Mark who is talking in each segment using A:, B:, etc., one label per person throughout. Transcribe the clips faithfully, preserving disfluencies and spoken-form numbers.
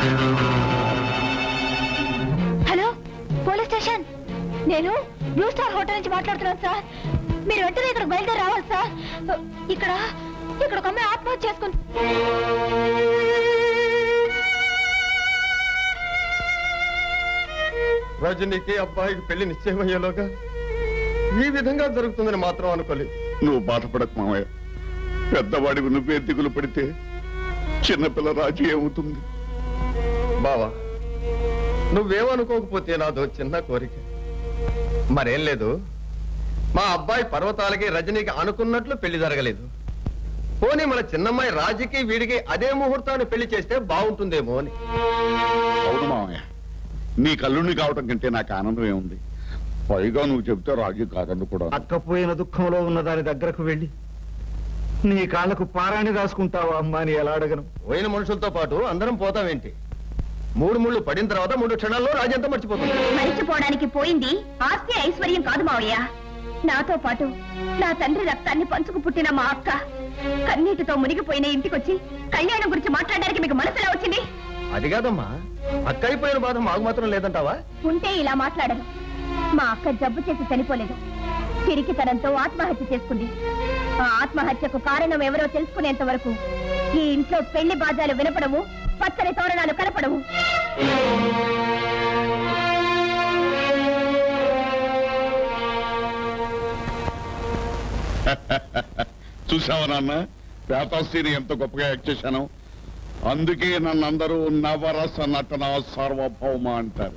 A: Hello police station, నేను blue star hotel నుంచి మాట్లాడుతున్నాను సార్. మీరు వెంటనే ఇక్కడ బయలుదేరి రావాలి సార్. ఇక్కడ ఇక్కడ ఒక అమ్మాయి ఆత్మహత్య చేసుకుంది.
B: రజనీకి అబ్బాయికి పెళ్లి నిశ్చయమయ్యేలోగా ఈ విధంగా జరుగుతుందని మాత్రం అనుకోలేదు.
C: నువ్వు బాధపడకు మామయ్య. పెద్దవాడివి నువ్వే దిగులు పడితే చిన్నపిల్ల రాజీ ఏమవుతుంది?
B: బావా, నువ్వేమనుకోకపోతే నాదో చిన్న కోరిక. మరేం లేదు, మా అబ్బాయి పర్వతాలకి రజనీకి అనుకున్నట్లు పెళ్లి జరగలేదు. పోనీ మన చిన్నమ్మాయి రాజుకి వీడికి అదే ముహూర్తాన్ని పెళ్లి చేస్తే బాగుంటుందేమో అని.
C: అవును మామయ్య, నీ కల్లుని కావటం కంటే నాకు ఆనందం ఏముంది? పైగా నువ్వు చెప్తే రాజీ కాదండు కూడా.
D: అక్కపోయిన దుఃఖంలో ఉన్న దాని దగ్గరకు వెళ్ళి నీ కాళ్ళకు పారాణి రాసుకుంటావా అమ్మా అని ఎలా అడగను?
B: పోయిన మనుషులతో పాటు అందరం పోతామేంటి? మూడు ముళ్ళు పడిన తర్వాత మూడు క్షణాల్లో రాజంతా మర్చిపోతుంది.
A: మరిచిపోవడానికి పోయింది ఆస్తి ఐశ్వర్యం కాదు మావయ్య. నాతో పాటు నా తండ్రి రక్తాన్ని పంచుకు పుట్టిన మా అక్క కన్నీటితో మునిగిపోయిన ఇంటికొచ్చి కళ్యాణం గురించి మాట్లాడడానికి మీకు మనసులా వచ్చింది?
B: అది కాదమ్మా, అక్క అయిపోయిన బాధ మాకు మాత్రం లేదంటావా?
A: ఉంటే ఇలా మాట్లాడరు. మా అక్క జబ్బు చేసి చనిపోలేదు, పిరికితనంతో ఆత్మహత్య చేసుకుంది. ఆ ఆత్మహత్యకు కారణం ఎవరో తెలుసుకునేంత వరకు ఈ ఇంట్లో పెళ్లి బాజాలు వినపడము, పచ్చని తోరణాలు కలపడము.
C: చూసావా నాన్న, పేతాశ్రీని ఎంత గొప్పగా యాక్ట్ చేశాను. అందుకే నన్ను అందరూ నవరస నటన సార్వభౌమ అంటారు.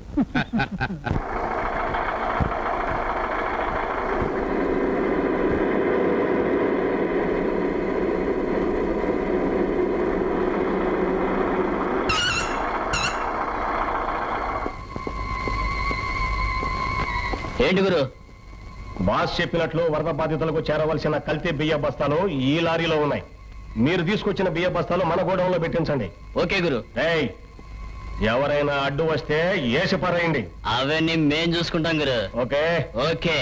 E: ఏంటి గురు? బాస్ చెప్పినట్లు వరద బాధితులకు చేరవలసిన కల్తీ బియ్య బస్తాలు ఈ లారీలో ఉన్నాయి. మీరు తీసుకొచ్చిన బియ్య బస్తాలు మన గోడౌన్లో పెట్టించండి.
F: ఓకే గురు.
E: ఏయ్, ఎవరైనా అడ్డు వస్తే ఏసి పారేయండి.
F: అవన్నీ మేం చూసుకుంటాం గురు.
E: Okay
F: okay.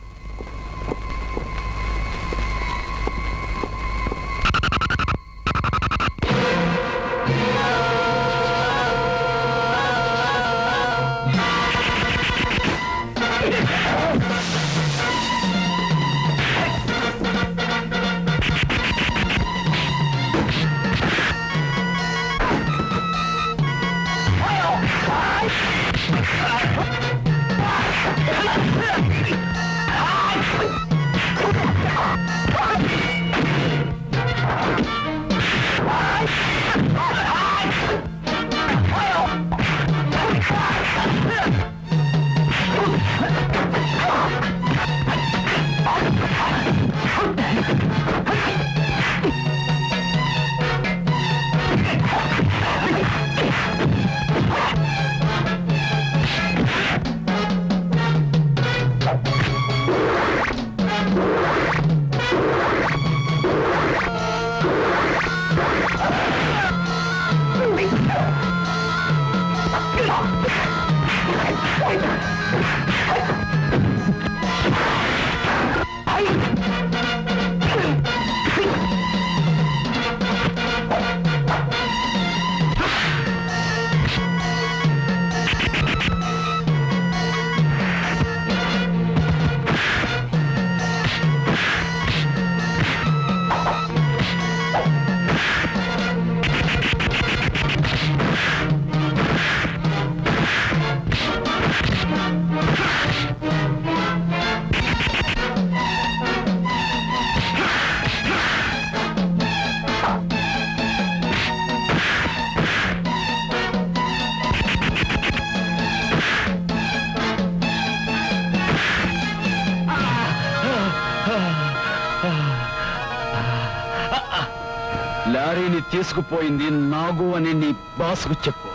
G: లారీని తీసుకుపోయింది నాగు అని నీ బాసుకు చెప్పు.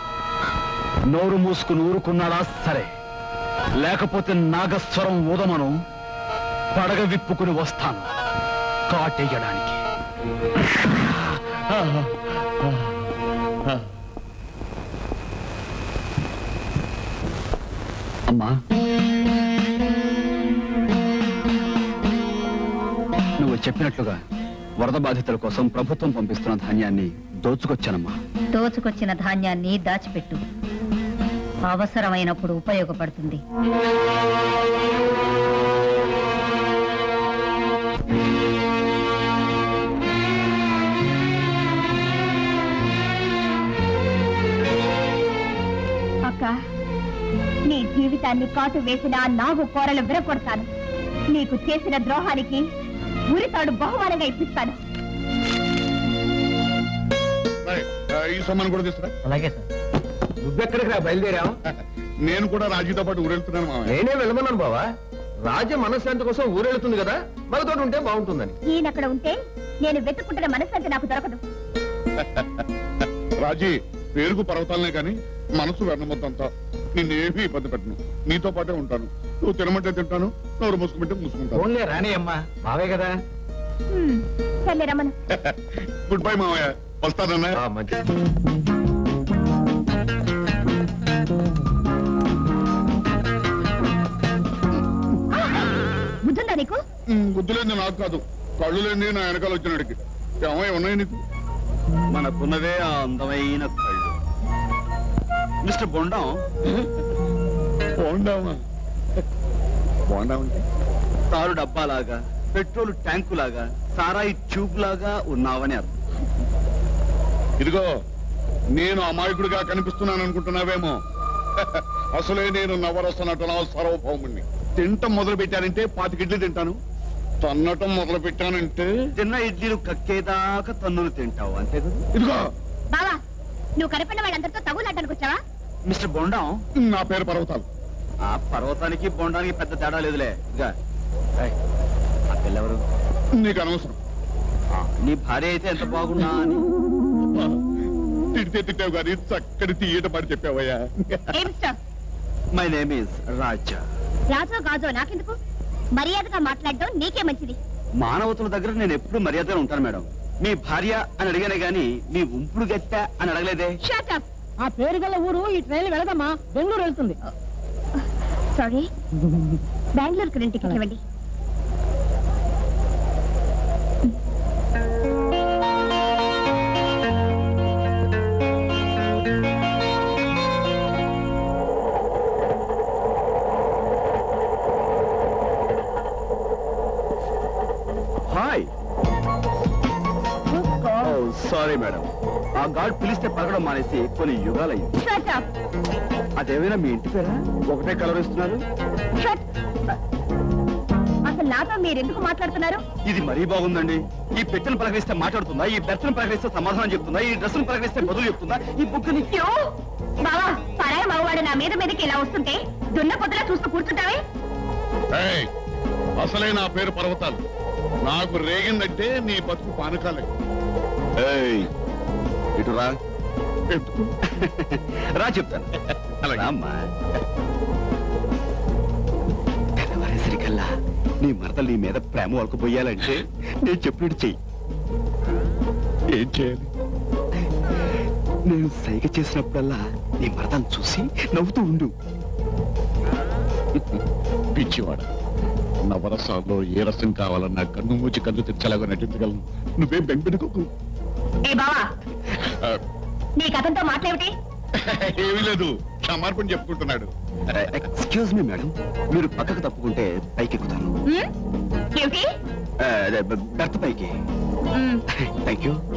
G: నోరు మూసుకుని ఊరుకున్నాడా సరే, లేకపోతే నాగస్వరం ఊదమను, పడగ విప్పుకుని వస్తాను కాటేయడానికి. అమ్మా, నువ్వు చెప్పినట్లుగా వరద బాధితుల కోసం ప్రభుత్వం పంపిస్తున్న ధాన్యాన్ని దోచుకొచ్చానమ్మా.
A: దోచుకొచ్చిన ధాన్యాన్ని దాచిపెట్టు, అవసరమైనప్పుడు ఉపయోగపడుతుంది. అక్క, నీ జీవితాన్ని కాటు వేసిన నాగు కోరలు విరగొడతాను. నీకు చేసిన ద్రోహానికి ఉరితాడు బహుమానంగా ఇప్పిస్తాను.
C: ఈ సమ్మాన్ కూడా తీసుకురా.
E: అలాగే సార్.
B: నువ్వెక్కడికి రా బయలుదేరావు?
C: నేను కూడా రాజీతో పాటు ఊరెళ్తున్నాను మామయ్య.
B: నేనే వెళ్ళమన్నాను బావా. రాజ మనశ్శాంతి కోసం ఊరెళ్తుంది కదా, మనతో ఉంటే బాగుంటుందని.
A: ఈయన అక్కడ ఉంటే నేను వెతుక్కుంటున్న మనశ్శాంతి నాకు దొరకదు.
C: రాజీ పేరుకు పర్వతాలనే కానీ మనసు వెన్నమొద్దంతా. నిన్నేమీ ఇబ్బంది పెట్టను, నీతో పాటే ఉంటాను. నువ్వు తినమంటే తింటాను, నోరు మూసుకుంటే మూసుకుంటాను.
D: ఓన్లే రాని అమ్మా, మావే కదా.
A: హ్మ్, సర్లే రమ్మను.
C: గుడ్ బై మామయ్య, వస్తానన్నా.
B: ఆ, మంచి
A: బుద్ధుందా నీకు?
C: గుద్దులేంది నాకు కాదు, కళ్ళు లేని నా వెనకాల వచ్చినాడికి. ఏమయ్య ఉన్నాయి నీకు?
G: మనకున్నదే ఆ అందమైన కళ్ళు. మిస్టర్ బొండం,
C: బాగుండామా? బాగుండామంటే
G: తారు డబ్బాలాగా, పెట్రోల్ ట్యాంకు లాగా, సారాయి ట్యూబ్ లాగా ఉన్నావని అర్థం.
C: ఇదిగో, నేను అమాయకుడిగా కనిపిస్తున్నాను అనుకుంటున్నావేమో. అసలే నేను నవరస నటన సార్వభౌముణ్ణి. తింటం మొదలు పెట్టానంటే పాతికిడ్లు తింటాను, తన్నటం మొదలు పెట్టానంటే
G: తిన్న ఇడ్లీలు కక్కేదాకా తన్నులు తింటావు, అంతే కదా?
C: ఇదిగో,
A: బావా, నువ్వు కనిపిన వాళ్ళందరితో తగులాటానికి వచ్చావా?
G: మిస్టర్ బొండం,
C: నా పేరు పర్వతాలు.
G: ఆ పర్వతానికి బొండానికి పెద్ద తేడా లేదులే. ఇదిగా, ఏయ్, ఆ పిల్లెవరు?
C: నీకు అనవసరం.
G: ఆ, నీ భార్య అయితే ఎంత బాగున్నా అని.
C: తిడితే తిట్టావు కానీ చక్కటి తీయట పడి చెప్పావయ్యా.
A: ఏం stop?
G: My name is Raja.
A: రాజో గాజో నాకెందుకు? మర్యాదగా మాట్లాడడం నీకే మంచిది.
G: మానవతుల దగ్గర నేను ఎప్పుడు మర్యాదగా ఉంటాను మేడం. మీ భార్య అని అడిగానే గాని మీ ఉంపుడు గట్ట అని అడగలేదే.
A: Shut up.
H: ఆ పేరు గల ఊరు ఈ ట్రైన్ వెళదమ్మా, బెంగళూరు వెళ్తుంది.
A: సారీ, బెంగళూరుకు రెండు టికెట్లు ఇవ్వండి.
G: హాయ్. సారీ మేడం, ఆ గాడ్ పిలిస్తే పలకడం మానేసి కొన్ని యుగాలయ్యింది.
A: Shut up.
G: అదేమైనా మీ ఇంటి పేరా? ఒకటే కలర్ ఇస్తున్నారు.
A: షట్. అసలు నాతో మీరు ఎందుకు మాట్లాడుతున్నారు?
G: ఇది మరీ బాగుందండి. ఈ పెట్టెను పలకరిస్తే మాట్లాడుతుందా, ఈ బెర్తను పలకరిస్తే సమాధానం చెప్తుందా, ఈ డ్రెస్సును పలకరిస్తే బదులు చెప్తుందా, ఈ బుక్ని.
A: యో, బావా, పరాయి మగవాడు నా మీద మీదకి ఇలా వస్తుంటే దున్న పొద్దులా చూస్తూ కూర్చుంటావే?
C: ఏయ్, అసలే నా పేరు పర్వతాలు. నాకు రేగిందంటే నీ బతుకు పానకాలే.
G: ఏయ్, ఇటు రా.
C: ఎందుకు?
G: రా చెప్తాను.
C: అలాగే.
G: రామ్మా. తెల్లవారేసరికల్లా నీ మరదలు నీ మీద ప్రేమ వలకపోయాలంటే నేను చెప్పినట్టు చెయ్యి.
C: ఏం చేయాలి?
G: నేను సైగ చేసినప్పుడల్లా నీ మరదలు చూసి నవ్వుతూ ఉండు.
C: పిచ్చివాడ, నవరసాల్లో ఏ రసం కావాలన్నా కన్ను మూచి కన్ను తెచ్చలాగా నటించగలను. నువ్వేం బెంపెడుకోకు.
A: ఏ బావా, నీ కథంతో మాట్లాడితే
C: ఏమీ లేదు, క్షమార్పణ చెప్పుకుంటున్నాడు.
G: ఎక్స్క్యూజ్ మీ మేడం, మీరు పక్కకు తప్పుకుంటే పైకి ఎక్కుతాను.
A: ఏమిటి?
G: బెర్త్ పైకి. Thank you.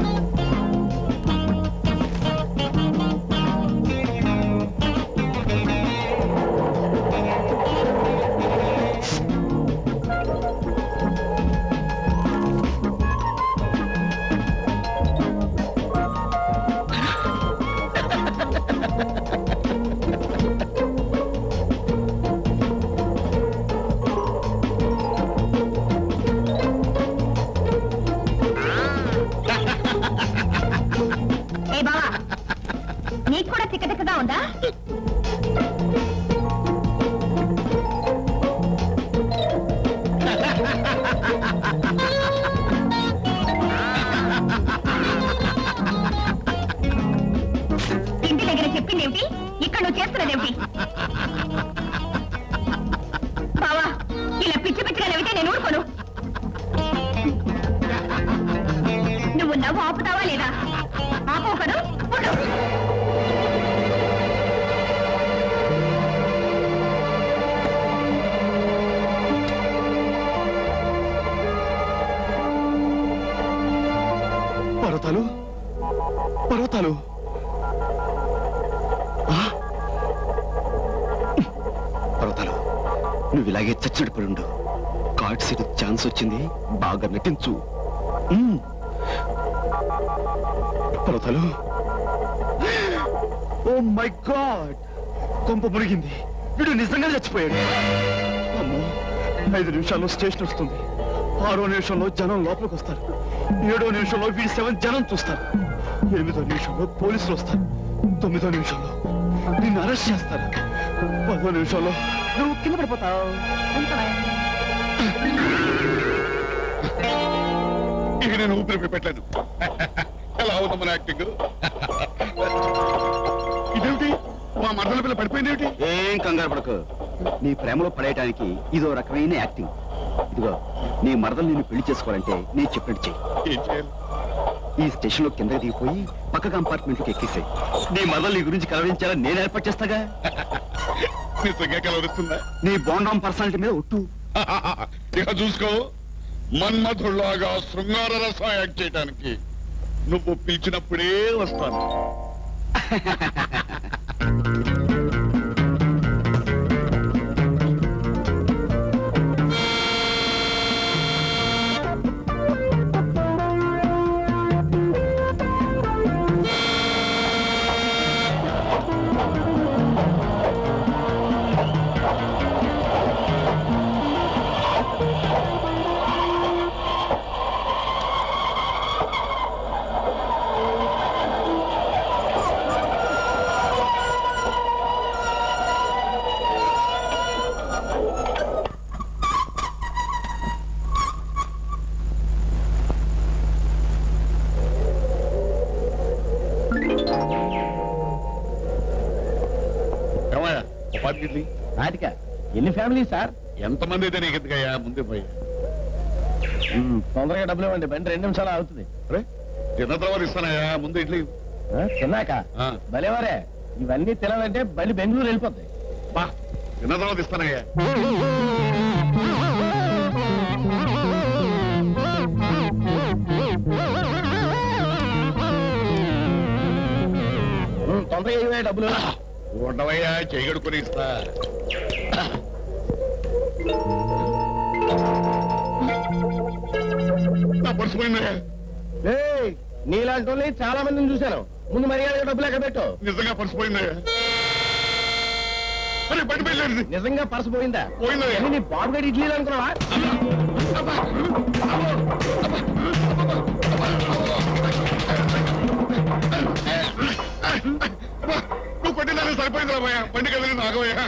A: ఏ బావా, నీకు కూడా తిక్క తిక్కగా ఉందా? ఇంటి దగ్గర చెప్పిందేమిటి, ఇక్కడ నువ్వు చేస్తున్నదేమిటి? బావా, ఇలా పిచ్చి పిచ్చిగా నవ్వితే నేను ఊరుకోను. నవ్వు ఆపుతావా లేదా? ఆపు కదా.
G: పర్వతాలు పర్వతాలు పర్వతాలు నువ్వు ఇలాగే చచ్చడి పడుండు. కార్డ్ సీట్ ఛాన్స్ వచ్చింది, బాగా నటించు. పర్వతాలు ఓ మై గాడ్, కొంప మురిగింది. వీడు నిజంగా చచ్చిపోయాడు. అమ్మో, ఐదు నిమిషాల్లో స్టేషన్ వస్తుంది. ఆరో నిమిషంలో జనం లోపలికి వస్తారు. ఏడో నిమిషంలో వీడి సెవెన్ జనం చూస్తారు. ఎనిమిదో నిమిషంలో పోలీసులు వస్తారు. తొమ్మిదో నిమిషంలో నిన్ను అరెస్ట్ చేస్తారు. పదో నిమిషంలో నువ్వు కింద పడిపోతావు.
C: ఇక నేను ఊపిరి పెట్టాను. ఎలా అవుతాం మన యాక్టింగ్? ఇదేమిటి, మా మర్దల పిల్ల పడిపోయింది ఏమిటి?
G: ఏం కంగారు పడకు. నీ ప్రేమలో పడేయటానికి ఇదో రకమైన యాక్టింగ్. ఇదిగో, నీ మరదలు నిన్ను పెళ్లి చేసుకోవాలంటే నేను చెప్పినట్టు చెయ్యి.
C: ఏం చేయాలి?
G: ఈ స్టేషన్ లో కిందకి దిగిపోయి పక్క కంపార్ట్మెంట్ లోకి ఎక్కేసాయి. నీ మరదలు నీ గురించి కలవరించాలని నేను ఏర్పాటు చేస్తాగా.
C: నిజంగా కలవరిస్తుందా?
G: నీ బోండాం పర్సనాలిటీ మీద ఒట్టు.
C: ఇక చూసుకో, మన్మధుల్లాగా శృంగార రసం యాక్ట్ చేయడానికి నువ్వు పిలిచినప్పుడే వస్తాను.
E: నాటిక ఎన్ని ఫ్యామిలీ సార్?
C: ఎంతమంది అయితే నీకు ఎందుకయ్యా? ముందే పోయి
E: తొందరగా డబ్బులు ఇవ్వండి, బండి రెండు నిమిషాలు అవుతుంది.
C: తిన్న తర్వాత ఇస్తానయ్యా, ముందు ఇడ్లీ
E: తిన్నాక. భలేవారే, ఇవన్నీ తినాలంటే బండి బెంగళూరు వెళ్ళిపోతాయి.
C: బా, తిన్న తర్వాత ఇస్తానయ్యా.
E: తొందరగా ఇవే డబ్బులు.
C: ఉండవయ్యా, చేయగడుకొని ఇస్తా.
E: నీలాంటి వాళ్ళని చాలా మందిని చూశాను. ముందు మర్యాదగా డబ్బులు ఎక్కడ పెట్టు.
C: నిజంగా పర్సు పోయిందయ్యా. అరే బయట వెళ్ళండి.
E: నిజంగా పర్సు పోయిందా?
C: పోయిందయ్యా.
E: నీ బాబు గడి ఇడ్లీలు అనుకున్నావా?
C: నువ్వు కొట్టిందా? సరిపోయింది రాబోయా, బండి కలిగి నాగవయ్యా.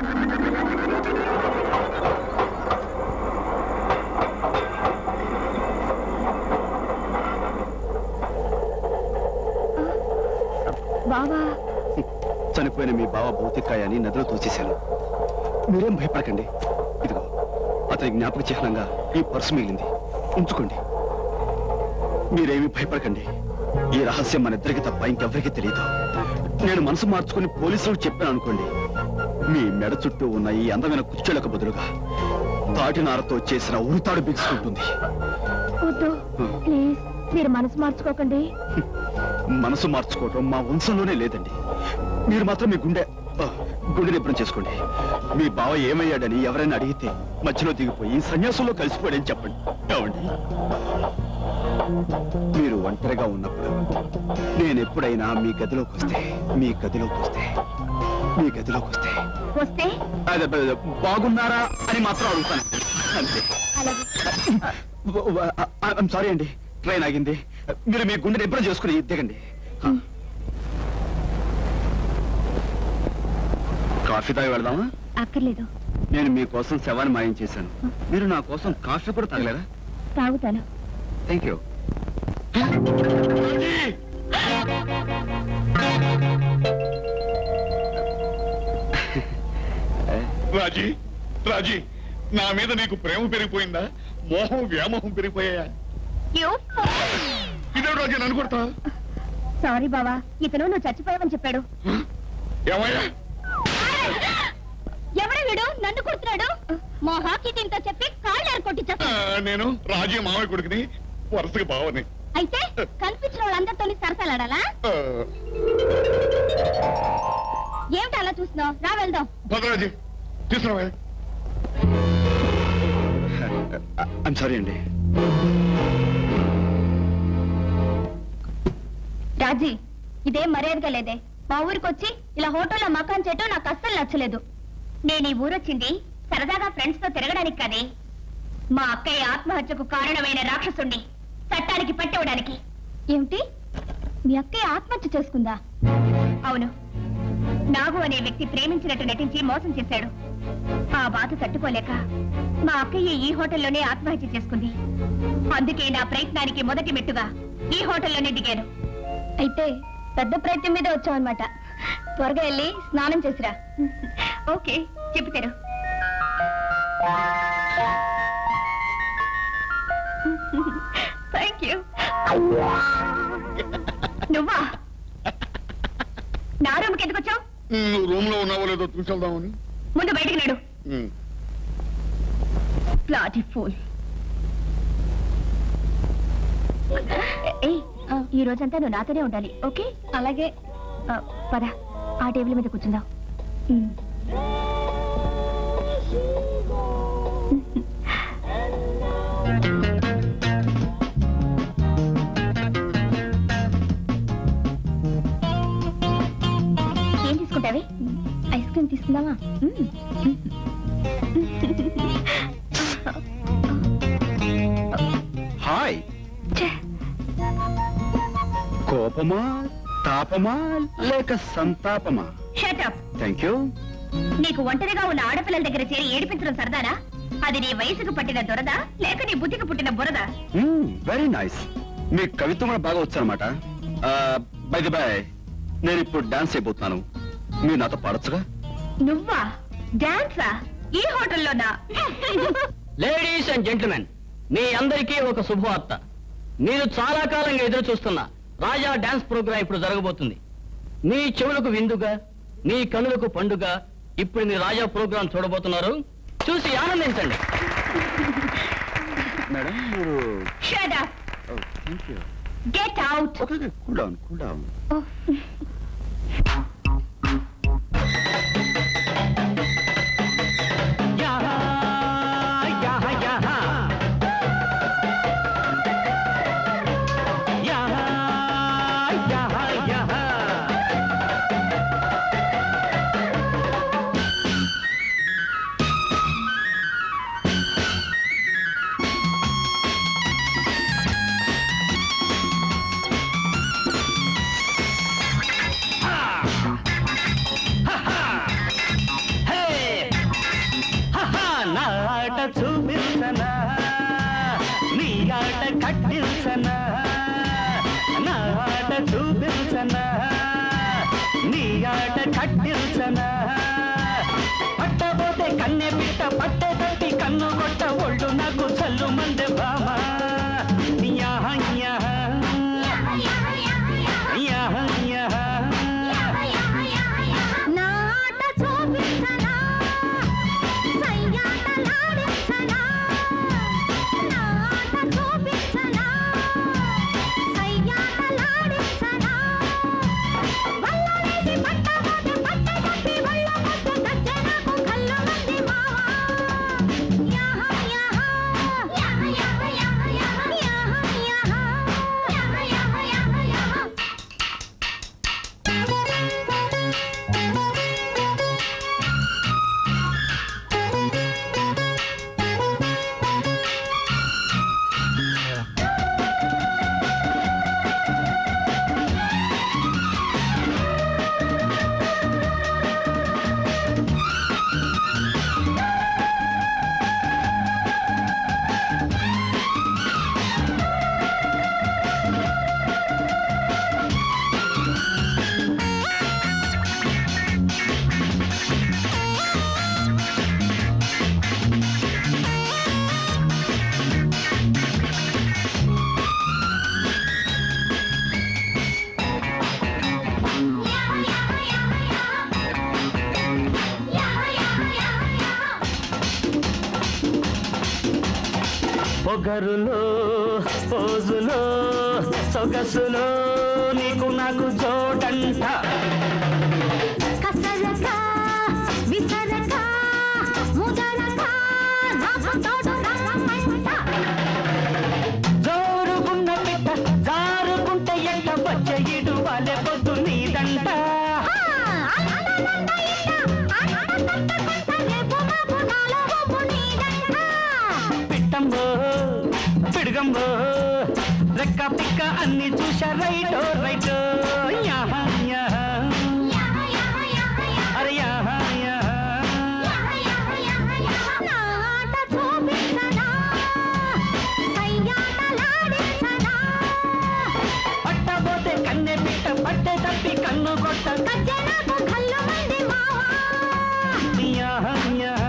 A: బావా,
G: చనిపోయిన మీ బావ భౌతికాయాన్ని నదిలో తోచేశాను. మీరేం భయపడకండి. ఇదిగో, అతని జ్ఞాపక చిహ్నంగా ఈ పర్సు మిగిలింది, ఉంచుకోండి. మీరేమీ భయపడకండి. ఈ రహస్యం మన ఇద్దరికి తప్ప ఇంకెవరికీ తెలియదు. నేను మనసు మార్చుకుని పోలీసులకు చెప్పాను అనుకోండి, మీ మెడ చుట్టూ ఉన్న ఈ అందమైన కుర్చీలకు బదులుగా తాటినారతో చేసిన ఉరితాడు బిగుసుకుంటుంది.
A: వద్దు ప్లీజ్, మీరు మనసు మార్చుకోకండి.
G: మనసు మార్చుకోవటం మా వంశంలోనే లేదండి. మీరు మాత్రం మీ గుండె ఆ, గుండె నిబ్బరం చేసుకోండి. మీ బావ ఏమయ్యాడని ఎవరైనా అడిగితే మధ్యలో దిగిపోయి సన్యాసంలో కలిసిపోయాడని చెప్పండి. ఏమండి, మీరు ఒంటరిగా ఉన్నప్పుడు నేను ఎప్పుడైనా మీ గదిలోకి వస్తే మీ గదిలోకి వస్తే మీ గదిలోకి వస్తే
A: వస్తే
G: అదే బాగున్నారా అని మాత్రం అడుగుతాను, అంతే. ఐఎమ్ సారీ అండి, ట్రైన్ ఆగింది. మీరు మీ గుండె నిబ్బరం చేసుకుని దిగండి. కాఫీ తాగి వెళదామా?
A: అక్కర్లేదు,
G: నేను మీకోసం శవాన్ని మాయం చేశాను. మీరు నా కోసం కాఫీ కూడా తాగలేరా?
A: తాగుతాను.
G: Thank you.
C: రాజీ, రాజీ, నా మీద నీకు ప్రేమ పెరిగిపోయిందా? మోహం వ్యామోహం పెరిగిపోయా?
A: You fool!
C: ఇదే కొడతాడు రాజీ, నన్ను కొడతా.
A: సారీ బావా, ఇతను నువ్వు చచ్చిపోయావని చెప్పాడు.
C: ఏమయ్యా?
A: ఎవడు వీడు నన్ను కొడుతున్నాడు? మా హాకీ టీమ్ తో చెప్పి కాళ్ళు కొట్టించా.
C: నేను రాజీ మామయ్య కొడుకుని, వరుసగా బావని.
A: అయితే కనిపించిన వాళ్ళందరితో సరసాలాడాలా? ఏమిటి అలా చూస్తున్నావు? రా వెళ్దాం.
C: భద్రాజీ తీసుకురావా.
G: ఐమ్ సారీ అండి.
A: రాజీ, ఇదేం మర్యాదగా లేదే. మా ఊరికి వచ్చి ఇలా హోటల్లో మకాన్ చేయటం నాకు అస్సలు నచ్చలేదు. నేను ఈ ఊరొచ్చింది సరదాగా ఫ్రెండ్స్ తో తిరగడానికి కాదే, మా అక్కయ్య ఆత్మహత్యకు కారణమైన రాక్షసుండి చట్టానికి పట్టివ్వడానికి. ఏమిటి, మీ అక్కయ్య ఆత్మహత్య చేసుకుందా? అవును, నాగు అనే వ్యక్తి ప్రేమించినట్టు నటించి మోసం చేశాడు. ఆ బాధ తట్టుకోలేక మా అక్కయ్య ఈ హోటల్లోనే ఆత్మహత్య చేసుకుంది. అందుకే నా ప్రయత్నానికి మొదటి మెట్టుగా ఈ హోటల్లోనే దిగాను. అయితే పెద్ద ప్రయత్నం మీద వచ్చావన్నమాట. త్వరగా వెళ్ళి స్నానం చేసిరా. ఓకే, చెప్తారు. Thank you. నువ్వా? నా రూమ్కి ఎందుకు వచ్చావు?
C: నువ్వు రూమ్ లో ఉన్నావో లేదో చూసేద్దామని.
A: ముందు బయటికి నాడు. ప్లాటీ ఫూల్. ఈ రోజంతా నువ్వు నాతోనే ఉండాలి, ఓకే? అలాగే. పద, ఆ టేబుల్ మీద కూర్చుందాం. ఏం తీసుకుంటావి? ఐస్ క్రీమ్ తీసుకుందామా?
G: హాయ్. కోపమా, తాపమా, లేక సంతాపమా?
A: Shut up.
G: Thank you.
A: నీకు ఒంటరిగా ఉన్న ఆడపిల్లల దగ్గర చేరి ఏడిపించడం సరదానా? అది నీ వయసుకు పట్టిన దొరద, లేక నీ బుద్ధికి పుట్టిన బురద?
G: Very nice. మీ కవిత్వం కూడా బాగా వచ్చారన్నమాట. బై ది బై, నేను ఇప్పుడు డాన్స్ అయిపోతున్నాను. మీరు నాతో పాడొచ్చుగా?
A: నువ్వా? డాన్సా? ఈ హోటల్లోనా?
F: లేడీస్ అండ్ జెంటిల్మెన్, మీ అందరికీ ఒక శుభవార్త. మీరు చాలా కాలంగా ఎదురు చూస్తున్న రాజా డాన్స్ ప్రోగ్రాం ఇప్పుడు జరగబోతుంది. మీ చెవులకు విందుగా, మీ కనులకు పండుగ ఇప్పుడు మీ రాజా ప్రోగ్రాం చూడబోతున్నారు. చూసి ఆనందించండి.
G: మేడం మీరు
A: shut up.
G: Thank you.
A: Get out.
G: Okay, cool down, cool down.
I: చూపించనా నీ ఆట కట్టించనా, నా ఆట చూపించనా నీ ఆట కట్టించనా. పట్టబోతే కన్నె పిట్ట పట్టే తట్టి కన్ను కొట్ట ఒళ్ళు నాకు చల్లు మంది బామా.
A: పట్టబోతే పట్టబోతే పట్టే తప్పి
I: పొగరులో పోజులో సొగసులో నీకు నాకు జోడంట
A: కసరక విసరక ముదరక నాకు తోడు రమ్మంట
I: జోరుగున్న బిడ్డ జారుకుంటే ఎంట వచ్చే ఇడు వాళ్ళే పొద్దు నీదంట పిట్టంబో పిడుగంబో రెక్క పిక్క అన్ని చూసా రైటో రైటో యాహా యాహా అరే యాహా యాహా పట్టబోతే కన్నె పిట్ట పట్టే తప్పి కన్ను కొట్ట యాహా యాహా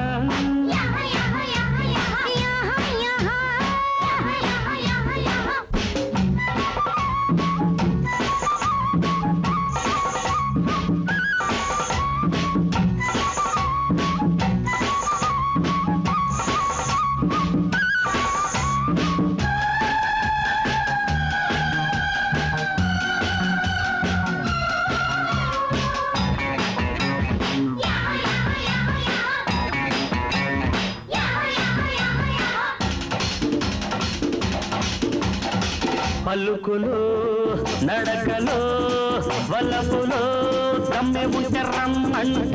I: పలుకులో నడకలో వలపులో తమ్మె ఉంటే రమ్మంట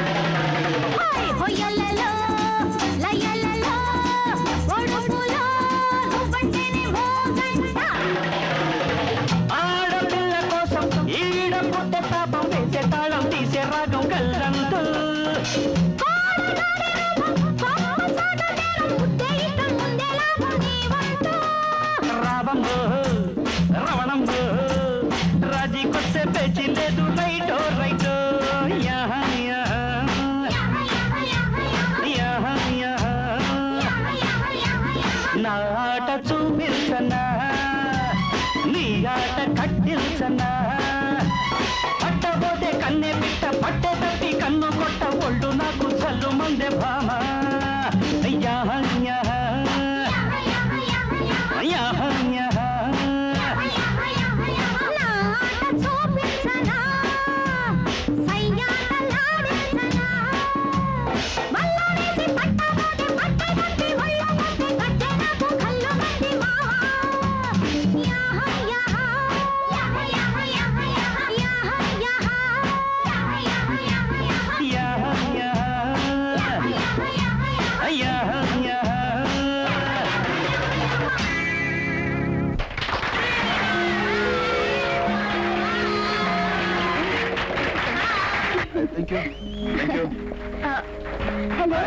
A: హొయ్యలలో లయలలో ఒడుపులో నువ్వంటేనే మోగంట
I: ఆడపిల్ల కోసం ఈడ పుట్టే పాపం వేసే తాళం తీసే రాగం కల్లంతో రావంబో రవణంబో రాజీకొస్తే పేచి లేదు రైటో రైటో యాహా యాహా యాహా యాహా నా ఆట చూపించనా నీ ఆట కట్టించనా పట్టబోతే కన్నె పిట్ట పట్టే తప్పి కన్ను కొట్ట ఒళ్ళు నాకు చల్లు మందే భామ యాహా యాహా యాహా యాహా
G: thank you thank you
A: hello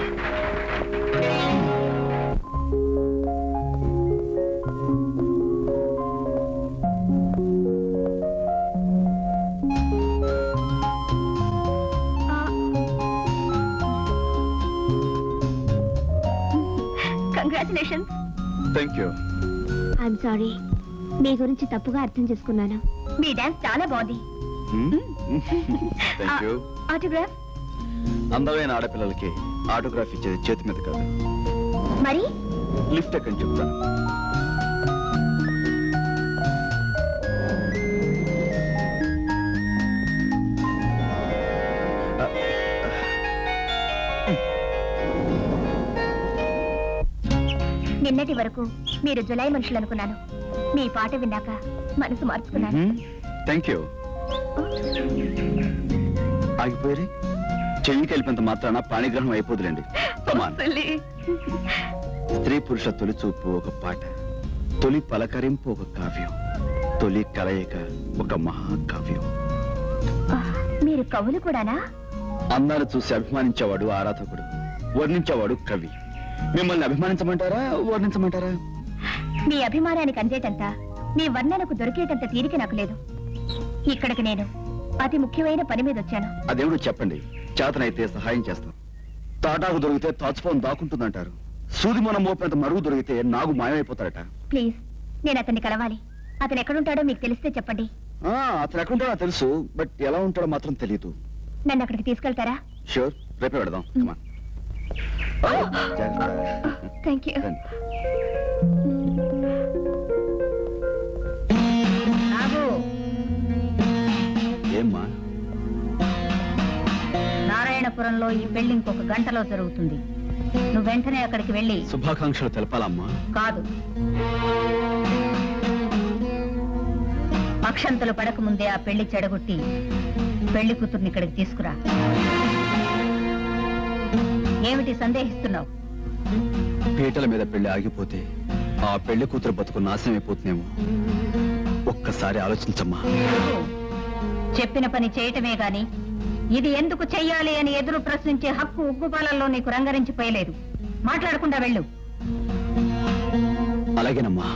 A: congratulations
G: thank you
A: I'm sorry మీ గురించి తప్పుగా అర్థం చేసుకున్నాను మీ డాన్స్ చాలా బాగుంది
G: థ్యాంక్ యూ
A: ఆటోగ్రాఫ్
G: అందమైన ఆడపిల్లలకి ఆటోగ్రాఫ్ ఇచ్చేది చేతి మీద కాదు
A: మరి
G: లిఫ్ట్ ఎక్కని చెప్తాను
A: నిన్నటి వరకు మీరు జులై మనుషులు అనుకున్నాను మీ పాట విన్నాక మనసు మార్చుకున్నాను
G: థ్యాంక్ యూ ఆగిపోయి చెయ్యి కలిపినంత మాత్రాన పాణిగ్రహం అయిపోదులేండి స్త్రీ పురుష తొలి చూపు ఒక పాట, తొలి పలకరింపు ఒక కావ్యం, తొలి కలయిక ఒక మహాకావ్యం.
A: మీరు కవులు కూడానా?
G: అందాన్ని చూసి అభిమానించేవాడు ఆరాధకుడు, వర్ణించేవాడు కవి. మిమ్మల్ని అభిమానించమంటారా వర్ణించమంటారా?
A: మీ అభిమానానికి అందేటంత, మీ వర్ణనకు దొరికేటంత తీరిక నాకు లేదు. ఇక్కడికి నేను అతి ముఖ్యమైన పని మీద వచ్చాను.
G: అదేమిటో చెప్పండి, చేతనైతే సహాయం చేస్తాం. తాటాకు దొరికితే తాచుపోని దాక్కుంటుందంటారు. సూది మనం మోపినంత మరుగు దొరికితే నాగు మాయమైపోతారట.
A: ప్లీజ్, నేను అతన్ని కలవాలి. అతను ఎక్కడుంటాడో మీకు తెలిస్తే చెప్పండి.
G: అతను ఎక్కడుంటాడో తెలుసు, బట్ ఎలా ఉంటాడో మాత్రం తెలియదు.
A: నన్ను అక్కడికి తీసుకెళ్తారా?
G: షూర్, రేపే పెడదాం.
A: Thank you.
G: ఏమ్మా?
A: నారాయణపురంలో ఈ పెళ్లి ఇంకొక గంటలో జరుగుతుంది. నువ్వు వెంటనే అక్కడికి వెళ్ళి
G: శుభాకాంక్షలు తెలపాలమ్మా.
A: కాదు, అక్షంతలు పడకముందే ఆ పెళ్లి చెడగొట్టి పెళ్లి కూతుర్ని ఇక్కడికి తీసుకురా. ఏమిటి సందేహిస్తున్నావు?
G: పీటల మీద పెళ్లి ఆగిపోతే ఆ పెళ్లి కూతురు బతుకు నాశనం అయిపోతుందేమో. ఒక్కసారి ఆలోచించమ్మా.
A: చెప్పిన పని చేయటమే గాని ఇది ఎందుకు చెయ్యాలి అని ఎదురు ప్రశ్నించే హక్కు ఉగ్గుపాలల్లో నీకు రంగరించిపోయలేదు. మాట్లాడకుండా వెళ్ళు.
G: అలాగేనమ్మా.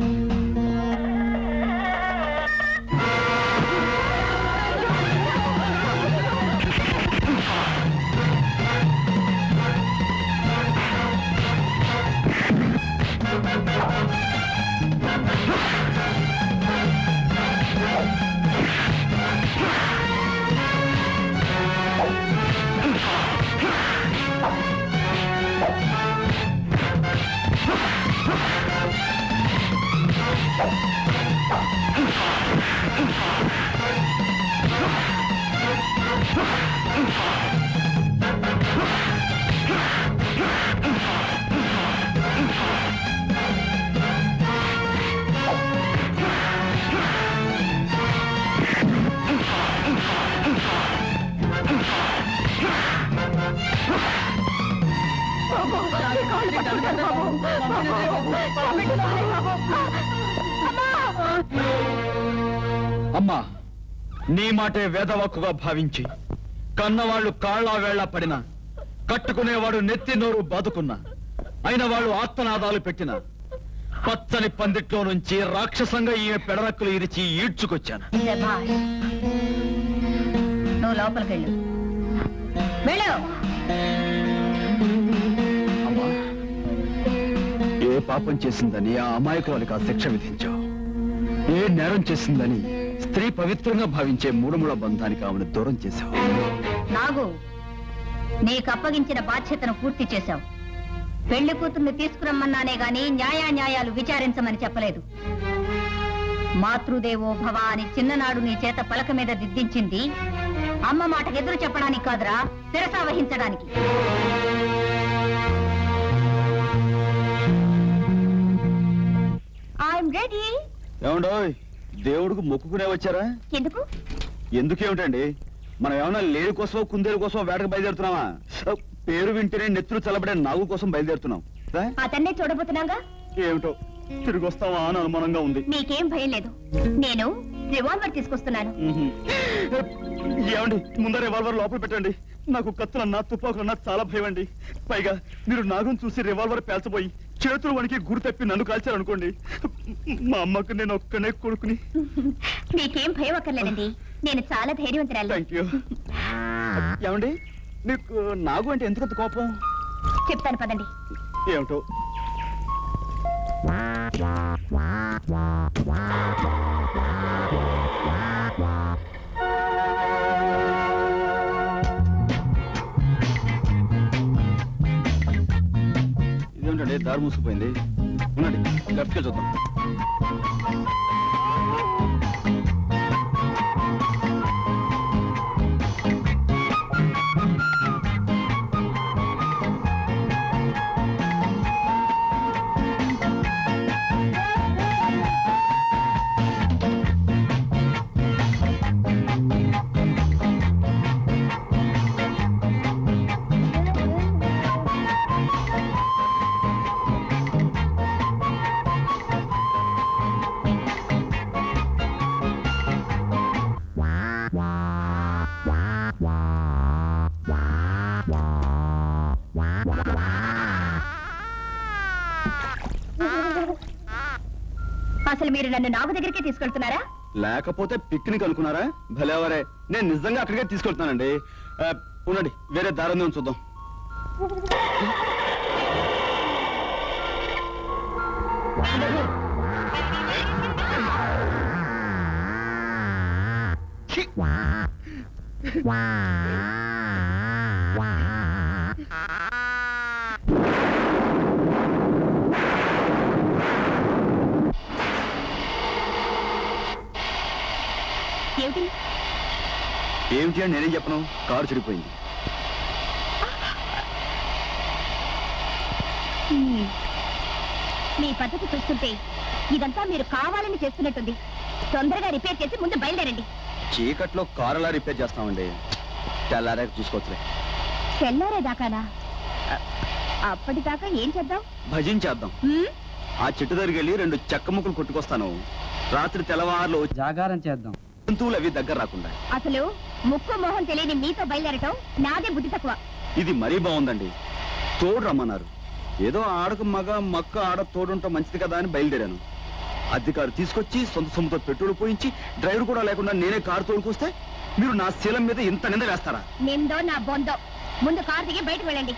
J: అమ్మా, నీ మాటే వేదవాక్కుగా భావించి కన్నవాళ్లు కాళ్ళ వేళ్ల పడిన, కట్టుకునేవాడు నెత్తి నోరు బాదుకున్నా, అయిన వాళ్ళు ఆత్మనాదాలు పెట్టిన పచ్చని పందిట్లో నుంచి రాక్షసంగా ఈమె పెడరక్కులు ఇరిచి ఈడ్చుకొచ్చాను.
A: నువ్వు లోపలికెళ్ళు. వెళ్ళు.
G: ఏ పాపం చేసిందని ఆ అమాయకురాలికి ఆ శిక్ష విధించావు? ఏ నేరం చేసిందని స్త్రీ పవిత్రంగా భావించే మూడుముళ్ళ బంధానికి ఆమెను దూరం చేశావు.
A: నాగు, నీకు అప్పగించిన బాధ్యతను పూర్తి చేశావు. పెళ్లి కూతుర్ని తీసుకురమ్మన్నానే గాని న్యాయాన్యాయాలు విచారించమని చెప్పలేదు. మాతృదేవో భవ అని చిన్ననాడు నీ చేత పలక మీద దిద్దించింది అమ్మ మాటకు ఎదురు చెప్పడానికి కాదురా, శిరసా వహించడానికి. I'm ready.
G: ఏమండోయ్, దేవుడికి మొక్కుకునే వచ్చారా?
A: ఎందుకు?
G: ఎందుకేమిటండి, మనం ఏమన్నా లేడి కోసమో కుందేలు కోసమో వేటకు బయలుదేరుతున్నావా? పేరు వింటేనే నెత్తులు చల్లబడే నాగు కోసం బయలుదేరుతున్నాం.
A: అతన్నే చూడబోతున్నాగా.
G: ఏమిటో తిరిగి వస్తావా అని అనుమానంగా ఉంది.
A: నీకేం భయం లేదు, నేను రివాల్వర్ తీసుకొస్తున్నాను.
G: ఏమండి, ముందర రివాల్వర్ లోపల పెట్టండి. నాకు కత్తులన్నా తుపాకులన్నా చాలా భయం అండి. పైగా మీరు నాగును చూసి రివాల్వర్ పేల్చబోయి చేతులు వణికి గురి తప్పి నన్ను కాల్చారనుకోండి, మా అమ్మకు నేను ఒక్కనే కొడుకుని.
A: మీకేం భయం అక్కర్లేదండి, నేను చాలా ధైర్యవంతురాలు.
G: Thank you. ఏమండి, మీకు నాగు అంటే ఎందుకంత కోపం?
A: చెప్తాను పదండి.
G: ఏమిటో. ఇదేమిటండి దారి మూసుకుపోయింది? ఉండండి, లెఫ్ట్కి చూద్దాం.
A: అసలు మీరు నన్ను నాగు దగ్గరికి తీసుకెళ్తున్నారా?
G: లేకపోతే పిక్నిక్ అనుకున్నారా? భలేవరే, నేను నిజంగా అక్కడికే తీసుకెళ్తున్నానండి. ఉండండి, వేరే దారి ఉంది చూద్దాం.
A: ఏమిటి
G: ఏమిటి అని నేనేం చెప్పను, కారు చెడిపోయింది.
A: మీ పద్ధతి చూస్తుంటే ఇదంతా మీరు కావాలని చేస్తున్నట్టుంది. తొందరగా రిపేర్ చేసి ముందు బయలుదేరండి.
G: చీకట్లో కారు ఎలా రిపేర్ చేస్తామండి? తెల్లారాక చూసుకోవచ్చులే.
A: తెల్లారేదాకానా? అప్పటిదాకా ఏం చేద్దాం?
G: భజించేద్దాం. ఆ చెట్టు దగ్గరికి వెళ్ళి రెండు చెక్క ముక్కలు కొట్టుకొస్తాను. రాత్రి తెల్లవారులు
K: జాగారం చేద్దాం.
G: జంతువులు అవి దగ్గర రాకుండా.
A: అసలు ముక్కు మొహం తెలియని మీతో బయలుదేరటం నాదే బుద్ధి తక్కువ.
G: ఇది మరీ బాగుందండి. తోడు రమ్మన్నారు. ఏదో ఆడకు మగ మక్క ఆడ తోడుంటాం మంచిది కదా అని బయలుదేరాను. అద్దె కారు తీసుకొచ్చి సొంత సొమ్ముతో పెట్రోల్ పోయించి డ్రైవర్ కూడా లేకుండా నేనే కారు తోడుకొస్తే మీరు నా శీలం మీద ఇంత నింద వేస్తారా?
A: నిందో నా బొందో. ముందు కారు దిగి బయటకు వెళ్ళండి.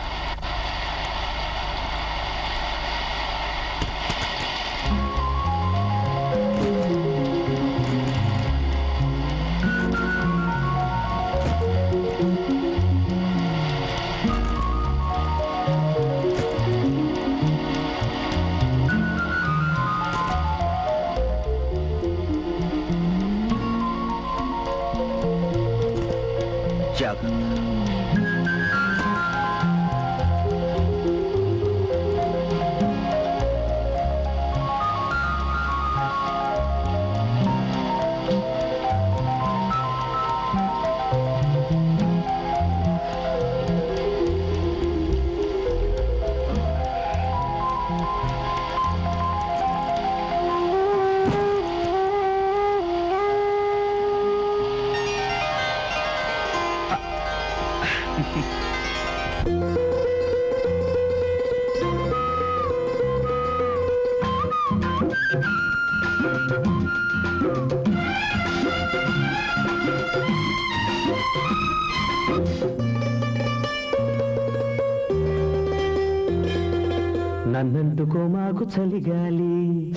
I: నన్నందుకో మాకు చలిగాలి,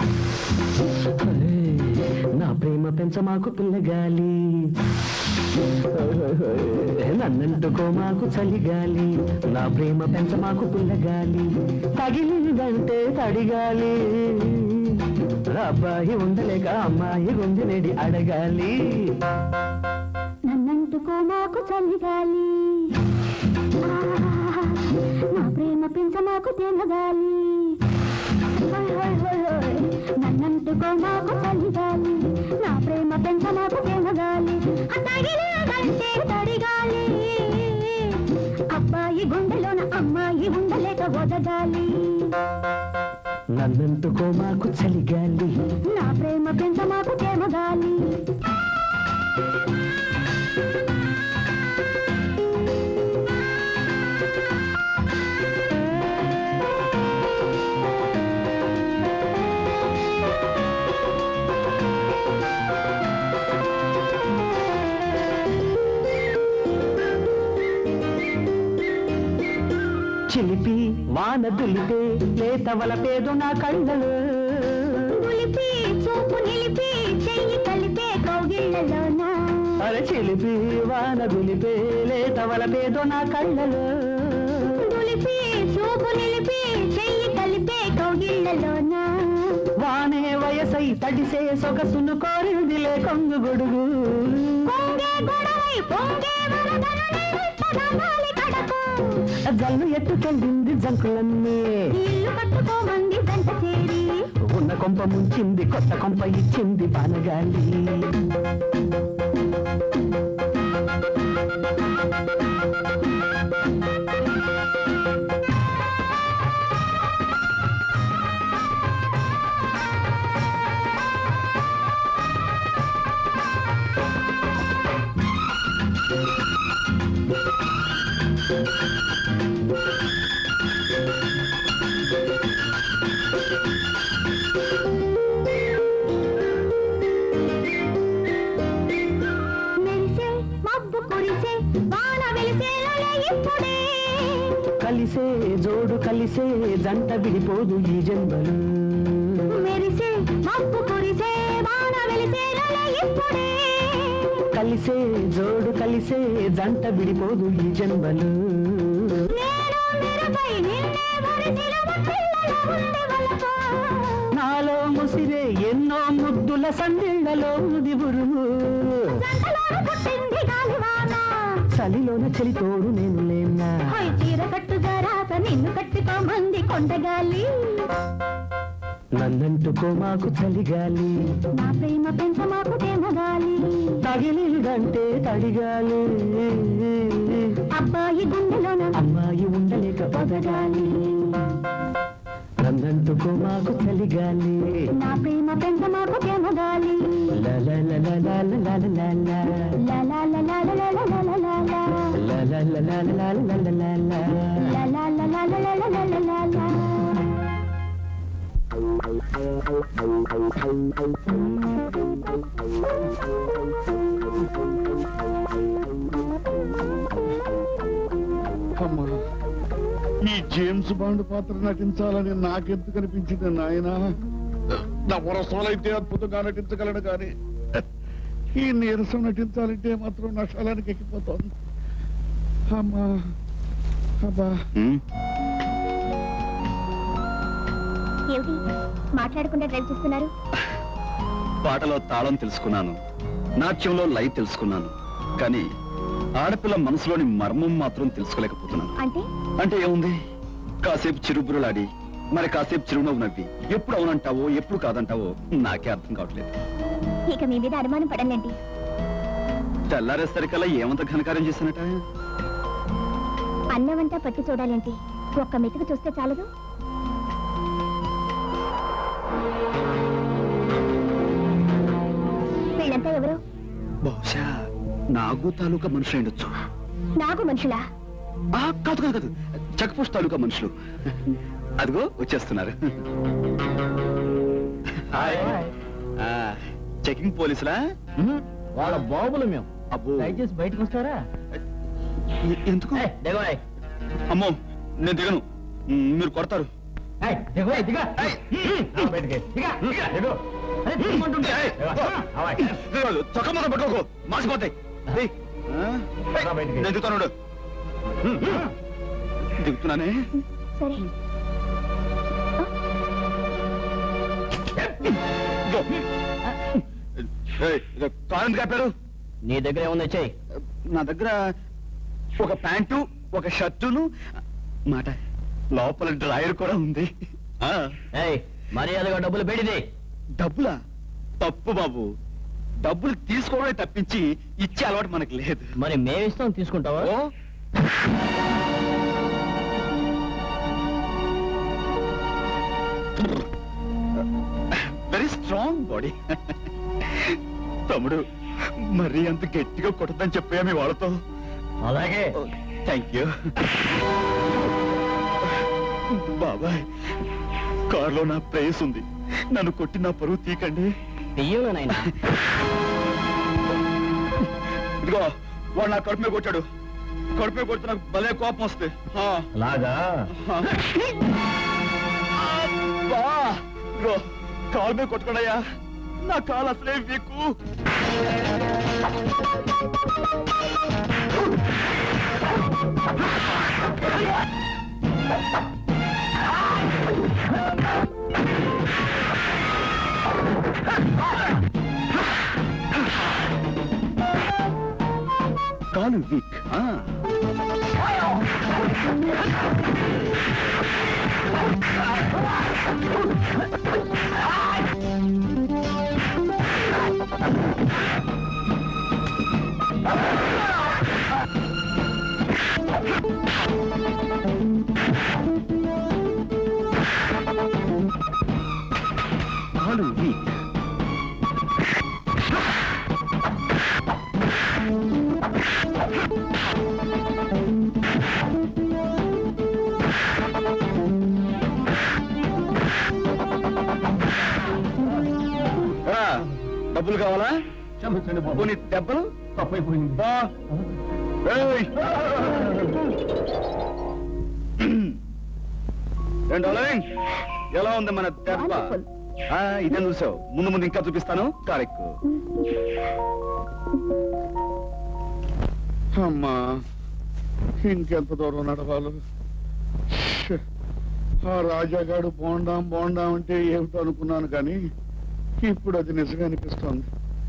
I: నా ప్రేమ పెంచ మాకు పిల్లగాలి. నన్నందుకో మాకు చలిగాలి, నా ప్రేమ పెంచ మాకు పిల్లగాలి. తగిలిందంటే తడిగాలి, అబ్బాయి ఉండలేక అమ్మాయి గుండెనేడి అడగాలి.
L: నన్నందుకో మాకు చలిగాలి, నా ప్రేమ పెంచ మాకు తెలగాలి. నన్నందుకో మాకు చలిగాలి, నా ప్రేమ పెంచ మాకు తెలగాలి. తగిలేదంటే తడిగాలి, అబ్బాయి గుండెలోన అమ్మాయి ఉండలేక వదగాలి.
I: నన్నందుకో మాకు చలిగాలి,
L: నా ప్రేమ పెంచ మాకు తెలగాలి.
I: చిలిపి వాన దులిపే లేతవల పేదు నా కళ్ళలో,
L: ఉలిపి చూపు నిలిపి చెయ్యి కలిపే కౌగిళ్ళలోన.
I: అరే చిలిపి వాన దులిపే లేతవల పేదు నా కళ్ళలో,
L: ఉలిపి చూపు నిలిపి చెయ్యి కలిపే కౌగిళ్ళలోన.
I: వానే వయసై తడిసే సొగసును కోరిందిలే కొంగు గొడుగు.
L: పొంగే గొడవై పొంగే వరదనని కడకు,
I: జల్లు ఎత్తుకెళ్ళింది జంకులన్నీ.
L: ఇల్లు కట్టుకోమంది జంట చేరి,
I: ఉన్న కొంప ముంచింది కొత్త కొంప ఇచ్చింది బానగాలి.
L: మెరిసే మబ్బు కురిసే వాన వెలిసేలే ఇప్పుడే.
I: కలిసే జోడు కలిసే జంట విడిపోదు ఈ జన్మలు.
L: మెరిసే మబ్బు కురిసే వాన వెలిసేలే ఇప్పుడే.
I: కలిసే జోడు కలిసే జంట విడిపోదు ఈ జన్మలు.
L: నేను మెరపై నిన్నే వరిసిన వట్టిళ్ళలో ఉండే వలపు.
I: నాలో ముసిరే ఎన్నో ముద్దుల సందిళ్లలో దివురుము.
L: జంటలోన పుట్టింది గాలివాన.
I: చలిలోన చలితోడు నేను లేనా.
L: హై చీర కట్టుగా రాత నిన్ను కట్టుకోమంది కొండగాలి.
I: నన్నంటుకో మాకు చలిగాలి.
L: నా ప్రేమ పెంచ మాకు తేమగాలి.
I: తగిలిదంటే తడిగాలి.
L: అబ్బాయి గుండెలోన
I: అమ్మాయి ఉండలేక పదగాలి. నన్నంటుకో మాకు చలిగాలి.
L: నా ప్రేమ పెంచ మాకు తేమగాలి.
C: అమ్మా, ఈ జేమ్స్ బాండ్ పాత్ర నటించాలని నాకెందుకు అనిపించింది నాయన. నవరసాలైతే అద్భుతంగా నటించగలను కానీ ఈ నీరసం నటించాలంటే మాత్రం నష్టాలానికి ఎక్కిపోతోంది. అమ్మా అబ్బా.
A: ఏమిటి మాట్లాడకుండా డ్రైవ్ చేస్తున్నారు?
G: పాటలో తాళం తెలుసుకున్నాను, నాట్యంలో లై తెలుసుకున్నాను, కానీ ఆడపిల్ల మనసులోని మర్మం మాత్రం తెలుసుకోలేకపోతున్నాను.
A: అంటే
G: అంటే ఏముంది, కాసేపు చిరుబురులాడి మరి కాసేపు చిరునవ్వు నవ్వి ఎప్పుడు అవునంటావో ఎప్పుడు కాదంటావో నాకే అర్థం కావట్లేదు.
A: ఇక మీ మీద అనుమానం పడలేండి.
G: తెల్లారేసరికల్లా ఏమంత ఘనకార్యం చేశానట?
A: అన్నవంతా పట్టి చూడాలేంటి, ఒక్క మెతుకు చూస్తే చాలదు. వీళ్ళంతా ఎవరు?
G: బహుశా నాగు తాలూకా మనుషులు ఉండొచ్చు.
A: నాగు మనుషులా?
G: కాదు కాదు కాదు, చెక్పోస్ట్ తాలూకా మనుషులు. అదిగో వచ్చేస్తున్నారు. చెకింగ్ పోలీసులా?
F: వాళ్ళ బాబులు మేము.
G: అబ్బో,
F: దయచేసి బయటకు వస్తారా?
G: ఎందుకు? అమ్మో నేను దిగను, మీరు కొడతారు. చొక్క మొదలు పట్టుకోకు, మాసిపోతాయి. నేను దిగుతాను, దిగుతున్నానే.
A: సరే
G: కారెందుకు ఆపారు?
F: నీ దగ్గర ఏముంది చెయ్యి.
G: నా దగ్గర ఒక ప్యాంటు, ఒక షర్టును, మాట లోపల డ్రాయర్ కూడా ఉంది.
F: మర్యాదగా డబ్బులు పెడితే.
G: డబ్బులా? తప్పు బాబు, డబ్బులు తీసుకోవడమే తప్పించి ఇచ్చే అలవాటు మనకు లేదు.
F: మరి మేమిస్తాం, తీసుకుంటావా?
G: Very strong body. తమ్ముడు, మరీ అంత గట్టిగా కొట్టదని చెప్పా మీ వాళ్ళతో.
F: అలాగే.
G: థ్యాంక్ యూ బాబాయ్. కారులో నా ప్రేయస్ ఉంది, నన్ను కొట్టి నా పరువు తీకండి.
F: తీయనైనా
G: ఇదిగో, వాడు నా కడుపు మీద కొట్టాడు. కడుపు మీద కొడితే నాకు భలే కోపం వస్తే.
E: అలాగా?
G: కాలు మీద కొట్టుకోడయ్యా, నా కాలు అసలే వీకు. కాలు వీక్. కాలు వీక్. డబ్బులు కావాలా? పోనీ దెబ్బలు?
E: తప్పైపోయింది.
G: ఎలా ఉంది మన దెబ్బ? ఇదే చూసావు, ముందు ముందు ఇంకా చూపిస్తాను. కారెక్కు.
C: అమ్మా, ఇంకెంత దూరం నడవాలి? ఆ రాజాగాడు బోండాం బోండాం అంటే ఏమిటో అనుకున్నాను కానీ ఇప్పుడు అది నిజంగా అనిపిస్తోంది.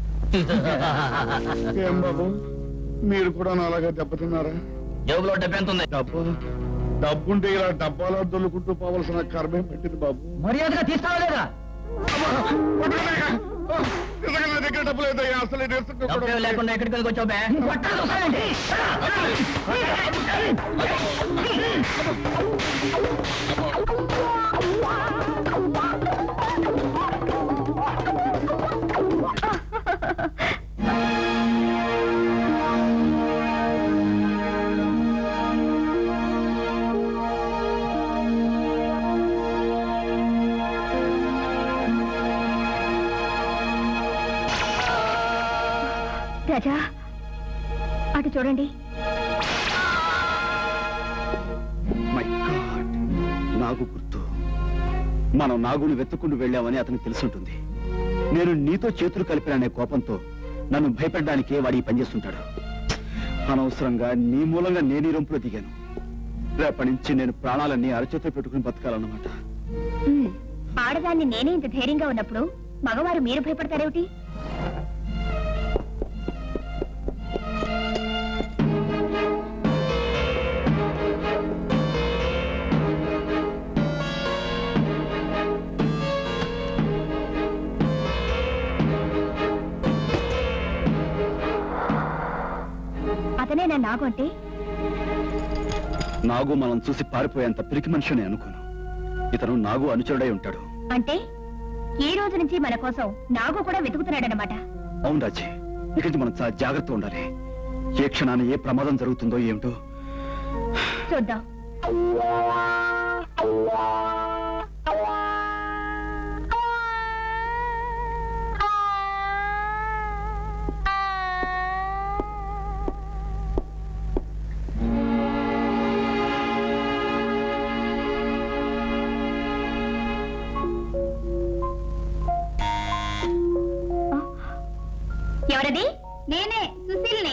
C: ఏం బాబు, మీరు కూడా నాలాగా దెబ్బతిన్నారా?
F: జేబులో డబ్బు ఎంత ఉంది?
C: డబ్బు డబ్బుంటే ఇలా డబ్బాలో దొల్లుకుంటూ పోవలసిన కర్మే పెట్టింది బాబు.
H: మర్యాదగా తీస్తావా లేదా?
C: నా దగ్గర డబ్బు లేదయ్యా, అసలు
F: డబ్బు లేకుండా ఎక్కడికి వచ్చావు బే?
A: రాజా, అటు చూడండి.
G: మై గాడ్, నాగు గుర్తు. మనం నాగుని వెతుక్కుంటూ వెళ్ళామని అతనికి తెలుసుంటుంది. నేను నీతో చేతులు కలిపిననే కోపంతో నన్ను భయపెట్టడానికే వాడి పనిచేస్తుంటాడు. అనవసరంగా నీ మూలంగా నేను ఈ రొంపులో దిగాను. రేపటి నుంచి నేను ప్రాణాలన్నీ అరచేతిలో పెట్టుకుని బతకాలన్నమాట.
A: ఆడదాన్ని నేనే ఇంత ధైర్యంగా ఉన్నప్పుడు మగవారు మీరు భయపడతారేమిటి? అతనే నా నాగు అంటే?
G: నాగు మనం చూసి పారిపోయేంత పిరికి మనిషిని అనుకోను. ఇతను నాగు అనుచరుడై ఉంటాడు.
A: అంటే ఈ రోజు నుంచి మన కోసం నాగు కూడా వెతుకుతున్నాడనమాట.
G: అవును రాజీ, ఇక్కడి మనం చాలా జాగ్రత్త ఉండాలి. ఏ క్షణాన్ని ఏ ప్రమాదం జరుగుతుందో ఏమిటో
A: చూద్దాం. ఎవరది? నేనే, సుశీల్ని.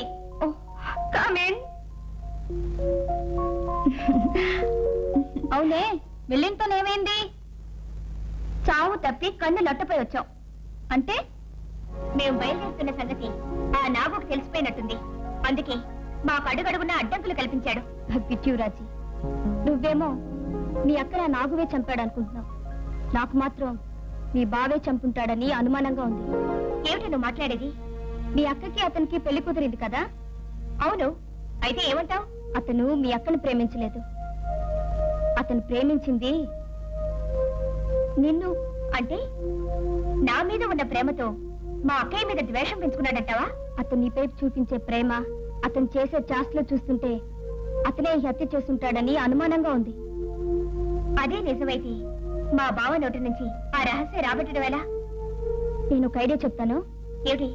A: అవునే, వెళ్ళింతోనేమైంది? చావు తప్పి కన్ను లొట్టపై వచ్చాం. అంటే మేము బయలుదేరుతున్న సంగతి ఆ నాగుకు తెలిసిపోయినట్టుంది. అందుకే మాకు అడుగడుగున అడ్డంకులు కల్పించాడు. పిచ్చురాజీ, నువ్వేమో నీ అక్క నా నాగువే చంపాడు అనుకుంటున్నావు. నాకు మాత్రం నీ బావే చంపుంటాడని అనుమానంగా ఉంది. ఏమిటి నువ్వు మాట్లాడేది? మీ అక్కకి అతనికి పెళ్లి కుదిరింది కదా? అవును, అయితే ఏమంటావు? అతను మీ అక్కను ప్రేమించలేదు. అతను ప్రేమించింది నిన్ను. అంటే నా మీద ఉన్న ప్రేమతో మా అక్కయ్య మీద ద్వేషం పెంచుకున్నాడంటావా? అతను నీపై చూపించే ప్రేమ, అతను చేసే చాస్లో చూస్తుంటే అతనే హత్య చేస్తుంటాడని అనుమానంగా ఉంది. అదే నిజమైతే మా బావ నోటి నుంచి ఆ రహస్యం రాబట్టడం ఎలా? నేను ఒక ఐడియా చెప్తాను. ఏమిటి?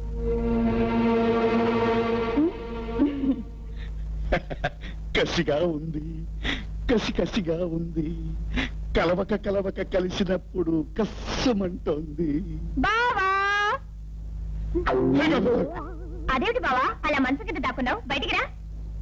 C: కసిగా ఉంది, కసి కసిగా ఉంది, కలవక కలవక కలిసినప్పుడు కస్సమంటోంది.
A: బావా! అదేమిటి బావా అలా మనసు కింద దాక్కున్నావు? బయటికి రా.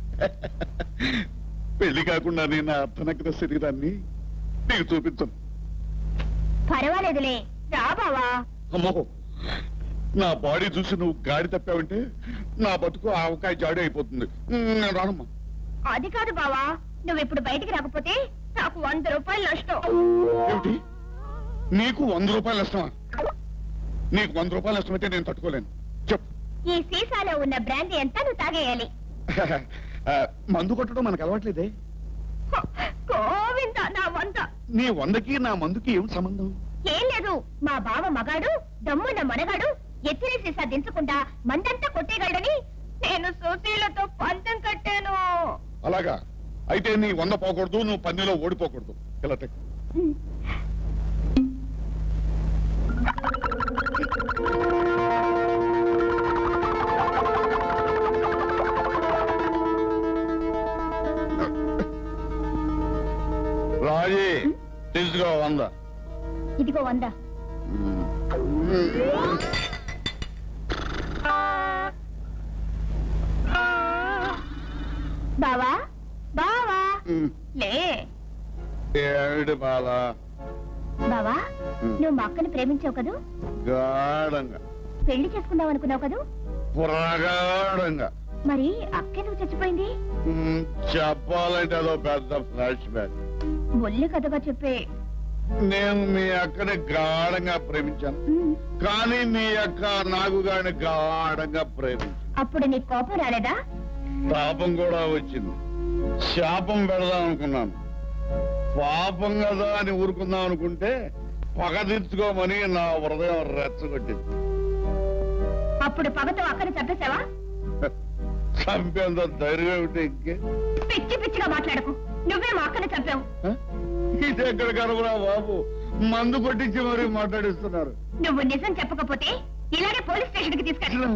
C: పెళ్లి కాకుండా నేను అర్ధనగ్న శరీరాన్ని నీకు చూపించను.
A: పర్వాలేదులే, రా బావా.
C: అమ్మో, నా బాడీ చూసి నువ్వు గాడి తప్పావంటే నా బతుకు ఆవకాయ జాడి అయిపోతుంది. నేను రానమ్మా.
A: అది కాదు బావా, నువ్వు ఇప్పుడు బయటికి రాకపోతే నాకు వంద రూపాయలు నష్టం.
C: ఏమిటి? నీకు వంద రూపాయలు నష్టమా? నీకు వంద రూపాయలు నష్టమైతే నేను తట్టుకోలేను. చెప్పు.
A: ఈ సీసాలో ఉన్న బ్రాండీ ఎంత నువ్వు తాగేయాలి.
C: మందు కొట్టడం మనకు అలవాట్లేదే.
A: గోవింద, నా వంద.
C: నీ వందకి నా మందుకి ఏం సంబంధం?
A: ఏం లేదు, మా బావ మగాడు, దమ్మున్న మనగాడు, ఎత్తిన సీసా దించకుండా మందంతా కొట్టేయగలడని నేను సుశీలతో పందెం కట్టాను.
C: అలాగా? అయితే నీ వంద పోకూడదు, నువ్వు పన్నెలో ఓడిపోకూడదు. ఇలా తెక్కు. రాజీ, తీసుకో వంద.
A: ఇదిగో వంద. బావా, బావా, లే.
C: ఏమిటి బాలా?
A: బావా నువ్వు మా అక్కని ప్రేమించావు కదూ?
C: గాఢంగా.
A: పెళ్లి చేసుకుందాం అనుకున్నావు కదూ?
C: పురాగాఢంగా.
A: మరి అక్కే నువ్వు చచ్చిపోయింది?
C: ఉమ్, చెప్పాలంటే అదో పెద్ద ఫ్లాష్ బ్యాక్.
A: ఒళ్ళు కథగా చెప్పే.
C: నేను మీ అక్కని గాఢంగా ప్రేమించాను, కానీ మీ అక్క నాకు గాని గాఢంగా ప్రేమించాను.
A: అప్పుడు నీకు కోపం రాలేదా?
C: పాపం కూడా వచ్చింది. శాపం పెడదాం అనుకున్నాను, పాపం కదా అని ఊరుకుందాం అనుకుంటే పగ తీర్చుకోమని నా హృదయం రెచ్చగొట్టింది.
A: అప్పుడు పగతో అక్కని చంపేశావా?
C: చంపేంత ధైర్యం ఏమిటి? ఇంకే
A: పిచ్చి పిచ్చిగా మాట్లాడకు. నువ్వే మా అక్కని చంపావు.
C: ఇది ఎక్కడ కనబరా బాబు, మందు కొట్టించి మరీ మాట్లాడిస్తున్నారు.
A: నువ్వు నిజం చెప్పకపోతే ఇలాగే పోలీస్ స్టేషన్ కి తీసుకెళ్ళు.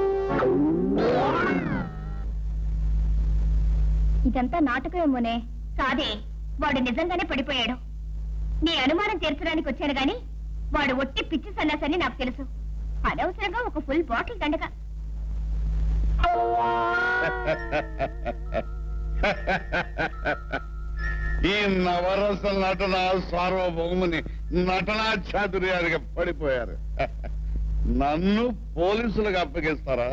A: ఇదంతా నాటకమేమోనే. కాదే, వాడు నిజంగానే పడిపోయాడు. నీ అనుమానం తీర్చడానికి వచ్చాను గాని వాడు ఒట్టి పిచ్చి సన్నాసని నాకు తెలుసు. అనవసరంగా ఒక ఫుల్ బాటిల్ దండగా.
C: ఈ నవరస నటన సార్వభౌముని నటనా చాతుర్యానికి పడిపోయారు. నన్ను పోలీసులకు అప్పగిస్తారా?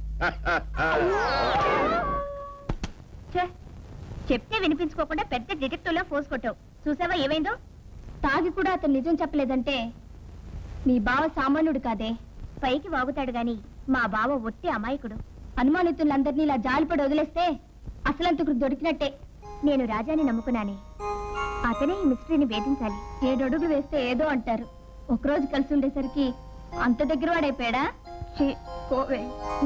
A: చెప్తే వినిపించుకోకుండా పెద్ద డిటెక్టివ్ లా ఫోర్స్ కొట్టావు. చూసావా ఏమైందో? తాగి కూడా అతను నిజం చెప్పలేదంటే నీ బావ సామాన్యుడు కాదే. పైకి వాగుతాడు గాని మా బావ ఒట్టి అమాయకుడు. అనుమానితులందరినీ ఇలా జాలిపడి వదిలేస్తే అసలంతకుడు దొరికినట్టే. నేను రాజాని నమ్ముకున్నానే, అతనే ఈ మిస్టరీని వేధించాలి. ఏడడుగు వేస్తే ఏదో అంటారు. ఒకరోజు కలిసి ఉండేసరికి అంత దగ్గర వాడైపోయాడా? పోవే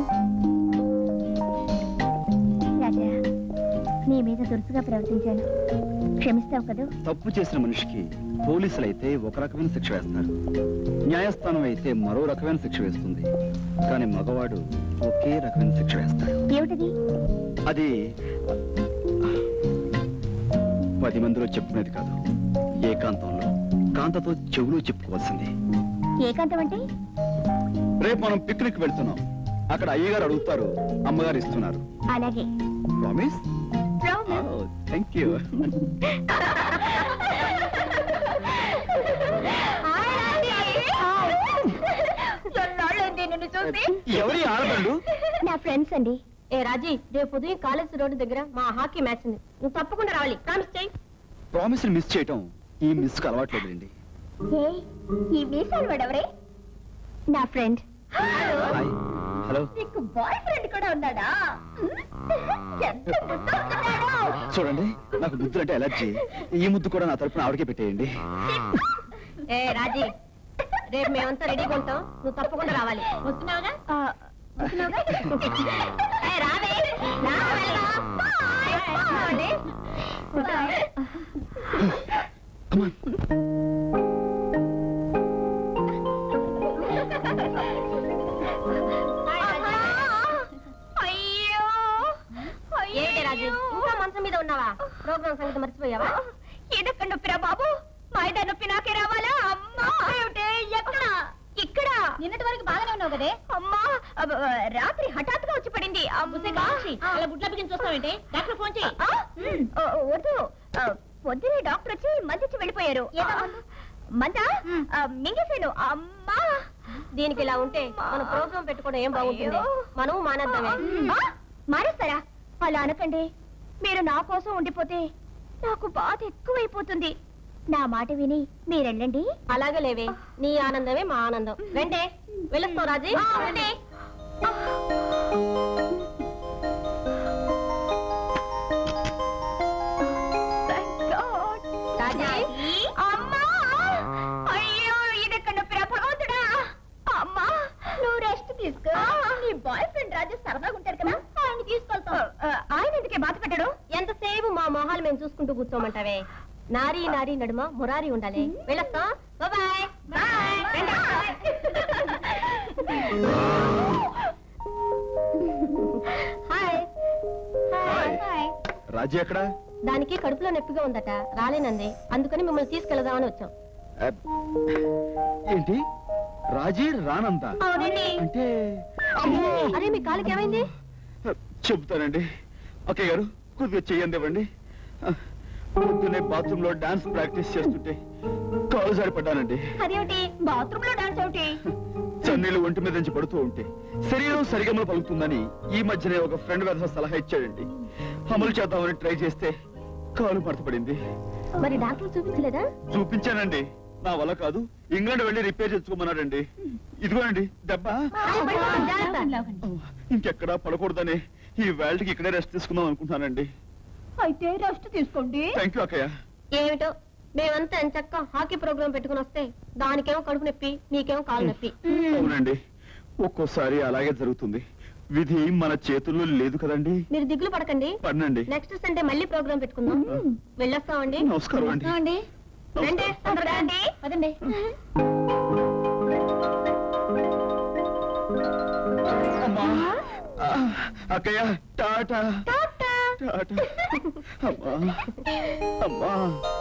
A: రాజా, నీ మీద దురుసుగా ప్రవర్తించాను, క్షమిస్తావు కదా?
G: తప్పు చేసిన మనిషికి పోలీసులైతే ఒక రకమైన శిక్ష వేస్తారు, న్యాయస్థానం అయితే మరో రకమైన శిక్ష వేస్తుంది. కానీ మగవాడు ఒకే రకమైన శిక్ష వేస్తాడు.
A: ఏమిటది?
G: అది పది మందిలో చెప్పుకునేది కాదు, ఏకాంతంలో కాంతతో చెవులు చెప్పుకోవాల్సింది.
A: ఏకాంతం అంటే?
G: రేపు మనం పిక్నిక్ వెళ్తున్నాం, అక్కడ అయ్యగారు అడుగుతారు, అమ్మగారు ఇస్తున్నారు.
A: అలాగే.
G: ప్రామిస్? Thank you. ఎవరి ఆడవాళ్ళు?
A: నా ఫ్రెండ్స్ అండి. ఏ రాజీ, రేపు ఉదయం కాలేజ్ రోడ్డు దగ్గర మా హాకీ మ్యాచ్ ఉంది, నువ్వు తప్పకుండా రావాలి. ప్రామిస్ చేయి.
G: ప్రామిస్ మిస్ చేయటం ఈ మిస్ కు అలవాట్లేదండి.
A: ఈ మీసాలు వాడెవరే? నా ఫ్రెండ్.
G: హలో.
A: నీకు బాయ్ ఫ్రెండ్ కూడా ఉన్నాడా? ఎంత ముద్దొస్తున్నాడో.
G: చూడండి, నాకు ముద్దులు అంటే ఎలర్జీ. ఈ ముద్దు కూడా నా తరపున ఆవిడకే పెట్టేయండి.
A: ఏ రాజీ, రేపు మేమంతా రెడీగా ఉంటాం, నువ్వు తప్పకుండా రావాలి. వస్తున్నావుగా? రావే. అయ్యో ఏంటి రాజు, ఇంకా మంచం మీద ఉన్నావా? ప్రోగ్రామ్ సంగతి మర్చిపోయావా? ఎదక్కడ నొప్పిరా బాబు, మైదా నొప్పి నాకే రావాలా? అమ్మా ఎక్కడ? ఇక్కడ. నిన్నటి వరకు బాగానే ఉన్నావు కదే. అమ్మా రాత్రి హఠాత్తుగా వచ్చి పడింది. అలా గుడ్ల బిగించి చూస్తావేంటి? డాక్టర్ ఫోన్ చేయి. వద్దు, పొద్దునే డాక్టర్ వచ్చి మందిచ్చి వెళ్ళిపోయారు. మందా మింగేశాను. అమ్మా దీనికి ఇలా ఉంటే మన ప్రోగ్రాం పెట్టుకోవడం ఏం బాగుంటుంది? మనం మానేద్దామే. మానేస్తారా? అలా అనకండి. మీరు నా కోసం ఉండిపోతే నాకు బాధ ఎక్కువైపోతుంది. నా మాట విని మీరెళ్ళండి. అలాగే లేవే, నీ ఆనందమే మా ఆనందం. రండే, వెళ్ళొస్తావు రాజీ. అయ్యో ఇదెక్కడ నొప్పిరా భగవంతుడా. అమ్మా నువ్వు రెస్ట్ తీసుకో. నీ బాయ్ ఫ్రెండ్ రాజు సరదాగా ఉంటాడు కదా, ఆయన తీసుకెళ్తావు. ఆయన ఎందుకే బాధ పెట్టాడు? ఎంతసేపు మా మొహాలు మేము చూసుకుంటూ కూర్చోమంటావే? నారీ నారీ నడుమ మురారి ఉండాలి. వెళ్ళొస్తా. Bye bye. హాయ్.
G: రాజీ ఎక్కడ?
A: దానికి కడుపులో నొప్పిగా ఉందట, రాలేనంది. అందుకని మిమ్మల్ని తీసుకెళ్దామని వచ్చాం.
G: ఏంటి రాజీ రానందా? అంటే
A: అరే మీ కాలికి ఏమైంది?
G: చెబుతానండి. ఓకే గారు, కొద్దిగా చెయ్యండి ఇవ్వండి. పొద్దునే బాత్రూమ్ లో డాన్స్ ప్రాక్టీస్ చేస్తుంటే కాలు జారిపడ్డానండి.
A: అదేమిటి బాత్రూమ్ లో డాన్స్ ఏమిటి?
G: చన్నీళ్ళు ఒంటి మీద నుంచి పడుతూ ఉంటే శరీరం సరిగమలు పలుకుతుందని ఈ మధ్యనే ఒక ఫ్రెండ్ వెధ సలహా ఇచ్చాడండి. అమలు చేద్దామని ట్రై చేస్తే కాలు మడతపడింది.
A: మరి డాక్టర్ చూపించలేదా?
G: చూపించానండి, నా వల్ల కాదు, ఇంగ్లాండ్ వెళ్ళి రిపేర్ చేసుకోమన్నాడండి. ఇదిగోనండి దెబ్బ. ఇంకెక్కడా పడకూడదని ఈ వేల్డ్కి ఇక్కడే రెస్ట్ తీసుకుందాం అనుకుంటున్నానండి.
A: అయితే రెస్ట్ తీసుకోండి.
G: థ్యాంక్ యూ అక్కయ్య.
A: ఏమిటో మేమంతా ఎంచక్క హాకీ ప్రోగ్రామ్ పెట్టుకుని వస్తే దానికేమో కడుపు నొప్పి, నీకేమో కాలు నొప్పి.
G: అవునండి, ఒక్కోసారి అలాగే జరుగుతుంది. విధి మన చేతుల్లో లేదు కదండి.
A: మీరు దిగులు పడకండి,
G: పడినండి.
A: నెక్స్ట్ సండే మళ్ళీ ప్రోగ్రామ్ పెట్టుకుందాం. వెళ్ళొస్తామండి.
G: నమస్కారం అండి.
A: రండి రండి తొందరగా రండి. పదండి.
G: అమ్మా అక్కయ్య టాటా టాటా. అమ్మా అమ్మా.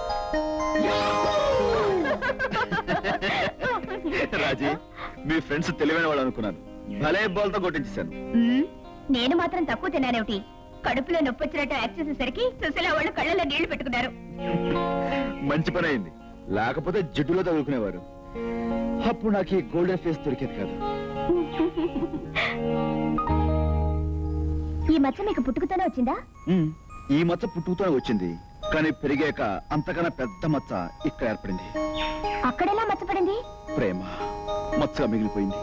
G: రాజీ, మీ ఫ్రెండ్స్ తెలివైన వాళ్ళు అనుకున్నాను, భలే బాల్తో కొట్టించేశాను.
A: నేను మాత్రం తక్కువ తిన్నానేమిటి? కడుపులో నొప్పి వచ్చినట్టు యాక్ట్ చేసేసరికి సుశీల వాళ్ళు కళ్ళలో నీళ్లు పెట్టుకున్నారు.
G: మంచి పని అయింది, లేకపోతే జిడ్డులో తగులుకునేవారు. అప్పుడు నాకు ఈ గోల్డెన్ ఫేస్ దొరికేది కాదు.
A: ఈ మచ్చ మీకు పుట్టుకతోనే వచ్చిందా?
G: ఈ మచ్చ పుట్టుకతోనే వచ్చింది, కానీ పెరిగాక అంతకన్నా పెద్ద మచ్చ ఇక్కడ ఏర్పడింది.
A: అక్కడెలా మచ్చపడింది?
G: ప్రేమ మచ్చగా మిగిలిపోయింది.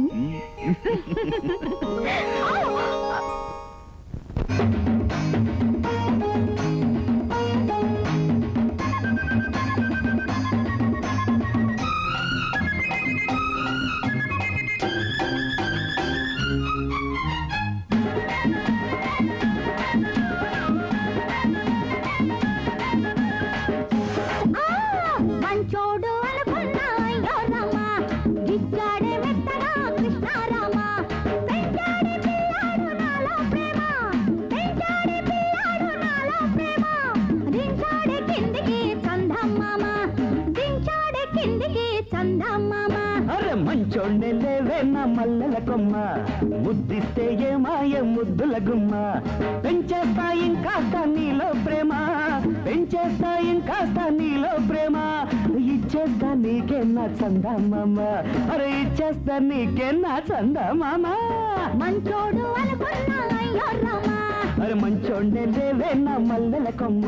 L: మంచోడు అనుకున్నా అయ్యో రామా, గిచ్చాడే మెత్తగా కృష్ణారామా, పెంచాడే పిల్లాడు నాలో ప్రేమ, పెంచాడే పిల్లాడు నాలో ప్రేమ, దించాడే కిందికి చందమామ, దించాడే కిందికి చందమామ.
I: అరే మంచోండే లేవే నా మల్లెల కొమ్మ, ముద్దిస్తే ఏమాయ ముద్దుల గుమ్మ, పెంచేస్తా ఇంకాస్త నీలో ప్రేమ, పెంచేస్తా ఇంకాస్త నీలో ప్రేమ, ఇచ్చేస్తా నీకే నా చందమామ, అరే ఇచ్చేస్తా నీకే నా చందమామ.
L: మంచోడు అనుకున్నా అయ్యో రామా,
I: అరే మంచోండే లేవే నా మల్లెల కొమ్మ.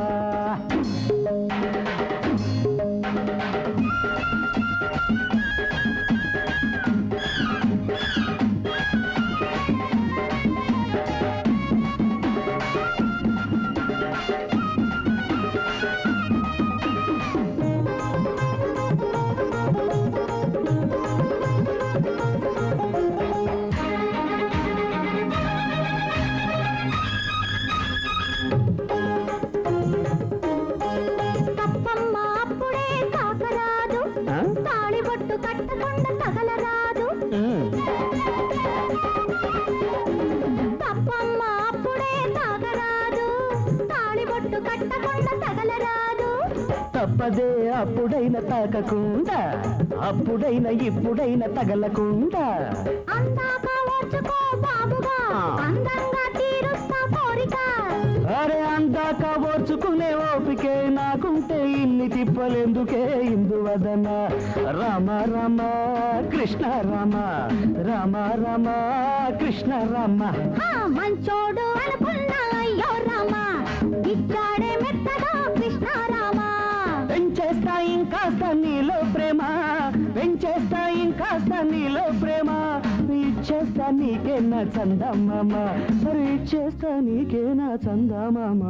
L: తప్పమ్మ అప్పుడే తాకరాదు, తాళిబొట్టు కట్టకుండా తగలరాదు. తప్పమ్మ అప్పుడే తాకరాదు, తాళిబొట్టు కట్టకుండా తగలరాదు.
I: తప్పదే అప్పుడైనా తాకకుండా, అప్పుడైనా ఇప్పుడైనా తగలకుండా,
L: అందాక ఓర్చుకో బాబుగా, అందంగా తీరుస్తా కోరిక.
I: అరే అందాక ఓర్చుకునే ఓపికే నాకుంటే ఇన్ని తిప్పలేందుకే ఇందువదన. రామ రామ కృష్ణ రామ, రామ రామ కృష్ణ రామ.
L: మంచోడు అనుకున్నా అయ్యో రామా, ఇచ్చాడే మెత్తగా కృష్ణారామా,
I: పెంచేస్తా ఇంకాస్త నీలో ప్రేమ, పెంచేస్తా ఇంకాస్త నీలో ప్రేమ, ఇచ్చేస్తా నీకే నా చందమామ, మరి ఇచ్చేస్తా నీకే నా చందమామ.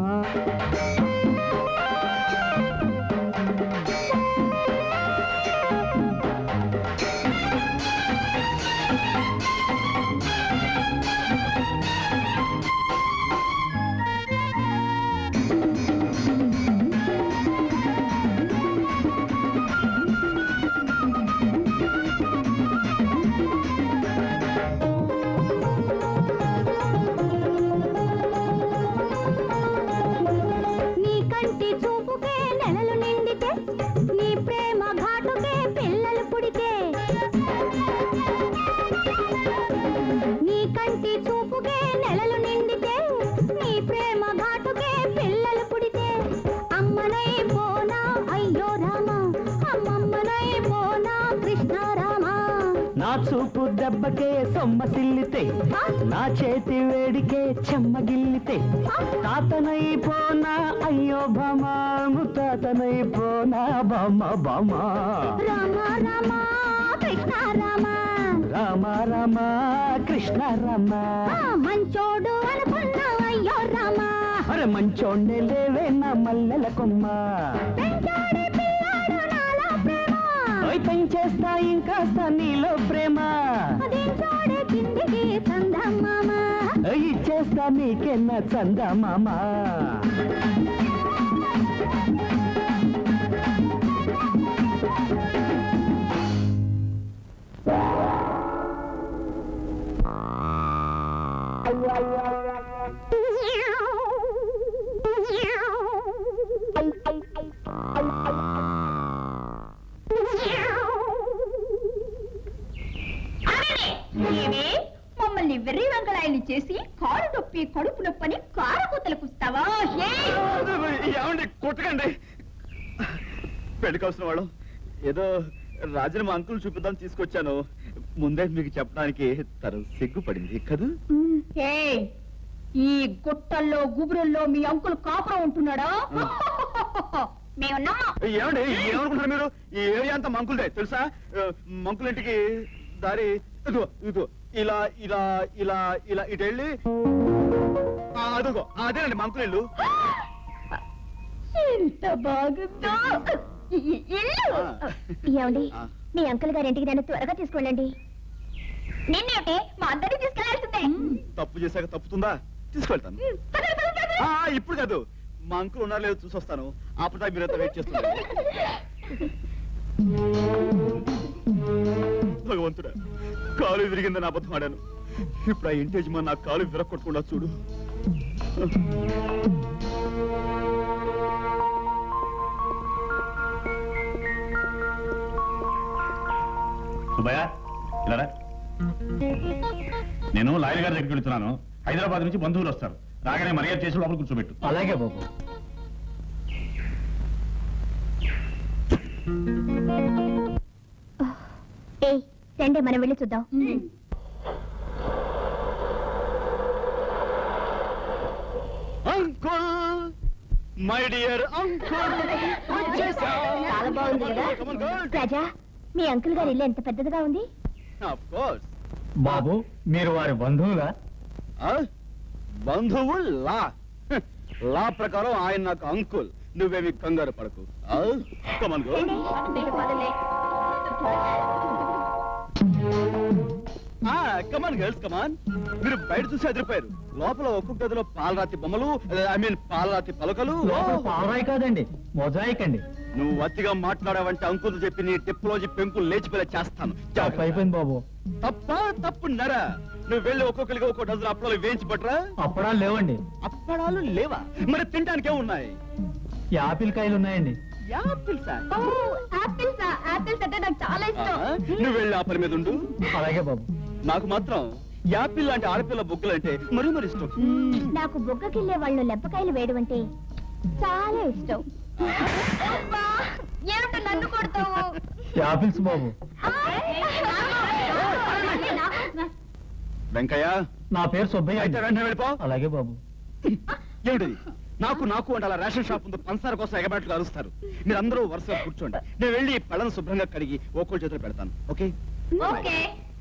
L: నీ కంటి చూపుకే నెలలు నిండితే, నీ ప్రేమ ఘాటుకే పిల్లలు పుడితే, నీ కంటి చూపుకే నెలలు నిండితే, నీ ప్రేమ ఘాటుకే పిల్లలు పుడితే, అమ్మన
I: చూపు దెబ్బకే సొమ్మసిల్లితే నా చేతి వేడికే చెమ్మగిల్లితే తాతనైపోనా అయ్యో బామా ముతాతనైపోనా బామ్మ బామ్మ
L: రామ రామ కృష్ణ రామ
I: రామ రామ కృష్ణ రామ
L: మంచోడు అనుకున్నా అయ్యో రామ
I: అరే మంచోండే లేవే నా మల్లెల కొమ్మ పెంచేస్తా ఇంకాస్త నీలో ప్రేమ ఇచ్చేస్తా నీకెన్న చందమామ
A: మమ్మల్ని వెర్రి వంకలాయలు చేసి కారు నొప్పి కడుపు నొప్పని కారకూతలకు వస్తావా?
J: ఏమండి కొట్టకండి. పెళ్లి కావాల్సిన వాళ్ళు ఏదో రాజుని మా అంకుల్ చూపిద్దాం తీసుకొచ్చాను. ముందే మీకు చెప్పడానికి తను సిగ్గుపడింది కదూ.
A: ఈ గుట్టల్లో గుబురుల్లో మీ అంకుల్ కాపురం ఉంటున్నాడా?
J: ఏమండి ఏమనుకుంటారు మీరు? ఈ ఏరియా అంతా మంకులదే తెలుసా? మంకులింటికి దారి ఇదిగో ఇదిగో ఇలా ఇలా ఇలా ఇలా ఇటు వెళ్ళి అదిగో అదేనండి మంకులు ఇల్లు.
A: ఎంత బాగుందో
L: ఏమండి మీ అంకుల్ గారి ఇంటికి నన్ను త్వరగా తీసుకెళ్ళండి.
A: నిన్నేటే మా అందరినీ తీసుకెళ్లాల్సిందే.
J: తప్పు చేశాక తప్పుతుందా? తీసుకెళ్తాను. ఇప్పుడు కాదు, మా అంకుల్ ఉన్నారు లేదో చూసి వస్తాను. అప్పుడు మీరంతా వెయిట్ చేస్తున్నారు. భగవంతుడా, కాలు విరిగిందని అబద్ధం ఆడాను. ఇప్పుడు ఆ ఇంటి యజమాని నా కాలు విరక్కొట్టకుండా చూడు.
C: సుబ్బయ్య ఇలా నేను లాయర్ గారి దగ్గరికి వెళ్తున్నాను. హైదరాబాద్ నుంచి బంధువులు వస్తారు. రాగానే మర్యాద చేసి లోపల కూర్చోబెట్టు.
D: అలాగే బాబు.
L: ఏ రండి మనం వెళ్ళి చూద్దాం.
J: అంకుల్, మై డియర్ అంకుల్,
L: చాలా బాగుంది కదా రాజా. మీ అంకుల్ గారి ఇల్లు ఎంత పెద్దదిగా ఉంది.
J: Of course.
D: బాబు మీరు వారి బంధువులా?
J: బంధువు లా లా ప్రకారం ఆయన నాకు అంకుల్. నువ్వేమి కంగారు పడకు. Come on go. Come on girls come on. మీరు బయట చూసి అదిరిపోయారు. లోపల ఒక్కొక్క గదిలో పాలరాతి బొమ్మలు, ఐ మీన్ పాలరాతి పలకలు.
D: పాలరాయి కాదండి, మొజాయిక్ అండి.
J: నువ్వు అతిగా మాట్లాడావంటే అంకుల్ చెప్పి నీ టెక్నాలజీ పెంకులు లేచిపోయేలా చేస్తాను.
D: అయిపోయింది బాబు.
J: తప్ప తప్పున్నారా? నువ్వు వెళ్ళి ఒక్కొక్కరికి ఒక్కో డజన్ అప్పడాలు వేయించి పట్టరా.
D: అప్పడాలు లేవండి.
J: అప్పడాలు లేవా? మరి తినడానికి ఏమున్నాయి?
D: యాపిల్ కాయలు ఉన్నాయండి.
A: చాలా ఇష్టం.
J: నువ్వు వెళ్ళి ఆ పని మీద ఉండు.
D: అలాగే బాబు.
J: నాకు మాత్రం యాపిల్ లాంటి ఆడపిల్ల బొగ్గులంటే మరీ మరి ఇష్టం.
L: నాకు బొగ్గకిల్లే వాళ్ళు లెప్పకాయలు వేయడం అంటే చాలా ఇష్టం.
A: ఏమిటో నన్ను కొడతావు?
D: యాపిల్స్ బాబు.
J: వెంకయ్య,
D: నా పేరు సుబ్బయ్య.
J: అయితే వెంటనే వెళ్ళిపో.
D: అలాగే బాబు.
J: ఏమిటి నాకు నాకు అంటే అలా రేషన్ షాప్ ముందు పంచదార కోసం ఎగబాట్లు అరుస్తారు. మీరందరూ వరుసగా కూర్చోండి. నేను వెళ్ళి పళ్ళను శుభ్రంగా కడిగి ఒక్కో చేతులు పెడతాను. ఓకే?
A: ఓకే.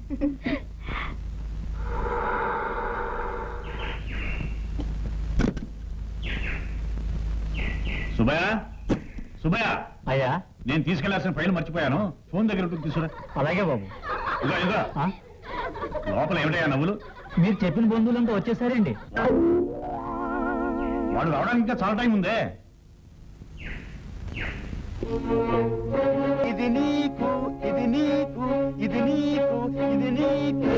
C: సుబ్బయ్య, సుబ్బయ్య.
D: అయ్యా,
C: నేను తీసుకెళ్లాల్సిన ఫైల్ మర్చిపోయాను. ఫోన్ దగ్గర ఉంటుంది, తీసుకురా.
D: అలాగే బాబు.
C: ఇదిగో ఇదిగో లోపల ఏమిటయ్యా నవ్వులు?
D: మీరు చెప్పిన బంధువులంతా వచ్చేసారండి.
C: వాళ్ళు రావడానికి ఇంకా చాలా టైం ఉందే.
J: ఇది నీకు, ఇది నీకు, ఇది నీకు, ఇది నీకు.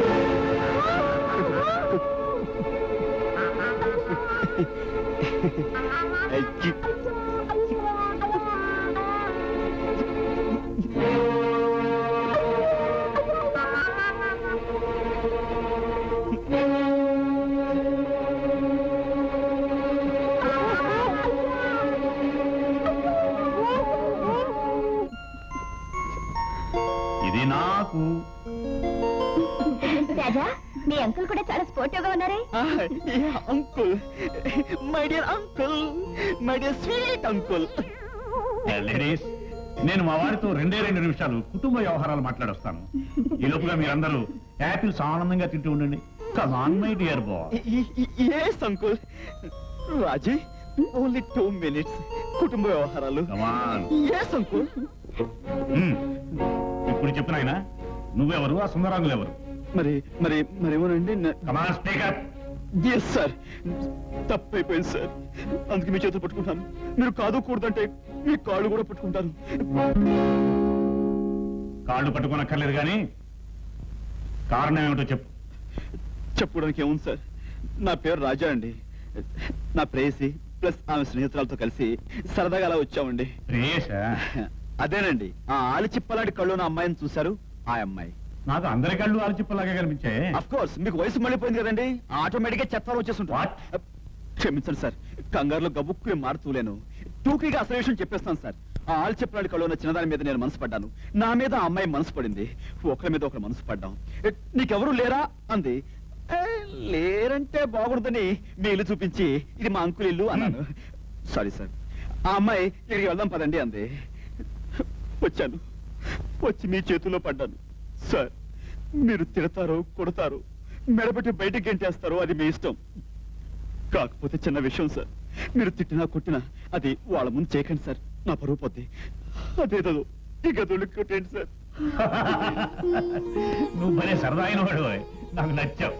C: ఇది నాకు,
L: రాజా మీ అంకుల్ కూడా చాలా స్పోర్టివ్గా ఉన్నారే.
G: Uncle, my dear uncle, my dear sweet uncle.
E: Ladies, నేను మా వారితో రెండే రెండు నిమిషాలు కుటుంబ వ్యవహారాలు మాట్లాడొస్తాను. ఈ లోపుగా మీరందరూ యాపిల్స్ ఆనందంగా తింటూ ఉండండి. Come on my dear boy.
G: yes uncle. Raji, only two minutes. కుటుంబ వ్యవహారాలు.
E: Come on.
G: yes uncle.
E: ఇప్పుడు చెప్పు నాయనా, నువ్వెవరు, ఆ సుందరాంగులు ఎవరు?
G: మరి మరి మరేమోనండి.
E: Come on, speak up.
G: Yes sir, తప్పైపోయింది సార్. అందుకే మీ చేతులు పట్టుకుంటాను. మీరు కాదు కూడదంటే మీ కాళ్ళు కూడా పట్టుకుంటాను.
E: కాళ్ళు పట్టుకోనక్కర్లేదు కానీ కారణం ఏమిటో చెప్పు.
G: చెప్పుకోవడానికి ఏముంది సార్, నా పేరు రాజా అండి. నా ప్రేయసి ప్లస్ ఆమె స్నేహితురాలతో కలిసి సరదాగా అలా వచ్చామండి.
E: ప్రేయసా?
G: అదేనండి, ఆ ఆలిచిప్పలాంటి కళ్ళు ఉన్న అమ్మాయిని చూశారు. ఆ అమ్మాయి
E: నాకు అందరి కళ్ళు ఆలిచిప్పలాగా కనిపించాయి.
G: అఫ్ కోర్స్ మీకు వయసు మళ్ళీపోయింది కదండి, ఆటోమేటిక్ గా చెత్తాలు వచ్చేస్తుంటా. క్షమించండి సార్, కంగారులో గబుక్కుని మారుతూలేను. టూకీగా అసలు విషయం చెప్పేస్తాను సార్. ఆ ఆలిచిప్పలాంటి కళ్ళు ఉన్న చిన్నదాని మీద నేను మనసు పడ్డాను. నా మీద ఆ అమ్మాయి మనసు పడింది. ఒకరి మీద ఒకరు మనసు పడ్డాం. నీకెవరు లేరా అంది. లేరంటే బాగుండదని మీ ఇల్లు చూపించి ఇది మా అంకుల్ ఇల్లు అన్నాను. Sorry sir. ఆ అమ్మాయి ఇక్కడికి వెళ్దాం పదండి అంది. వచ్చాను. వచ్చి మీ చేతుల్లో పడ్డాను. సార్, మీరు తిడతారు, కొడతారు, మెడబెట్టి బయటకు గెంటేస్తారు, అది మీ ఇష్టం. కాకపోతే చిన్న విషయం సార్, మీరు తిట్టినా కొట్టినా అది వాళ్ళ ముందు చేయకండి సార్. నా పరువు పోతే అదేదో ఈ గదులు కొట్టండి సార్.
E: నువ్వు భలే సరదా అయిన వాడు, నాకు నచ్చావు.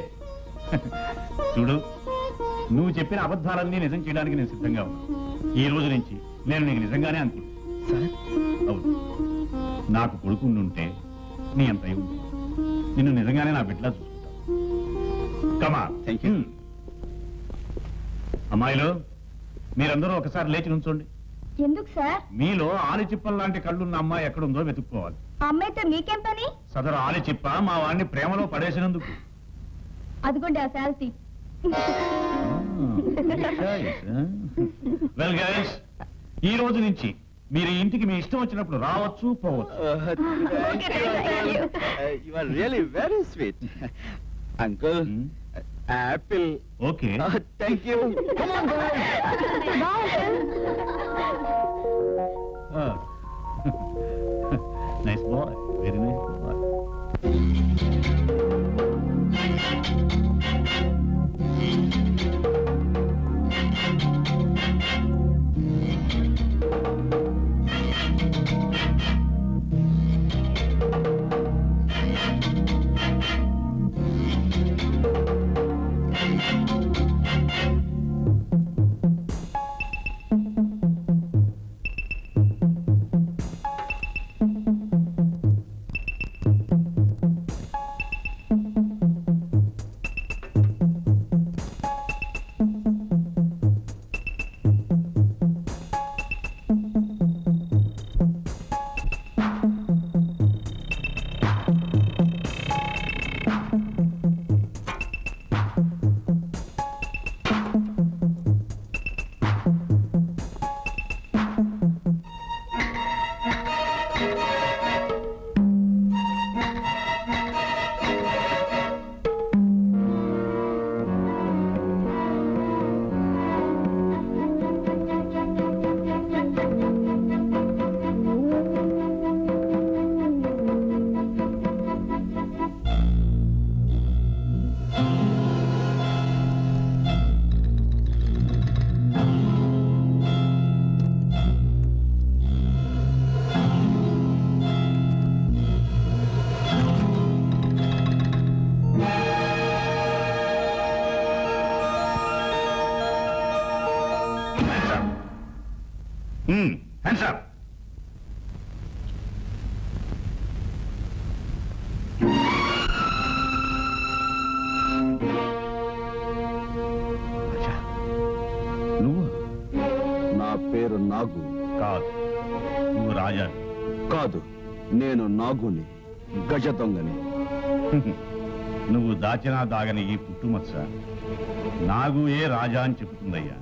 E: చూడు, నువ్వు చెప్పిన అబద్ధాలన్నీ నిజం చేయడానికి నేను సిద్ధంగా ఉన్నా. ఈ రోజు నుంచి నేను నీకు నిజంగానే అనుకుంటా.
G: సార్,
E: అవును, నాకు కొడుకుండుంటే నీ అంత అయి ఉంటుంది. నిన్ను నిజంగానే నా బిడ్డలా చూసుకుంటా. కమా.
G: Thank you.
E: అమ్మాయిలు, మీరందరూ ఒకసారి లేచి నుంచోండి.
L: ఎందుకు సార్?
E: మీలో ఆలిచిప్పల్ లాంటి కళ్ళున్న అమ్మాయి ఎక్కడుందో వెతుక్కోవాలి.
L: అమ్మాయితో మీకేం పని?
E: సదరు ఆలిచిప్ప మా వాడిని ప్రేమలో పడేసినందుకు.
L: అదిగోండి ఆ శాల్తీ.
E: వెల్ గైస్, ఈ రోజు నుంచి మీరు ఇంటికి మీ ఇష్టం వచ్చినప్పుడు రావచ్చు, పోవచ్చు.
G: You are really very sweet uncle. Apple.
E: Okay,
G: thank you. Come on
E: nice boy, very nice boy. Hmm, hands up.
G: నువ్వు? నా పేరు నాగు.
E: కాదు, నువ్వు రాజా.
G: కాదు, నేను నాగుని, గజ దొంగని.
E: నువ్వు దాచినా దాగని ఈ పుట్టుమచ్చ నాగు ఏ రాజా అని చెబుతుందయ్యా.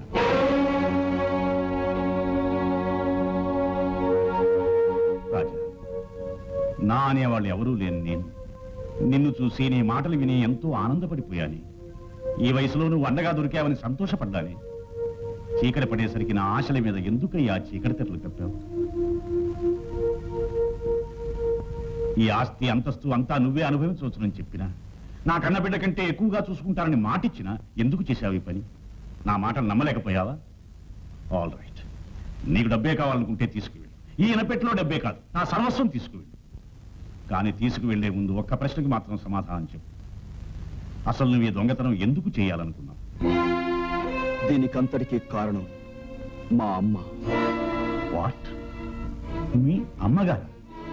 E: రాజా, నా అనేవాళ్ళు ఎవరూ లేని నేను
K: నిన్ను చూసి నీ మాటలు విని ఎంతో ఆనందపడిపోయాను. ఈ వయసులో నువ్వు అండగా దొరికావని సంతోషపడ్డానే. చీకటి పడేసరికి నా ఆశల మీద ఎందుకయ్యా చీకటి తెరలు కప్పావు? ఈ ఆస్తి అంతస్తు అంతా నువ్వే అనుభవించవచ్చునని చెప్పినా, నా కన్నబిడ్డ కంటే ఎక్కువగా చూసుకుంటానని మాటిచ్చినా ఎందుకు చేశావు ఈ పని? నా మాటలు నమ్మలేకపోయావా? ఆల్ రైట్, నీకు డబ్బే కావాలనుకుంటే తీసుకువెళ్ళు. ఈ ఇనపెట్టిలో డబ్బే కాదు, నా సర్వస్వం తీసుకువెళ్ళు. కానీ తీసుకువెళ్లే ముందు ఒక్క ప్రశ్నకి మాత్రం సమాధానం చెప్పు. అసలు నువ్వు ఈ దొంగతనం ఎందుకు చేయాలనుకున్నావు?
G: దీనికంతటికీ కారణం మా అమ్మ.
K: వాట్? మీ అమ్మగారు?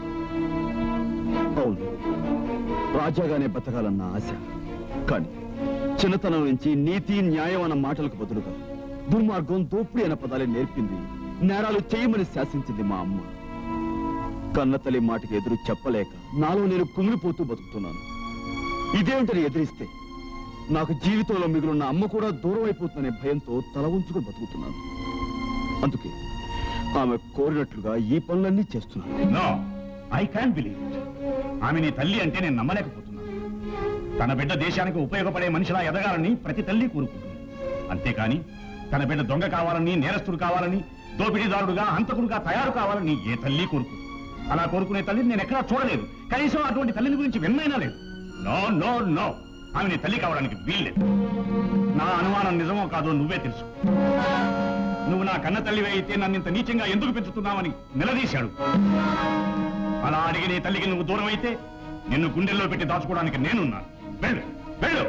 G: అవును, రాజాగానే బతకాలన్న ఆశ. కానీ చిన్నతనం నుంచి నీతి న్యాయం అన్న మాటలకు బదులుగా దుర్మార్గం దోపిడీ అన్న పదాలే నేర్పింది. నేరాలు చేయమని శాసించింది మా అమ్మ. కన్నతల్లి మాటకి ఎదురు చెప్పలేక నాలో నేను కుమిలిపోతూ బతుకుతున్నాను. ఇదేమిటని ఎదిరిస్తే నాకు జీవితంలో మిగులున్న అమ్మ కూడా దూరం అయిపోతుందనే భయంతో తల ఉంచుకుని బతుకుతున్నాను. అందుకే ఆమె కోరినట్లుగా ఈ పనులన్నీ చేస్తున్నాను.
K: No, I can believe it. ఆమె నీ తల్లి అంటే నేను నమ్మలేకపోతున్నాను. తన బిడ్డ దేశానికి ఉపయోగపడే మనిషిలా ఎదగాలని ప్రతి తల్లి కోరుకుంటుంది. అంతేకాని తన బిడ్డ దొంగ కావాలని, నేరస్తుడు కావాలని, దోపిడీదారుడుగా, హంతకుడుగా తయారు కావాలని ఏ తల్లి కోరుకుంటుంది. అలా కోరుకునే తల్లిని నేను ఎక్కడా చూడలేదు. కనీసం అటువంటి తల్లిని గురించి విన్నైనా లేదు. నో నో నో, ఆమె నీ తల్లి కావడానికి వీల్లేదు. నా అనుమానం నిజమో కాదో నువ్వే తెలుసు. నువ్వు నా కన్న తల్లివే అయితే నన్ను ఇంత నీచంగా ఎందుకు పెంచుతున్నావని నిలదీశాడు. అలా అడిగి నీ తల్లికి నువ్వు దూరం అయితే నిన్ను గుండెల్లో పెట్టి దాచుకోవడానికి నేనున్నాను. వెళ్ళు వెళ్ళు.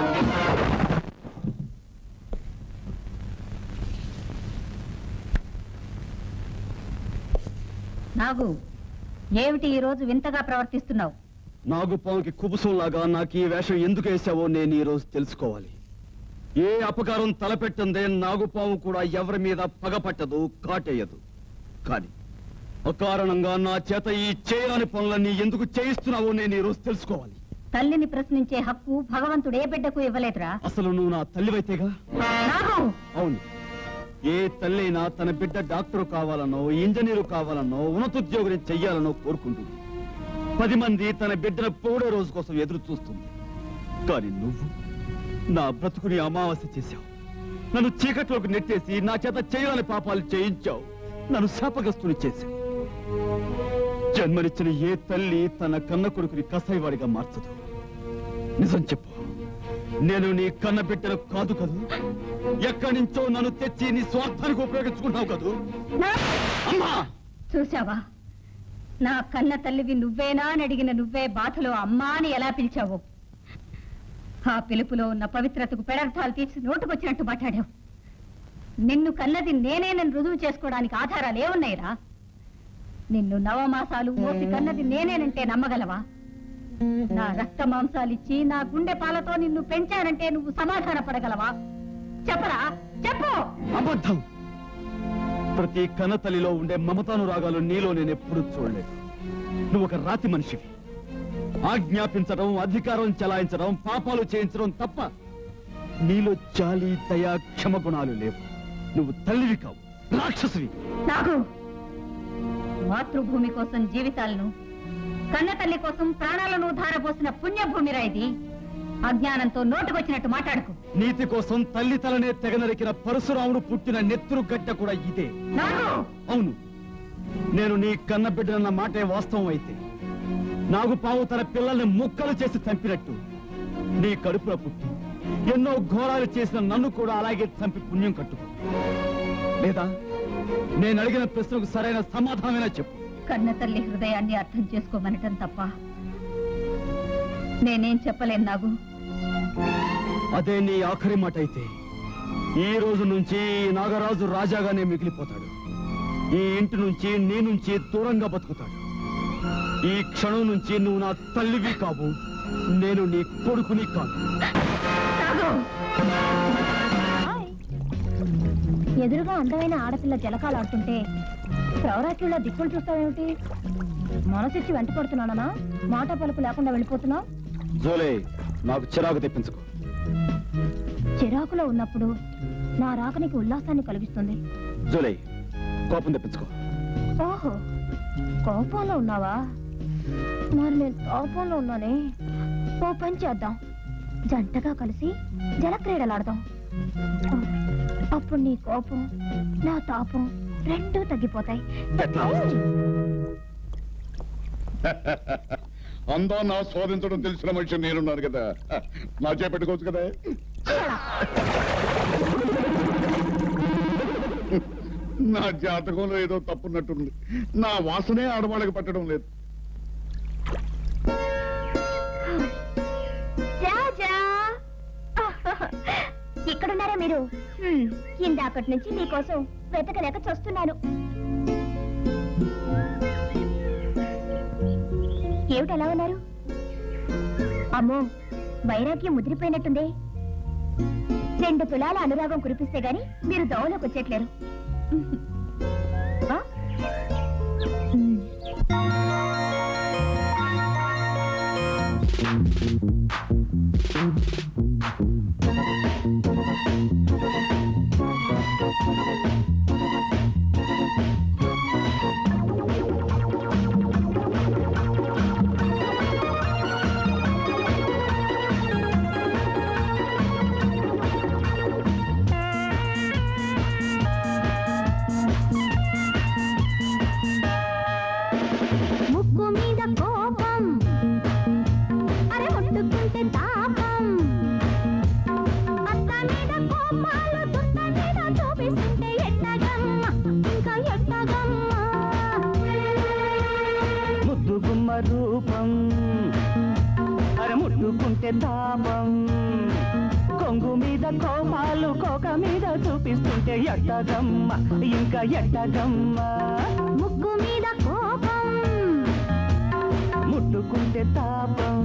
A: నాగు, ఏమిటి ఈ రోజు వింతగా ప్రవర్తిస్తున్నావు?
G: నాగుపాముకి కుబుసంలాగా నాకు ఈ వేషం ఎందుకు వేశావో నేను ఈ రోజు తెలుసుకోవాలి. ఏ అపకారం తలపెట్టిందే నాగుపాము కూడా ఎవరి మీద పగపట్టదు, కాటేయదు. కానీ అకారణంగా నా చేత ఈ చేయని పనులన్నీ ఎందుకు చేయిస్తున్నావో నేను ఈ రోజు తెలుసుకోవాలి.
A: తల్లిని ప్రశ్నించే హక్కు భగవంతుడు ఏ బిడ్డకు ఇవ్వలేదురా.
G: అసలు నువ్వు నా తల్లివైతేగా. అవును, ఏ తల్లైనా తన బిడ్డ డాక్టర్ కావాలనో, ఇంజనీరు కావాలనో, ఉన్నతోద్యోగిని చెయ్యాలనో కోరుకుంటుంది. పది మంది తన బిడ్డను పోడే రోజు కోసం ఎదురు చూస్తుంది. కానీ నువ్వు నా బ్రతుకుని అమావాస్య చేశావు. నన్ను చీకట్లోకి నెట్టేసి నా చేత చేయని పాపాలు చేయించావు. నన్ను శాపగ్రస్తుని చేశావు. జన్మనిచ్చిన ఏ తల్లి తన కన్న కొడుకుని కసాయివాడిగా మార్చదు. నిజం చెప్పు, నేను నీ కన్న బిడ్డను కాదు కదూ? ఎక్కడి నుంచో నన్ను తెచ్చి నీ స్వార్థానికి ఉపయోగించుకుంటావు కదూ? అమ్మా,
A: చూశావా, నా కన్న తల్లివి నువ్వేనా అని అడిగిన నువ్వే బాధలో అమ్మా అని ఎలా పిలిచావు? ఆ పిలుపులో ఉన్న పవిత్రతకు పెడర్థాలు తీసి నోటుకొచ్చినట్టు మాట్లాడావు. నిన్ను కన్నది నేనేనని రుజువు చేసుకోవడానికి ఆధారాలు ఏమున్నాయిరా? నిన్ను నవమాసాలు మోసి కన్నది నేనేనంటే నమ్మగలవా? నా రక్త మాంసాలిచ్చి నా గుండె పాలతో నిన్ను పెంచానంటే నువ్వు సమాధాన పడగలవా? చెప్పరా, చెప్పు.
G: అబద్ధం. ప్రతి కన్నతల్లిలో ఉండే మమతానురాగాలు నీలో నేను ఎప్పుడు చూడలేదు. నువ్వు ఒక రాతి మనిషివి. ఆజ్ఞాపించడం, అధికారం చెలాయించడం, పాపాలు చేయించడం తప్ప నీలో జాలి, దయా, క్షమ గుణాలు లేవు. నువ్వు తల్లివి కావు, రాక్షసువి.
A: నాకు మాతృభూమి కోసం జీవితాలను, కన్న తల్లి కోసం ప్రాణాలను ధారపోసిన పుణ్యభూమిరా ఇది. అజ్ఞానంతో నోటుకొచ్చినట్టు మాట్లాడుకు.
G: నీతి కోసం తల్లి తలనే తెగనరికిన పరశురాముడు పుట్టిన నెత్తురు గడ్డ కూడా ఇదే. అవును, నేను నీ కన్న బిడ్డనన్న మాటే వాస్తవం అయితే నాగుపాము తన పిల్లల్ని ముక్కలు చేసి చంపినట్టు నీ కడుపున పుట్టి ఎన్నో ఘోరాలు చేసిన నన్ను కూడా అలాగే చంపి పుణ్యం కట్టుకో. లేదా నేను అడిగిన ప్రశ్నకు సరైన సమాధానమైనా చెప్పు.
A: కన్న తల్లి హృదయాన్ని అర్థం చేసుకోమనటం తప్ప నేనేం చెప్పలేను నాగు.
G: అదే నీ ఆఖరి మాట అయితే ఈ రోజు నుంచి నాగరాజు రాజాగానే మిగిలిపోతాడు. ఈ ఇంటి నుంచి నీ నుంచి దూరంగా బతుకుతాడు. ఈ క్షణం నుంచి నువ్వు నా తల్లివి కావు, నేను నీ కొడుకుని కాదు.
L: ఎదురుగా అందమైన ఆడపిల్ల జలకాలు ఆడుతుంటే ప్రవరాత్రిలో దిక్కులు చూస్తావేమిటి? మనసిచ్చి వెంట పడుతున్నానా? మాట పలుకు లేకుండా వెళ్ళిపోతున్నావు.
G: జోలే, నాకు చిరాకు తెప్పించుకో.
L: చిరాకులో ఉన్నప్పుడు నా రాక నీకు ఉల్లాసాన్ని కలిగిస్తుంది.
G: జోలే, కోపం తెప్పించుకో.
L: ఓహో, కోపంలో ఉన్నావా? మరి నేను కోపంలో ఉన్నానే. ఓ పని చేద్దాం, జంటగా కలిసి జలక్రీడలాడదాం. అప్పుడు నీ కోపం నా తాపం రెండూ తగ్గిపోతాయి.
C: అందాన్ని ఆస్వాదించడం తెలిసిన మనిషి నేనున్నాను కదా, నా చేపెట్టుకోవచ్చు కదా. నా జాతకంలో ఏదో తప్పున్నట్టుంది. నా వాసనే ఆడవాళ్ళకి పట్టడం లేదు.
L: ఇక్కడున్నారా మీరు? ఇందాకటి నుంచి మీకోసం వెతకలేక చూస్తున్నాను. ఏమిటి ఎలా ఉన్నారు? అమ్మో, వైరాగ్యం ముదిరిపోయినట్టుందే. రెండు తులాల అనురాగం కురిపిస్తే గాని మీరు దోవలోకి వచ్చేట్లేరు.
I: రూపం అరే ముట్టుకుంటే తాపం, కొంగు మీద కోపాలు కోక మీద చూపిస్తుంటే ఎట్టగమ్మ ఇంకా ఎట్టగమ్మ. ముగ్గు మీద కోపం ముట్టుకుంటే తాపం.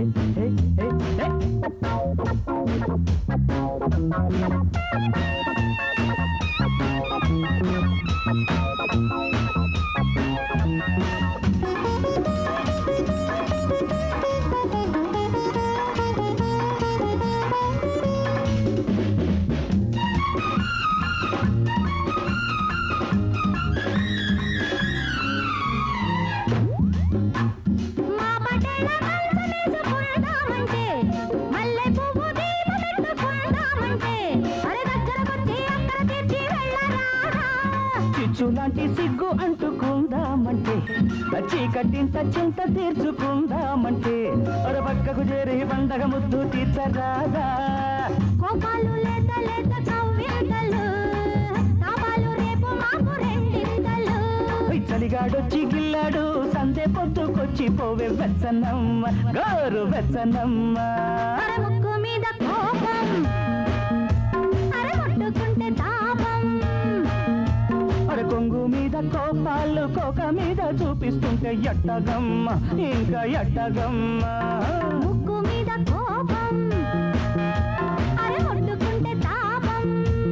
I: లాంటి సిగ్గు అంటుకుందామంటే, చీకటింత చింత తీర్చుకుందామంటే, పక్కకు చేరి పండగ ముద్దు తీర్చరాదా. కోపాలు లేత లేత కవ్వింతలు, తాపాలు రేపు మాకు రెండింతలు. చలిగాడొచ్చి గిల్లాడు సందే పొద్దుకొచ్చి పోవే వెచ్చనమ్మ గోరు వెచ్చనమ్మ. ముక్కు మీద కోపం అరే ముట్టుకుంటే తాపం, కొంగు మీద కోపాలు కోక మీద చూపిస్తుంటే ఎట్టగమ్మ ఇంకా ఎట్టగమ్మ. ముక్కు మీద కోపం అరే ముట్టుకుంటే తాపం.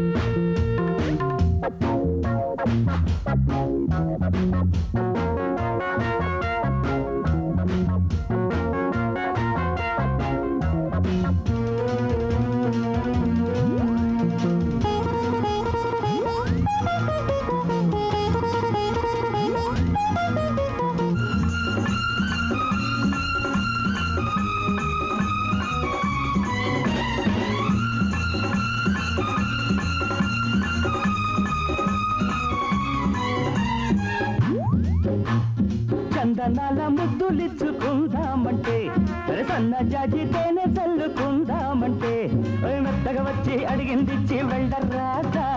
I: చందనాల ముద్దులిచ్చుకుందామంటే, సన్న జాజి తేనె చల్లుకుందామంటే, మెత్తగా వచ్చి అడిగిందిచ్చి వెళ్ళరాదా.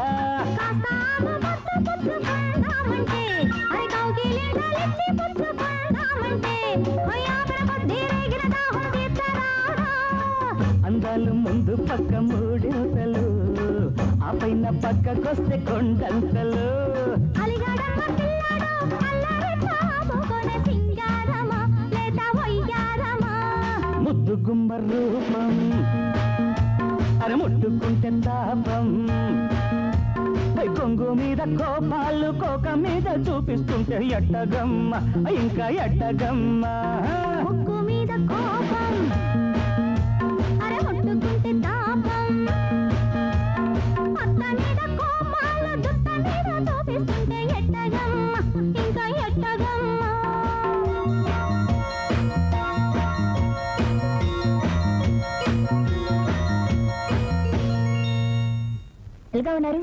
I: అందాలు ముందు పక్క మూడింతలు, ఆ పైన పక్కకొస్తే కొండంతలు. ముద్దు గుమ్మ రూపం అరే ముట్టుకుంటే తాపం, కొంగు మీద కోపాలు కోక మీద చూపిస్తుంటే ఎట్టగమ్మ ఇంకా ఎట్టగమ్మ. ముక్కు మీద కోపం అరే ముట్టుకుంటే తాపం, అత్త మీద కోపాలు దుత్త మీద చూపిస్తుంటే ఎట్టగమ్మ ఇంకా ఎట్టగమ్మ.
A: ఉన్నారు?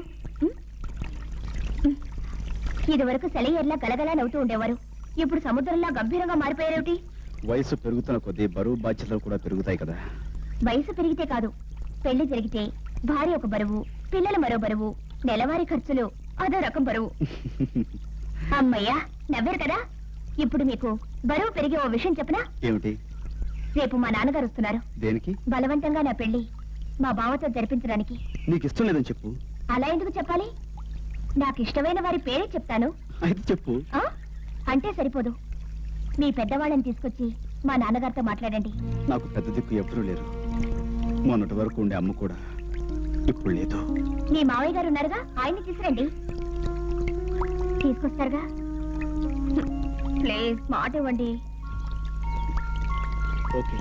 A: ఇది వరకు సెలయేర్లా గలగలా నవ్వుతూ ఉండేవారు, ఇప్పుడు సముద్రంలా గంభీరంగా మారిపోయారేమిటి?
G: వయసు పెరుగుతున్న కొద్దీ బరువు బాధ్యతలు కూడా పెరుగుతాయి కదా.
A: వయసు పెరిగితే కాదు, పెళ్లి జరిగితే భార్య ఒక బరువు, పిల్లలు మరో బరువు, నెలవారీ ఖర్చులు అదో రకం బరువు. అమ్మయ్యా, నవ్వారు కదా. ఇప్పుడు మీకు బరువు పెరిగే ఓ విషయం చెప్పనా?
G: ఏమిటి?
A: రేపు మా నాన్నగారు వస్తున్నారు.
G: దేనికి?
A: బలవంతంగా నా పెళ్లి మా బావతో జరిపించడానికి.
G: నీకు ఇష్టం లేదని చెప్పు.
A: అలా ఎందుకు చెప్పాలి? నాకు ఇష్టమైన వారి పేరే చెప్తాను.
G: అయితే చెప్పు.
A: ఆ? అంటే సరిపోదు, మీ పెద్దవాళ్ళని తీసుకొచ్చి మా నాన్నగారితో మాట్లాడండి.
G: నాకు పెద్ద దిక్కు ఎప్పుడూ లేరు. మొన్నటి వరకు ఉండే అమ్మ కూడా ఇప్పుడు లేదు.
A: మీ మావయ్య గారు ఉన్నారుగా, ఆయన్ని తీసురండి. తీసుకొస్తారుగా? ప్లీజ్ మాట ఇవ్వండి.
G: ఓకే.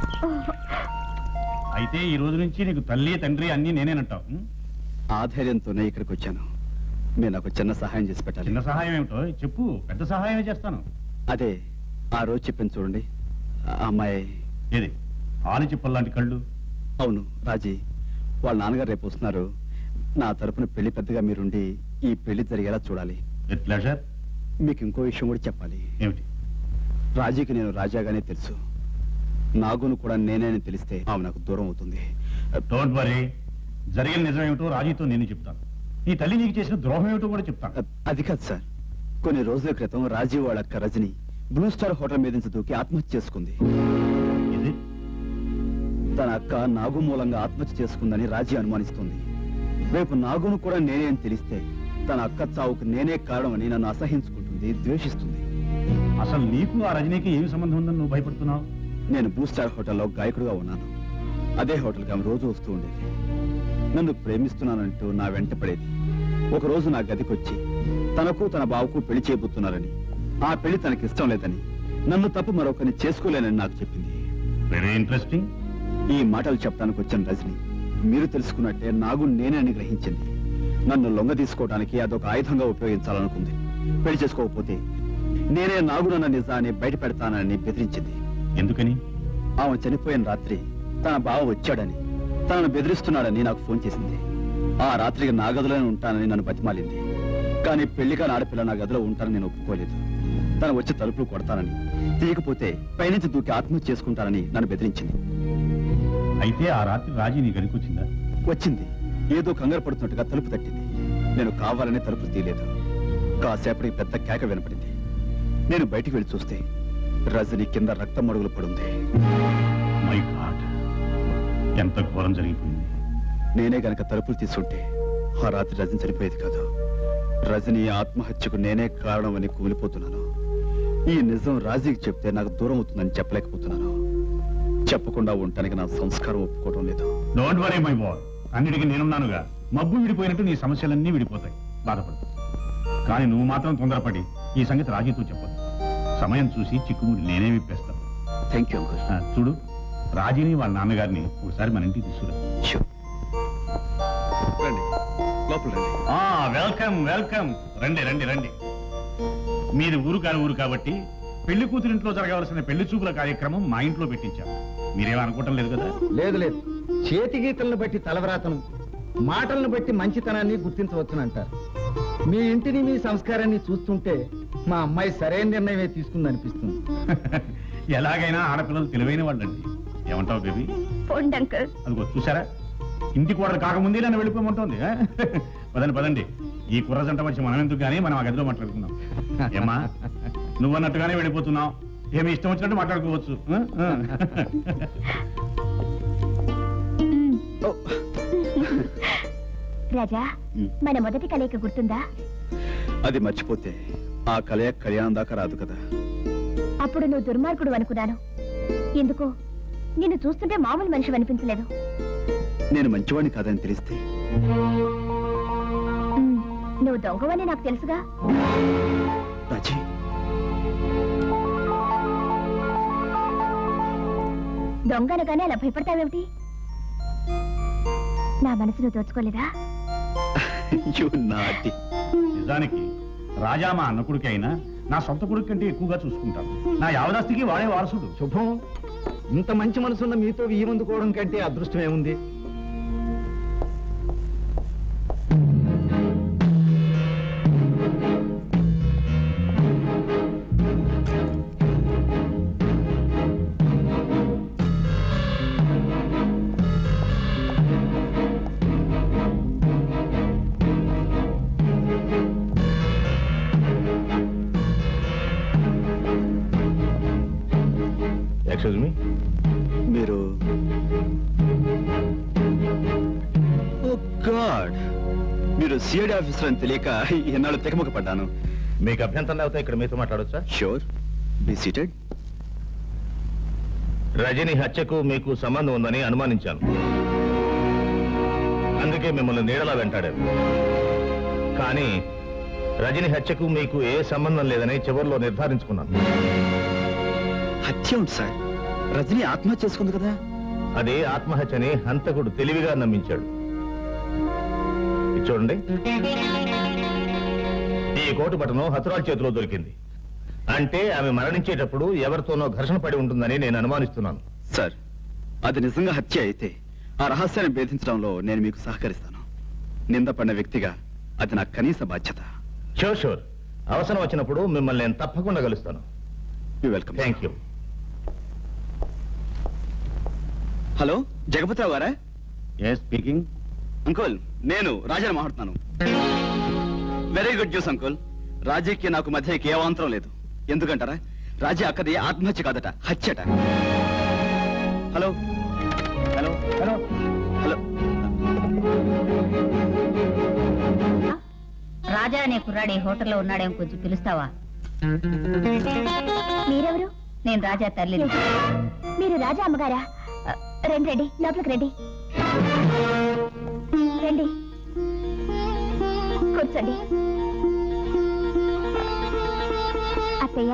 K: అయితే ఈ రోజు నుంచి నీకు తల్లి తండ్రి అన్ని నేనేనంటావు.
G: ఆ ధైర్యంతోనే ఇక్కడికి వచ్చాను. మీరు నాకు చిన్న సహాయం చేసి పెట్టాలి.
K: చిన్న సహాయం ఏమిటో చెప్పు. పెద్ద సహాయమే చేస్తాను.
G: అదే ఆ రోజు చెప్పింది చూడండి, ఆ అమ్మాయి.
K: ఏది? ఆలి చిప్పల్లాంటి కళ్ళు.
G: అవును రాజీ, వాళ్ళ నాన్నగారు రేపు వస్తున్నారు. నా తరపున పెళ్లి పెద్దగా మీరుండి ఈ పెళ్లి జరిగేలా చూడాలి.
K: ప్లెజర్.
G: మీకు ఇంకో విషయం కూడా చెప్పాలి.
K: ఏమిటి?
G: రాజీకి నేను రాజాగానే తెలుసు. నాగును కూడా నేనే అని తెలిస్తే ఆమె నాకు దూరం అవుతుంది.
K: డోంట్ వరీ, జరిగిన నిజం ఏమిటో రాజీతో నేను చెప్తాను. నీ తల్లి నీకు చేసిన ద్రోహం ఏమిటో కూడా చెప్తాను.
G: అది కాదు సార్, కొన్ని రోజుల క్రితం రాజీ వాళ్ళ అక్క రజని బ్లూ స్టార్ హోటల్ మీద నుంచి దూకి ఆత్మహత్య చేసుకుంది.
K: ఇది
G: తన అక్క నాగు మూలంగా ఆత్మహత్య చేసుకుందని రాజీ అనుమానిస్తుంది. రేపు నాగును కూడా నేనే అని తెలిస్తే తన అక్క చావుకు నేనే కారణమని నన్ను అసహించుకుంటుంది, ద్వేషిస్తుంది.
K: అసలు నీకు ఆ రజనీకి ఏమి సంబంధం ఉందని నువ్వు భయపడుతున్నావు?
G: నేను బ్లూ స్టార్ హోటల్లో గాయకుడుగా ఉన్నాను. అదే హోటల్కి ఆమె రోజు వస్తూ ఉండేది. నన్ను ప్రేమిస్తున్నానంటూ నా వెంట పడేది. ఒక రోజు నా గదికొచ్చి తనకు తన బావకు పెళ్లి చేయబోతున్నారని, ఆ పెళ్లి తనకి ఇష్టం లేదని, నన్ను తప్ప మరొకరిని చేసుకోలేనని నాకు చెప్పింది.
K: Very interesting.
G: ఈ మాటలు చెప్పడానికి వచ్చిన రజని మీరు తెలుసుకున్నట్టే నాగు నేనే అని గ్రహించింది. నన్ను లొంగ తీసుకోవడానికి అదొక ఆయుధంగా ఉపయోగించాలనుకుంది. పెళ్లి చేసుకోకపోతే నేనే నాగునన్న నిజాన్ని బయట పెడతానని బెదిరించింది.
K: ఎందుకని?
G: ఆమె చనిపోయిన రాత్రి తన బావ వచ్చాడని, తనను బెదిరిస్తున్నాడని నాకు ఫోన్ చేసింది. ఆ రాత్రికి నా గదిలోనే ఉంటానని నన్ను బతిమాలింది. కానీ పెళ్లిగా ఆడపిల్ల నా గదిలో ఉంటానని నేను ఒప్పుకోలేదు. తను వచ్చి తలుపులు కొడతానని, తీయకపోతే పైనుంచి దూకి ఆత్మహత్య చేసుకుంటానని నన్ను బెదిరించింది.
K: అయితే ఆ రాత్రి రాజీ నీ గదికి వచ్చిందా?
G: వచ్చింది. ఏదో కంగారు పడుతున్నట్టుగా తలుపు తట్టింది. నేను కావాలని తలుపు తీయలేదు. కాసేపటికి పెద్ద కేక వినపడింది. నేను బయటికి వెళ్ళి చూస్తే రజని కింద రక్తం మడుగులు పడుంది.
K: మై గాడ్, ఎంత ఘోరం జరిగిపోయింది.
G: నేనే గనక తలుపులు తీసుంటే ఆ రాత్రి రజని చనిపోయేది కాదు. రజని ఆత్మహత్యకు నేనే కారణమని కూలిపోతున్నాను. ఈ నిజం రాజీకి చెప్తే నాకు దూరం అవుతుందని చెప్పలేకపోతున్నాను. చెప్పకుండా ఉండటానికి నా సంస్కారం ఒప్పుకోవడం లేదు.
K: డోంట్ వరీ మై బాయ్, అన్నిటికీ నేనున్నానుగా. మబ్బు విడిపోయినట్టు నీ సమస్యలన్నీ విడిపోతాయి. బాధపడు. కానీ నువ్వు మాత్రం తొందరపడి ఈ సంగతి రాజీతో చెప్పదు. సమయం చూసి చిక్కుముడి నేనే విప్పేస్తాను.
G: Thank you uncle.
K: చూడు, రాజీని వాళ్ళ నాన్నగారిని ఒకసారి మన ఇంటికి తీసుకురా. Welcome welcome. రండి రండి రండి. మీది ఊరు కాని ఊరు కాబట్టి పెళ్లి కూతురింట్లో జరగవలసిన పెళ్లి చూపుల కార్యక్రమం మా ఇంట్లో పెట్టించాం. మీరేమనుకోవటం లేదు కదా?
D: లేదు లేదు. చేతి గీతలను బట్టి తలవ్రాతను, మాటలను బట్టి మంచితనాన్ని గుర్తించవచ్చునంటారు. మీ ఇంటిని మీ సంస్కారాన్ని చూస్తుంటే మా అమ్మాయి సరైన నిర్ణయమే తీసుకుంది అనిపిస్తుంది.
K: ఎలాగైనా ఆడపిల్లలు తెలివైన వాళ్ళండి. ఏమంటావు బేబీ? అదిగో చూసారా, ఇంటి కూడలు కాకముందే నన్ను వెళ్ళిపోమంటోంది. పదండి పదండి. ఈ కుర్ర జంట వచ్చి మనం ఎందుకు కానీ మనం ఆ గదిలో మాట్లాడుకుందాం. ఏమ్మా, నువ్వన్నట్టుగానే వెళ్ళిపోతున్నావు. ఏమి ఇష్టం వచ్చినట్టు మాట్లాడుకోవచ్చు.
A: రాజా, మన మొదటి కలయిక గుర్తుందా?
G: అది మర్చిపోతే ఆ కలయ కళ్యాణం దాకా రాదు కదా.
A: అప్పుడు నువ్వు దుర్మార్గుడు అనుకున్నాను. ఎందుకో నిన్ను చూస్తుంటే మామూలు మనిషి అనిపించలేదు.
G: నేను మంచివాడిని కాదని తెలిస్తే?
A: నువ్వు దొంగవని నాకు తెలుసుగా.
G: రాజీ,
A: దొంగనగానే అలా భయపడతావేమిటి? నా మనసును దోచుకోలేదా?
K: నిజానికి రాజా మా అన్న కొడుకు అయినా నా సొంత కొడుకు కంటే ఎక్కువగా చూసుకుంటాను. నా యావదాస్తికి వాడే వారసుడు.
D: శుభం. ఇంత మంచి మనసున్న మీతో వీమందుకోవడం కంటే అదృష్టం ఏముంది?
E: ఎక్స్క్యూజ్ మీ,
G: మీరు ఓ గాడ్, మీరు సిఐడి ఆఫీసర్ అని తెలియక ఎన్నాళ్ళు తెగముఖ పడ్డాను.
E: మీకు అభ్యంతరం లేకపోతే ఇక్కడ మీతో మాట్లాడొచ్చా?
G: Sure, be seated.
E: రజని హత్యకు మీకు సంబంధం ఉందని అనుమానించాను, అందుకే మిమ్మల్ని నీడలా వెంటాడాను. కానీ రజని హత్యకు మీకు ఏ సంబంధం లేదని చివరిలో నిర్ధారించుకున్నాను.
G: హత్య ఉంది సార్, రజని ఆత్మహత్య చేసుకుంది కదా.
E: అది ఆత్మహత్యని హంతకుడు తెలివిగా నమ్మించాడు. ఇది చూడండి, ఈ కోటు బటను హతురాల చేతిలో దొరికింది. అంటే ఆమె మరణించేటప్పుడు ఎవరితోనో ఘర్షణ పడి ఉంటుందని నేను అనుమానిస్తున్నాను.
G: సార్, అది నిజంగా హత్య అయితే ఆ రహస్యాన్ని భేదించడంలో నేను మీకు సహకరిస్తాను. నిందపడిన వ్యక్తిగా అది నా కనీస బాధ్యత.
E: షూర్ షూర్, అవసరం వచ్చినప్పుడు మిమ్మల్ని నేను తప్పకుండా కలుస్తాను.
G: You welcome.
E: Thank you.
G: Hello, Jagapathirao గారా?
E: Yes speaking.
G: అంకుల్, నేను రాజాని మాట్లాడుతున్నాను. Very good news uncle. రాజీకి నాకు మధ్య ఏ అవాంతరం లేదు. ఎందుకంటారా, రాజీ అక్కది ఆత్మహత్య కాదట, హత్యట. Hello hello hello hello
A: Raja అనే కుర్రాడు ఈ హోటల్లో ఉన్నాడేమో కొంచెం పిలుస్తావా? మీరెవరు? నేను రాజా తల్లిని. మీరు రాజా అమ్మగారా? రండి రండి, లోపలికి రండి. రండి, కూర్చోండి. అత్తయ్య,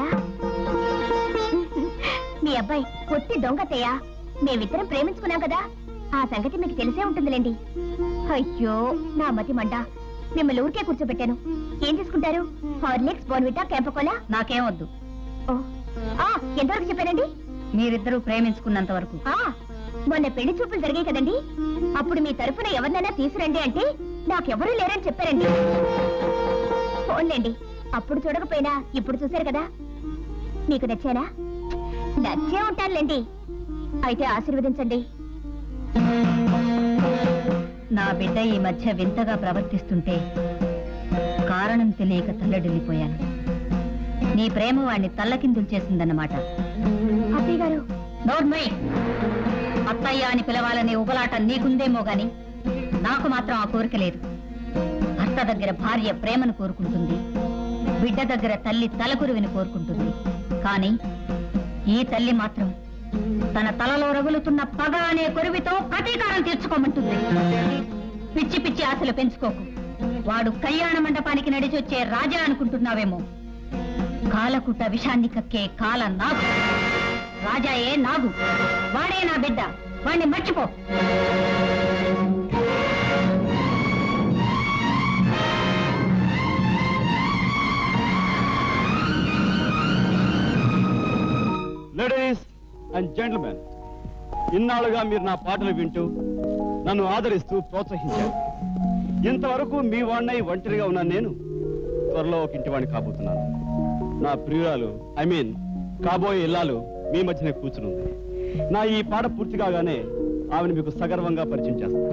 A: మీ అబ్బాయి కొట్టి దొంగ అత్తయ్య. మేమిద్దరం ప్రేమించుకున్నాం కదా, ఆ సంగతి మీకు తెలిసే ఉంటుందిలేండి. అయ్యో నా మతి మంట, మిమ్మల్ని ఊరికే కూర్చోబెట్టాను. ఏం తీసుకుంటారు? Horlicks, Bournvita, Campa Cola? నాకేం వద్దు. ఓ, ఆ ఎంతవరకు చెప్పారండి? మీరిద్దరూ ప్రేమించుకున్నంత వరకు. ఆ మొన్న పెళ్లి చూపులు జరిగాయి కదండి, అప్పుడు మీ తరఫున ఎవరినైనా తీసురండి అంటే నాకెవరూ లేరని చెప్పారండి. ఫోన్లేండి, అప్పుడు చూడకపోయినా ఇప్పుడు చూశారు కదా. మీకు నచ్చానా? నచ్చే ఉంటానులేండి. అయితే ఆశీర్వదించండి. నా బిడ్డ ఈ మధ్య వింతగా ప్రవర్తిస్తుంటే కారణం తెలియక తల్లడిల్లిపోయాను. నీ ప్రేమ వాణ్ణి తల్లకిందులు చేసిందన్నమాట. అత్తయ్య గారు, నోర్మై. అత్తయ్య అని పిలవాలనే ఉబలాట నీకుందేమో గాని నాకు మాత్రం ఆ కోరిక లేదు. భర్త దగ్గర భార్య ప్రేమను కోరుకుంటుంది, బిడ్డ దగ్గర తల్లి తలకురువిని కోరుకుంటుంది. కానీ ఈ తల్లి మాత్రం తన తలలో రగులుతున్న పగ అనే కొరువితో ప్రతీకారం తీర్చుకోమంటుంది. పిచ్చి పిచ్చి ఆశలు పెంచుకోకు. వాడు కళ్యాణ మండపానికి నడిచొచ్చే రాజా అనుకుంటున్నావేమో. కాలకుట విషాన్ని కక్కే కాల నాగు. రాజాయే నాగు, వాడే నా బిడ్డ. వాణ్ణి మర్చిపో.
J: లేడీస్ అండ్ జెంట్మెన్, ఇన్నాళ్ళుగా మీరు నా పాటలు వింటూ నన్ను ఆదరిస్తూ ప్రోత్సహించారు. ఇంతవరకు మీ వాడినై ఒంటరిగా ఉన్న నేను త్వరలో ఒక ఇంటి వాడిని కాబోతున్నాను. నా ప్రియురాలు, ఐ మీన్ కాబోయే ఇల్లాలు మీ మధ్యనే కూర్చునుంది. నా ఈ పాట పూర్తి కాగానే ఆమెను మీకు సగర్వంగా పరిచయం చేస్తాను.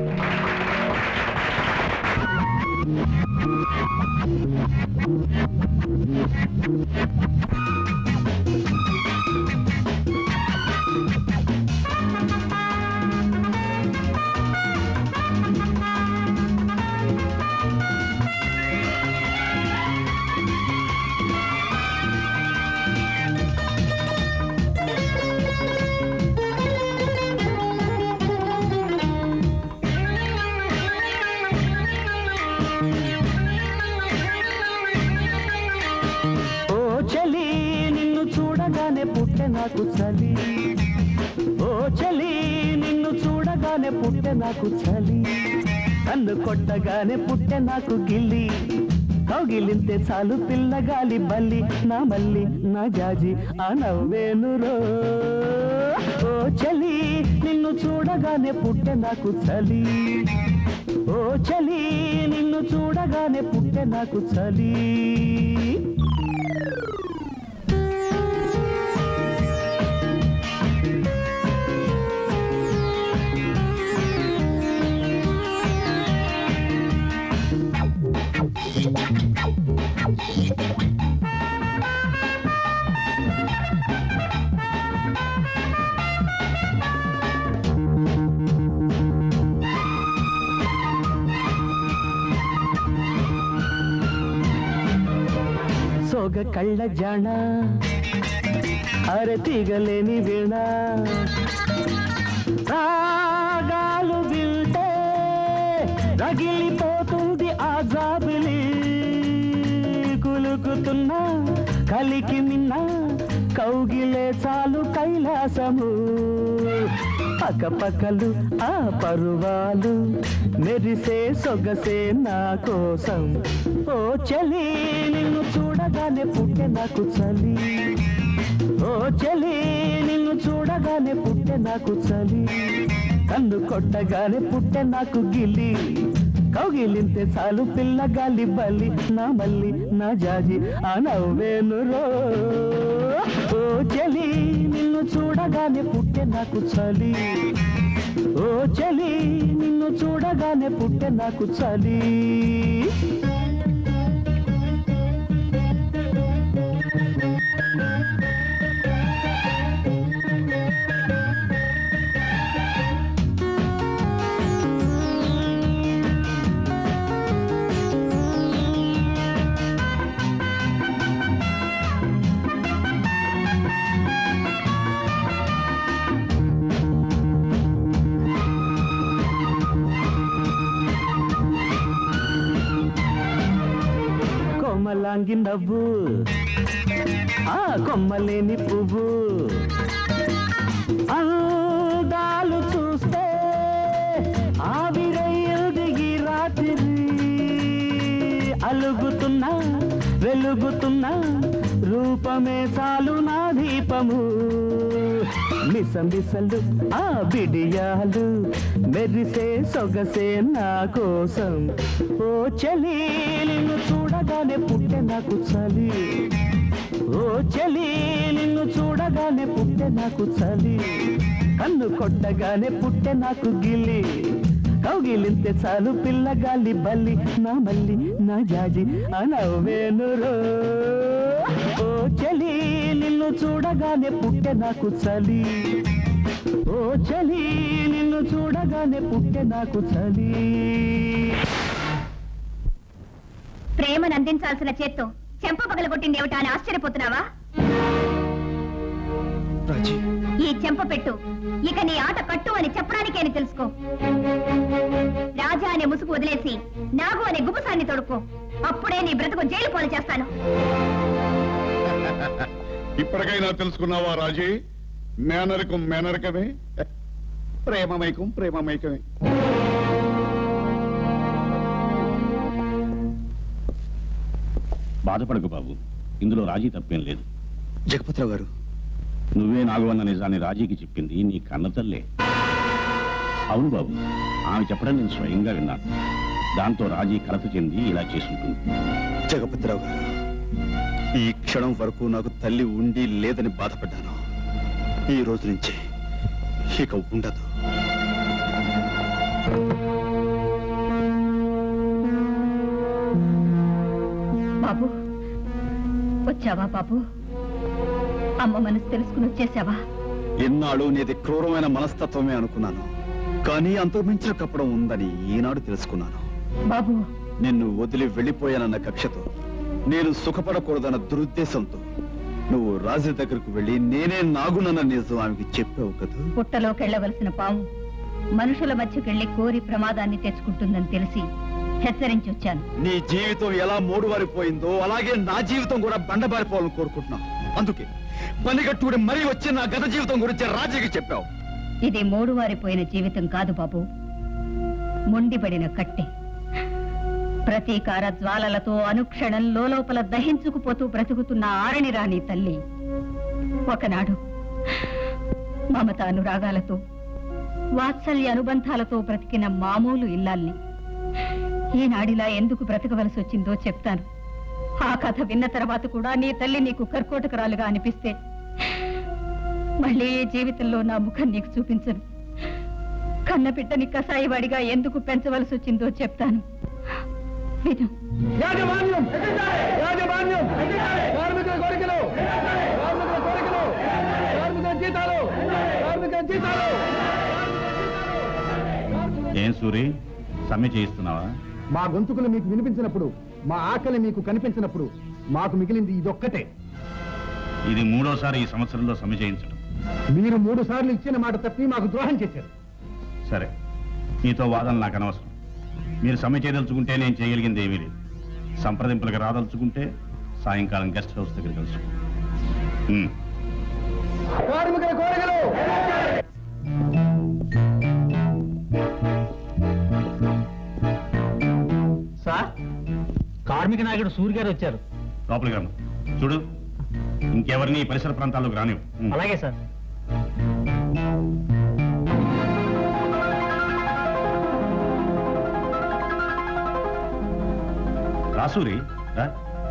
I: నాకు చలి, ఓ చలి నిన్ను చూడగానే పుట్టె నాకు చలి, కన్ను కొట్టగానే పుట్టె నాకు గిల్లి, కౌగిలింతే చాలు పిల్లగాలి బల్లి, నా మల్లి నా జాజి ఆ నవ్వేనురో. ఓ చలి నిన్ను చూడగానే పుట్టె నాకు చలి, ఓ చలి నిన్ను చూడగానే పుట్టె నాకు చలి. సోగ కళ్ళ జాణ అరే తీగలేని వీణ రాగాలు వింటే రగిలిపోతుంది ఆ జాబిలి కులుకుతున్నా కలికి మిన్న కౌగిలే చాలు కైలాసము పక్కపక్కలు ఆ పరువాలు మెరిసే సొగసే నా కోసం ఓ చలి నిన్ను చూడగానే పుట్టె నాకు చలి ఓ చలి నిన్ను చూడగానే పుట్టె నాకు చలి కన్ను కొట్టగానే పుట్టె నాకు గిలి కౌగిలింతే చాలు పిల్ల గాలి బలి నా మల్లి నా జాజి ఆ నవ్వేను రో ఓ చలి నిన్ను చూడగానే పుట్టె నాకు చలి ఓ చలి నిన్ను చూడగానే పుట్టె నాకు చలి కొమ్మలాంగి నవ్వు ఆ కొమ్మలేని పువ్వు అందాలు చూస్తే ఆవిరయ్యదిగి రాత్రి అలుగుతున్నా వెలుగుతున్నా రూపమే చాలు నా దీపము మిస మిసలు ఆ బిడియాలు మెరిసే సొగసే నా కోసం ఓ చలి నిన్ను చూడగానే పుట్టె నాకు చలి ఓ చలి నిన్ను చూడగానే పుట్టె నాకు చలి కన్ను కొట్టగానే పుట్టె నాకు గిలి కౌగిలింతే చాలు పిల్లగాలి బల్లి నా మల్లి నా జాజి అనవేను రో ఓ చలి నిన్ను చూడగానే పుట్టె నాకు చలి ఓ చలి నిన్ను చూడగానే పుట్టె నాకు చలి
A: ప్రేమను అందించాల్సిన చేత్తో చెంప పగలగొట్టింది ఏమిటా అని ఆశ్చర్యపోతున్నావా ఈ చెంప పెట్టు ఇక నీ ఆట కట్టు అని చెప్పడానికేని తెలుసుకో రాజా అనే ముసుగు వదిలేసి నాగు అనే గుబుసాన్ని తొడుక్కో అప్పుడే నీ బ్రతుకు జైలు పాలు చేస్తాను
C: ఇప్పటికైనా తెలుసుకున్నావా రాజీ మేనరికం మేనరికమే ప్రేమమైకం ప్రేమమైకమే
K: బాధపడకు బాబు ఇందులో రాజీ తప్పేం లేదు
G: జగపతిరావు గారు
K: నువ్వే నాగవన్న నిజాన్ని రాజీకి చెప్పింది నీ కన్న తల్లే అవును బాబు ఆమె చెప్పడం నేను స్వయంగా విన్నాను దాంతో రాజీ కలత చెంది ఇలా చేసుకుంటుంది
G: జగపతిరావు గారు ఈ క్షణం వరకు నాకు తల్లి ఉండి లేదని బాధపడ్డాను ఈ రోజు నుంచి ఇక ఉండదు
A: బాబు వచ్చావా బాబు అమ్మ మనసు తెలుసుకుని వచ్చేసావా
G: ఎన్నాళ్ళు నీది క్రూరమైన మనస్తత్వమే అనుకున్నాను కానీ అంతకుమించిన కప్పడం ఉందని ఈనాడు తెలుసుకున్నాను
A: బాబు
G: నిన్ను వదిలి వెళ్ళిపోయానన్న కక్షతో నేను సుఖపడకూడదన్న దురుద్దేశంతో నువ్వు రాజు దగ్గరకు వెళ్ళి నేనే నాగునన్న నిజం ఆమెకి చెప్పావు కదా
A: పుట్టలోకెళ్లవలసిన పాము మనుషుల మధ్యకెళ్లి కోరి ప్రమాదాన్ని తెచ్చుకుంటుందని తెలిసి హెచ్చరించి వచ్చాను
G: నీ జీవితం ఎలా మూడువారిపోయిందో అలాగే నా జీవితం కూడా బండబారిపోవాలని కోరుకుంటున్నాను అందుకే పనిగట్టుకుని మరీ వచ్చి నా గత జీవితం గురించి రాజీకి చెప్పావు
A: ఇది మూడువారిపోయిన జీవితం కాదు బాబు మొండిపడిన కట్టె ప్రతీకార జ్వాలలతో అనుక్షణం లోపల దహించుకుపోతూ బ్రతుకుతున్న ఆరణి రాణి తల్లి ఒకనాడు మమత అనురాగాలతో వాత్సల్య అనుబంధాలతో బ్రతికిన మామూలు ఇల్లాల్ని ఈనాడిలా ఎందుకు బ్రతకవలసి వచ్చిందో చెప్తాను ఆ కథ విన్న తర్వాత కూడా నీ తల్లి నీకు కర్కోటకరాలుగా అనిపిస్తే మళ్ళీ ఏ జీవితంలో నా ముఖం నీకు చూపించను కన్న బిడ్డని కసాయివాడిగా ఎందుకు పెంచవలసి వచ్చిందో చెప్తాను విను
D: యాజమాన్యం యాజమాన్యం కార్మికుల కోరికలు కార్మికుల కోరికలు కార్మికుల జీతాలు కార్మికుల జీతాలు
K: ఏం సూరి సమ్మె చేయిస్తున్నావా
D: మా గొంతుకులు మీకు వినిపించినప్పుడు మా ఆకలి మీకు కనిపించినప్పుడు మాకు మిగిలింది ఇదొక్కటే.
K: ఇది మూడోసారి ఈ సంవత్సరంలో సమ్మె చేయించడం.
D: మీరు మూడు సార్లు ఇచ్చిన మాట తప్పి మాకు ద్రోహం చేశారు.
K: సరే, మీతో వాదన నాకు అనవసరం. మీరు సమ్మె చేయదలుచుకుంటే నేను చేయగలిగింది ఏమీ లేదు. సంప్రదింపులకు రాదలుచుకుంటే సాయంకాలం గెస్ట్ హౌస్ దగ్గర కలుసు.
D: కార్మికుల కోరికలు
J: సార్, కార్మిక నాయకుడు సూర్య గారు వచ్చారు.
K: లోపలికి రమ్ము. చూడు, ఇంకెవరిని పరిసర ప్రాంతాల్లోకి రానివ్వు.
J: అలాగే సార్.
K: రాసూరి, రా.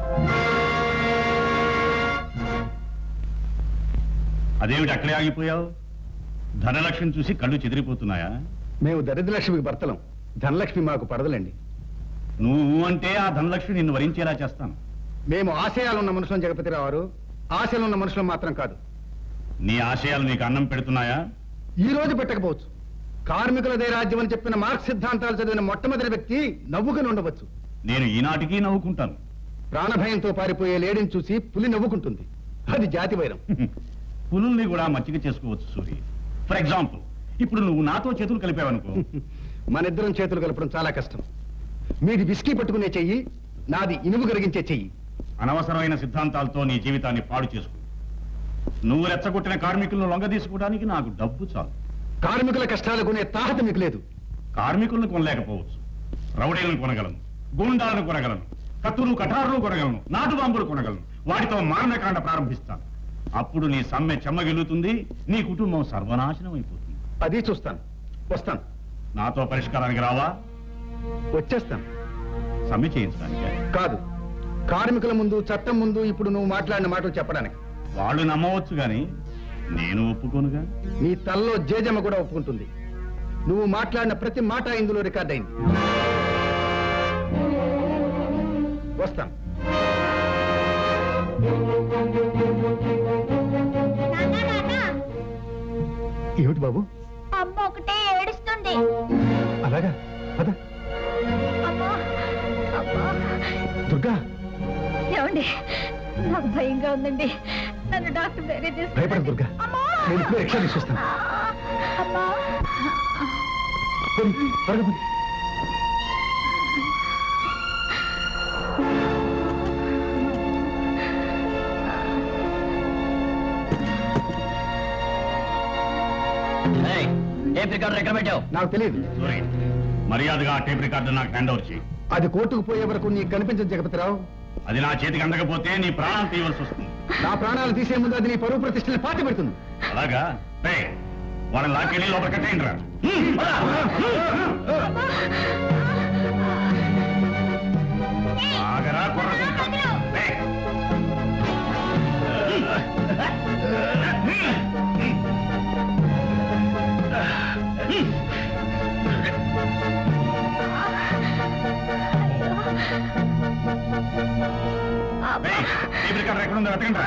K: అదేమిటి అక్కడే ఆగిపోయావు? ధనలక్ష్మిని చూసి కళ్ళు చెదిరిపోతున్నాయా?
D: మేము దరిద్రలక్ష్మికి భర్తలం, ధనలక్ష్మి మాకు పడదలండి.
K: నువ్వు అంటే ఆ ధనలక్ష్మి నిన్ను వరించేలా చేస్తాను.
D: మేము ఆశయాలున్న మనుషులం జగపతిరావు గారు, ఆశలున్న మనుషులం మాత్రం కాదు.
K: నీ ఆశయాలు నీకు అన్నం పెడుతున్నాయా?
D: ఈ రోజు పెట్టకపోవచ్చు. కార్మికులదే రాజ్యం అని చెప్పిన మార్క్స్ సిద్ధాంతాలు చదివిన మొట్టమొదటి వ్యక్తి నవ్వుకుని ఉండవచ్చు.
K: నేను ఈనాటికి నవ్వుకుంటాను.
D: ప్రాణభయంతో పారిపోయే లేడిని చూసి పులి నవ్వుకుంటుంది. అది జాతి వైరం.
K: పులుల్ని కూడా మచ్చిక చేసుకోవచ్చు సూరి. ఫర్ ఎగ్జాంపుల్, ఇప్పుడు నువ్వు నాతో చేతులు కలిపావనుకో.
D: మన ఇద్దరం చేతులు కలపడం చాలా కష్టం. మీది విస్కీ పట్టుకునే చెయ్యి, నాది ఇనుము కరిగించే చెయ్యి.
K: అనవసరమైన సిద్ధాంతాలతో నీ జీవితాన్ని పాడు చేసుకో. నువ్వు రెచ్చగొట్టిన కార్మికులను లొంగ తీసుకోవడానికి నాకు డబ్బు చాలు.
D: కార్మికుల కష్టాలు కొనే తాహత మీకు లేదు.
K: కార్మికులను కొనలేకపోవచ్చు, రౌడీలను కొనగలను, గూండాలను కొనగలను, కత్తులు కఠారులు కొనగలను, నాటు బాంబులు కొనగలను. వాటితో మారణకాండ ప్రారంభిస్తాను. అప్పుడు నీ సమ్మె చెమ్మగిల్లుతుంది, నీ కుటుంబం సర్వనాశనం అయిపోతుంది.
D: అది చూస్తాను. వస్తాను.
K: నాతో పరిష్కారానికి రావా?
D: వచ్చేస్తాను.
K: సమ్మె చేయించడానికి
D: కాదు, కార్మికుల ముందు, చట్టం ముందు ఇప్పుడు నువ్వు మాట్లాడిన మాటలు చెప్పడానికి.
K: వాళ్ళు నమ్మవచ్చు గాని నేను ఒప్పుకోనుగా.
D: నీ తల్లో జేజమ్మ కూడా ఒప్పుకుంటుంది. నువ్వు మాట్లాడిన ప్రతి మాట ఇందులో రికార్డ్ అయింది. వస్తాను. ఏమిటి బాబు?
A: అమ్మ ఒకటే ఏడుస్తుంది.
D: అలాగా? అదా దుర్గా,
A: ఏమండి, నాకు భయంగా ఉందండి. నన్ను డాక్టర్ వేరే
D: భయపడ దుర్గా, నేను ఇప్పుడు రిక్షా తీసుకొస్తాను. త్వరగా పోనీ.
F: టేప్ రికార్డర్ ఎక్కడ పెట్టావు?
D: నాకు తెలియదు.
K: మర్యాదగా ఆ టేప్ రికార్డు నాకు హ్యాండ్ ఓవర్ చేయి.
D: అది కోర్టుకు పోయే వరకు నీకు కనిపించదు జగపతిరావు.
K: అది నా చేతికి అందకపోతే నీ ప్రాణాలు తీయవలసి వస్తుంది.
D: నా ప్రాణాలు తీసే ముందు అది నీ పరువు ప్రతిష్టని పాతి పెడుతుంది.
K: అలాగా? వాళ్ళని లాక్కెళ్ళి లోపల కట్టేయండి రా. ఆగరా కొర్రకుంటా. ఎక్కడుందో వెతకండి రా.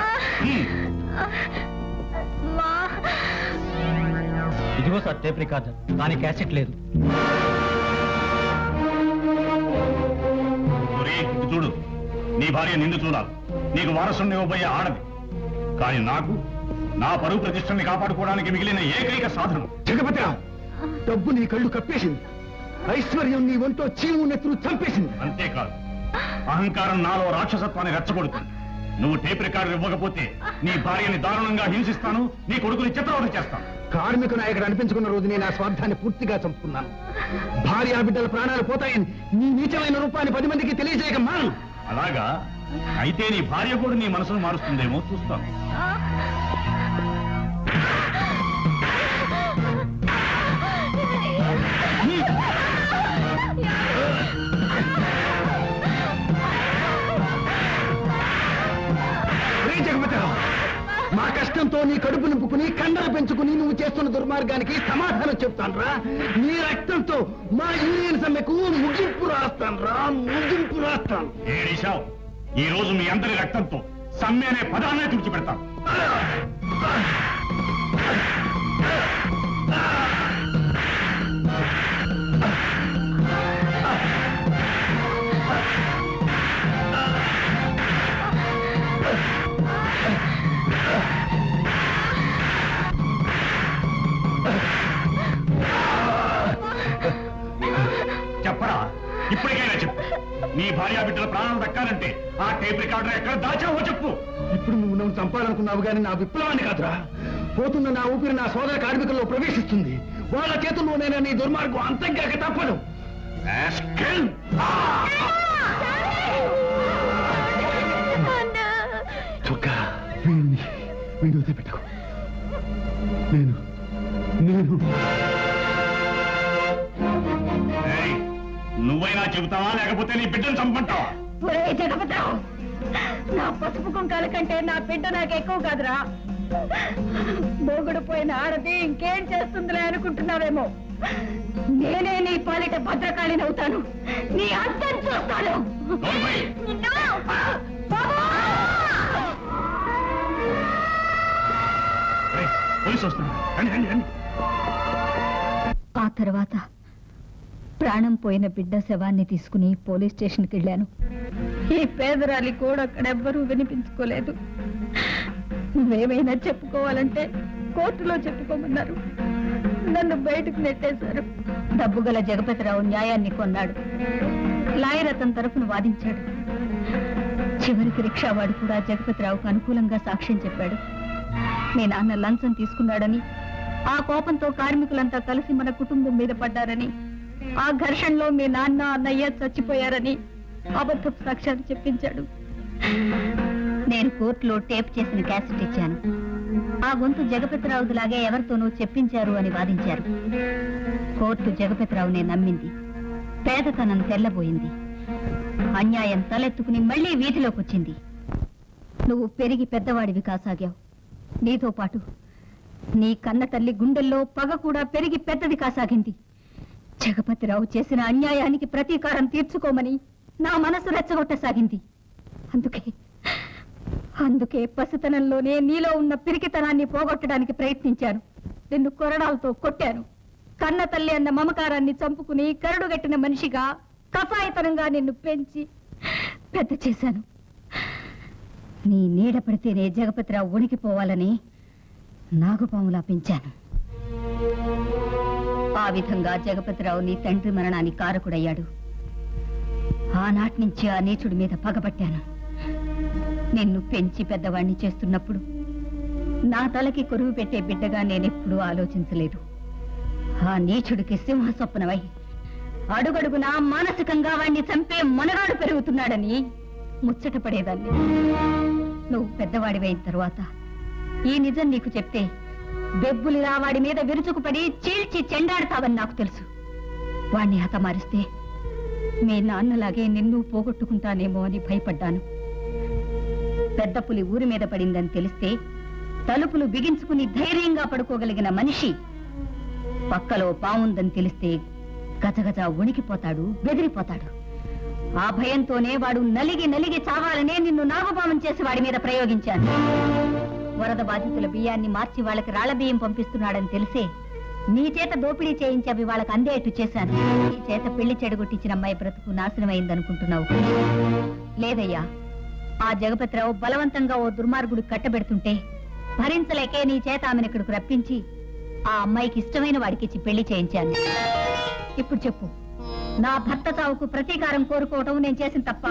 J: ఇదిగో సార్ టేప్ రికార్డర్, కానీ క్యాసెట్ లేదు.
K: చూడు, నీ భార్య నిన్ను చూడాలి, నీకు వారసుని ఇవ్వబోయే ఆడది. కానీ నాకు నా పరువు ప్రతిష్టని కాపాడుకోవడానికి మిగిలిన ఏకైక సాధనం
D: జగపతిరావు. డబ్బు నీ కళ్ళు కప్పేసింది, ఐశ్వర్యం నీ ఒంటో చీము నెత్తులు చంపేసింది.
K: అంతేకాదు, అహంకారం నాలో రాక్షసత్వాన్ని రెచ్చగొడుతుంది. నువ్వు టేప్ రికార్డు ఇవ్వకపోతే నీ భార్యని దారుణంగా హింసిస్తాను, నీ కొడుకుని చిత్రవద చేస్తాను.
D: కార్మిక నాయకుడు అనిపించుకున్న రోజు నేను ఆ స్వార్థాన్ని పూర్తిగా చంపుకున్నాను. భార్య బిడ్డల ప్రాణాలు పోతాయని నీ నీచమైన రూపాన్ని పది మందికి తెలియజేయక మాను.
K: అలాగా? అయితే నీ భార్య కూడా నీ మనసును మారుస్తుందేమో చూస్తాను.
D: మా కష్టంతో నీ కడుపు నింపుకుని కండలు పెంచుకుని నువ్వు చేస్తున్న దుర్మార్గానికి సమాధానం చెప్తాను రా. నీ రక్తంతో మా యూనియన్ సమ్మెకు ముగింపు రాస్తాను రా, ముగింపు రాస్తాను.
K: ఏడిశావు, ఈ రోజు మీ అందరి రక్తంతో సమ్మె అనే పదాన్నే తుడిచిపెడతాను. భార్య బిడ్డల ప్రాణాలు దక్కాలంటే ఆ టేప్ రికార్డర్ ఎక్కడ దాచావో చెప్పు.
D: ఇప్పుడు నువ్వు నువ్వు చంపాలనుకున్నావు కానీ నా విప్లవాన్ని కాదురా. పోతున్న నా ఊపిరి నా సోదర కార్మికుల్లో ప్రవేశిస్తుంది. వాళ్ళ చేతుల్లోనైనా నీ దుర్మార్గం అంతంగాక తప్పదు. చొక్కా వీడిని వీడి వదిలిపెట్టకు. నేను నేను
K: నువ్వైనా చెబుతావా లేకపోతే నీ బిడ్డను చంపంటావా?
A: జగపతిరావు, నా పసుపు కుంకాల కంటే నా బిడ్డ నాకు ఎక్కువ కాదురా. బోగుడు పోయిన ఆడది ఇంకేం చేస్తుందిలే అనుకుంటున్నావేమో. నేనే నీ పాలిట భద్రకాళిని అవుతాను. నీ అర్థం చూస్తాను.
L: ఆ తర్వాత ప్రాణం పోయిన బిడ్డ శవాన్ని తీసుకుని పోలీస్ స్టేషన్కి వెళ్ళాను.
A: ఈ పేదరాలి కూడా అక్కడెవ్వరూ వినిపించుకోలేదు. నువ్వేమైనా చెప్పుకోవాలంటే కోర్టులో చెప్పుకోమన్నారు. నన్ను బయటకు నెట్టేశారు.
L: డబ్బు గల జగపతిరావు న్యాయాన్ని కొన్నాడు. లాయర్ అతని తరఫున వాదించాడు. చివరికి రిక్షావాడు కూడా జగపతిరావుకు అనుకూలంగా సాక్ష్యం చెప్పాడు. మీ నాన్న లంచం తీసుకున్నాడని, ఆ కోపంతో కార్మికులంతా కలిసి మన కుటుంబం మీద పడ్డారని, ఆ ఘర్షణలో మీ నాన్న అన్నయ్య చచ్చిపోయారని అబద్ధపు సాక్ష్యాలు చెప్పించాడు. నేను కోర్టులో టేప్ చేసిన క్యాసెట్ ఇచ్చాను. ఆ గొంతు జగపతిరావులాగే ఎవరితోనూ చెప్పించారు అని వాదించారు. కోర్టు జగపతిరావునే నమ్మింది. పేదతనం తెల్లబోయింది. అన్యాయం తలెత్తుకుని మళ్లీ వీధిలోకి వచ్చింది. నువ్వు పెరిగి పెద్దవాడివి కాసాగావు. నీతో పాటు నీ కన్న తల్లి గుండెల్లో పగ కూడా పెరిగి పెద్దది కాసాగింది. జగపతిరావు చేసిన అన్యాయానికి ప్రతీకారం తీర్చుకోమని నా మనసు రెచ్చగొట్టసాగింది. అందుకే అందుకే పసితనంలోనే నీలో ఉన్న పిరికితనాన్ని పోగొట్టడానికి ప్రయత్నించాను. నిన్ను కొరడాలతో కొట్టాను. కన్న తల్లి అన్న మమకారాన్ని చంపుకుని కరడుగట్టిన మనిషిగా కఫాయితనంగా నిన్ను పెంచి పెద్ద చేశాను. నీ నీడ పడితేనే జగపతిరావు వణికిపోవాలని నాగుపాములా పెంచాను. ఆ విధంగా జగపతిరావు నీ తండ్రి మరణానికి కారకుడయ్యాడు. ఆనాటి నుంచి ఆ నీచుడి మీద పగబట్టాను. నిన్ను పెంచి పెద్దవాణ్ణి చేస్తున్నప్పుడు నా తలకి కొరువు పెట్టే బిడ్డగా నేనెప్పుడూ ఆలోచించలేదు. ఆ నీచుడికి సింహ స్వప్నమై అడుగడుగునా మానసికంగా వాణ్ణి చంపే మనగాడు పెరుగుతున్నాడని ముచ్చట పడేదాన్ని. నువ్వు పెద్దవాడివైన తరువాత ఈ నిజం నీకు చెప్తే బెబ్బులిరా వాడి మీద విరుచుకుపడి చీల్చి చెండాడతావని నాకు తెలుసు. వాణ్ణి హతమారిస్తే మీ నాన్నలాగే నిన్ను పోగొట్టుకుంటానేమో అని భయపడ్డాను. పెద్ద పులి ఊరి మీద పడిందని తెలిస్తే తలుపులు బిగించుకుని ధైర్యంగా పడుకోగలిగిన మనిషి పక్కలో పాముందని తెలిస్తే గజగజ ఉణికిపోతాడు, బెదిరిపోతాడు. ఆ భయంతోనే వాడు నలిగి నలిగి చావాలనే నిన్ను నాగుపామం చేసి వాడి మీద ప్రయోగించాను. వరద బాధితుల బియ్యాన్ని మార్చి వాళ్ళకి రాళ్ల బియ్యం పంపిస్తున్నాడని తెలిసే నీ చేత దోపిడీ చేయించి అవి వాళ్ళకి అందేట్టు చేశాను. నీ చేత పెళ్లి చెడగొట్టించిన అమ్మాయి బ్రతుకు నాశనమైందనుకుంటున్నావు. లేదయ్యా, ఆ జగపతిరావు బలవంతంగా ఓ దుర్మార్గుడు కట్టబెడుతుంటే భరించలేకే నీ చేత ఆమెను ఇక్కడికి రప్పించి ఆ అమ్మాయికి ఇష్టమైన వాడికిచ్చి పెళ్లి చేయించాను. ఇప్పుడు చెప్పు, నా భర్త చావుకు ప్రతీకారం కోరుకోవటం నేను చేసిన తప్ప?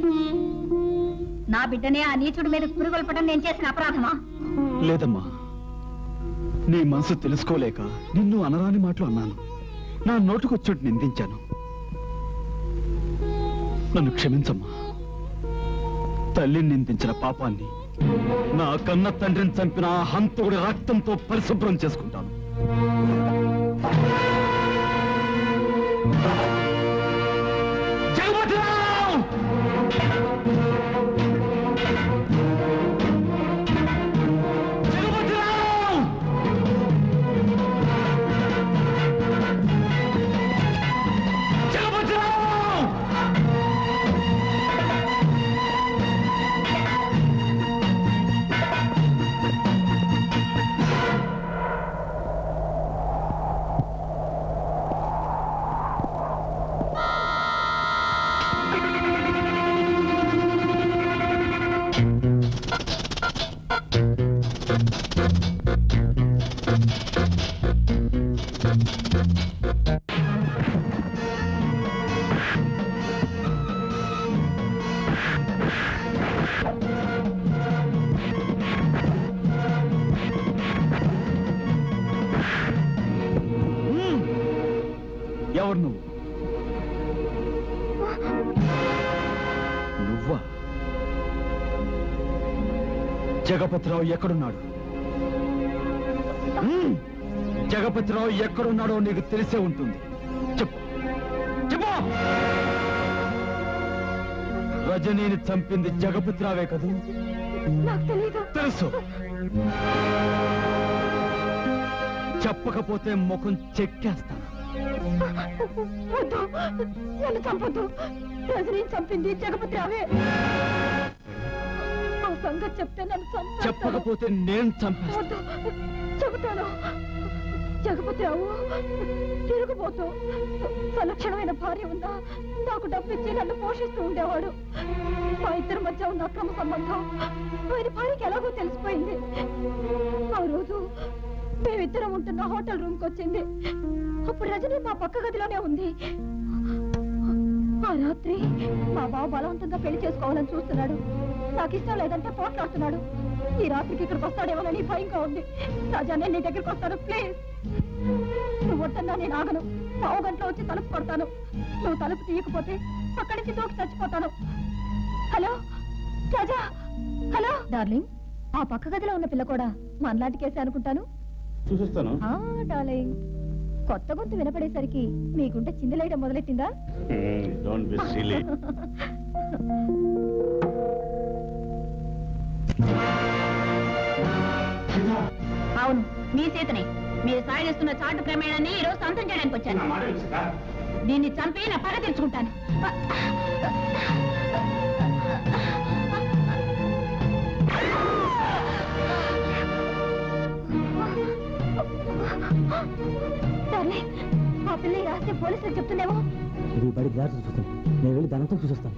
L: నా బిడ్డనే ఆ నీచుడి మీద పురుగొల్పడం నేను చేసిన అపరాధమా?
G: లేదమ్మా, నీ మనసు తెలుసుకోలేక నిన్ను అనరాని మాటలు అన్నాను. నా నోటుకొచ్చోటి నిందించాను. నన్ను క్షమించమ్మా. తల్లిని నిందించిన పాపాన్ని నా కన్న తండ్రిని చంపిన ఆ హంతకుడి రక్తంతో పరిశుభ్రం చేసుకుంటాను.
J: జగపతిరావు ఎక్కడున్నాడు? హ్మ్. జగపతిరావు ఎక్కడున్నాడో నీకు తెలిసే ఉంటుంది. చెప్పు చెప్పు. రజనీని చంపింది జగపతిరావే కదూ?
A: నాకు తెలీదు.
J: తెలుసు. చెప్పకపోతే ముఖం చెక్కేస్తాను.
A: వద్దు, నన్ను చంపొద్దు. రజనీ చంపింది జగపతిరావే. ఆ సంగతి చెప్తే నన్ను చంపేస్తాను.
J: చెప్పకపోతే నేను చంపేస్తాను.
A: వద్దు, చెబుతాను. జగపతిరావు తిరుగుబోతూ సలక్షణమైన భార్య ఉందా, నాకు డబ్బిచ్చి నన్ను పోషిస్తూ ఉండేవాడు. మా ఇద్దరి మధ్య ఉన్న అక్రమ సంబంధం ఆయన భార్యకి ఎలాగో తెలిసిపోయింది. ఆ రోజు మేమిద్దరం ఉంటున్న హోటల్ రూమ్ కి వచ్చింది. అప్పుడు రజనీ మా పక్క గదిలోనే ఉంది. ఆ రాత్రి మా బావ బలవంతంగా పెళ్లి చేసుకోవాలని చూస్తున్నాడు. నాకు ఇష్టం లేదంటే పోట్లాడుతున్నాడు. ఈ రాత్రికి ఇక్కడికి వస్తాడేమోనని భయంగా ఉంది. రాజా, నేను నీ దగ్గరికి వస్తాను, ప్లీజ్. నువ్వు వద్దన్నా నేను ఆగను. పావు గంటలో వచ్చి తలుపు కొడతాను. నువ్వు తలుపు తీయకపోతే అక్కడి నుంచి దూకి చచ్చిపోతాను. హలో రాజా. హలో డార్లింగ్, ఆ పక్క గదిలో ఉన్న పిల్ల కూడా మనలాంటి కేసే అనుకుంటాను.
K: చూసిస్తాను.
A: ఆ డార్లింగ్, కొత్త గొంతు వినపడేసరికి మీకుంటే చిందులేయడం మొదలెట్టిందా?
K: Don't be silly.
A: అవును, మీ చేతనే. మీరు సాగిస్తున్న చాటు ప్రమేయాన్ని ఈ రోజు సొంతం చేయడానికి వచ్చాను. దీన్ని చంపి నా పగ తెచ్చుకుంటాను. సరే, ఆ పిల్ల ఈ రాస్తే పోలీసులు చెప్తుందేమో.
I: ఇది బడి గ్లాస్ చూస్తాను. నేను వెళ్ళి దానితో చూసేస్తాను.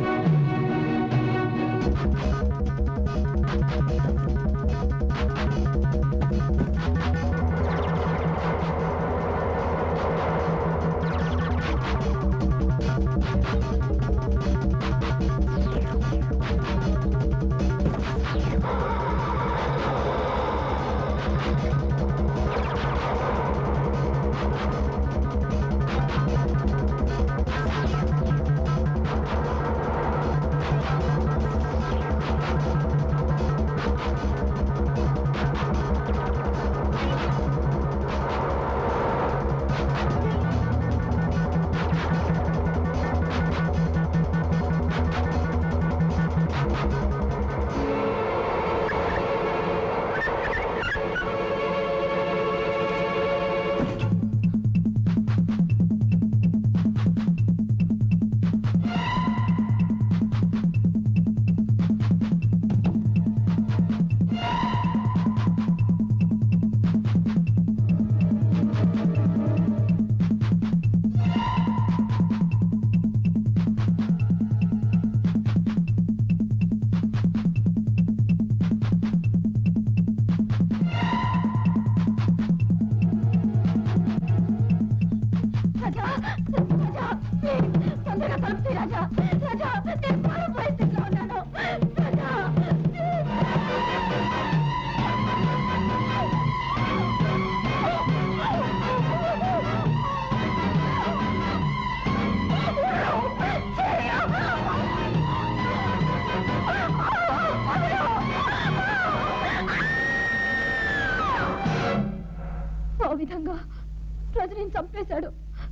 A: ఆ విధంగా రజనీని చంపేశాడు.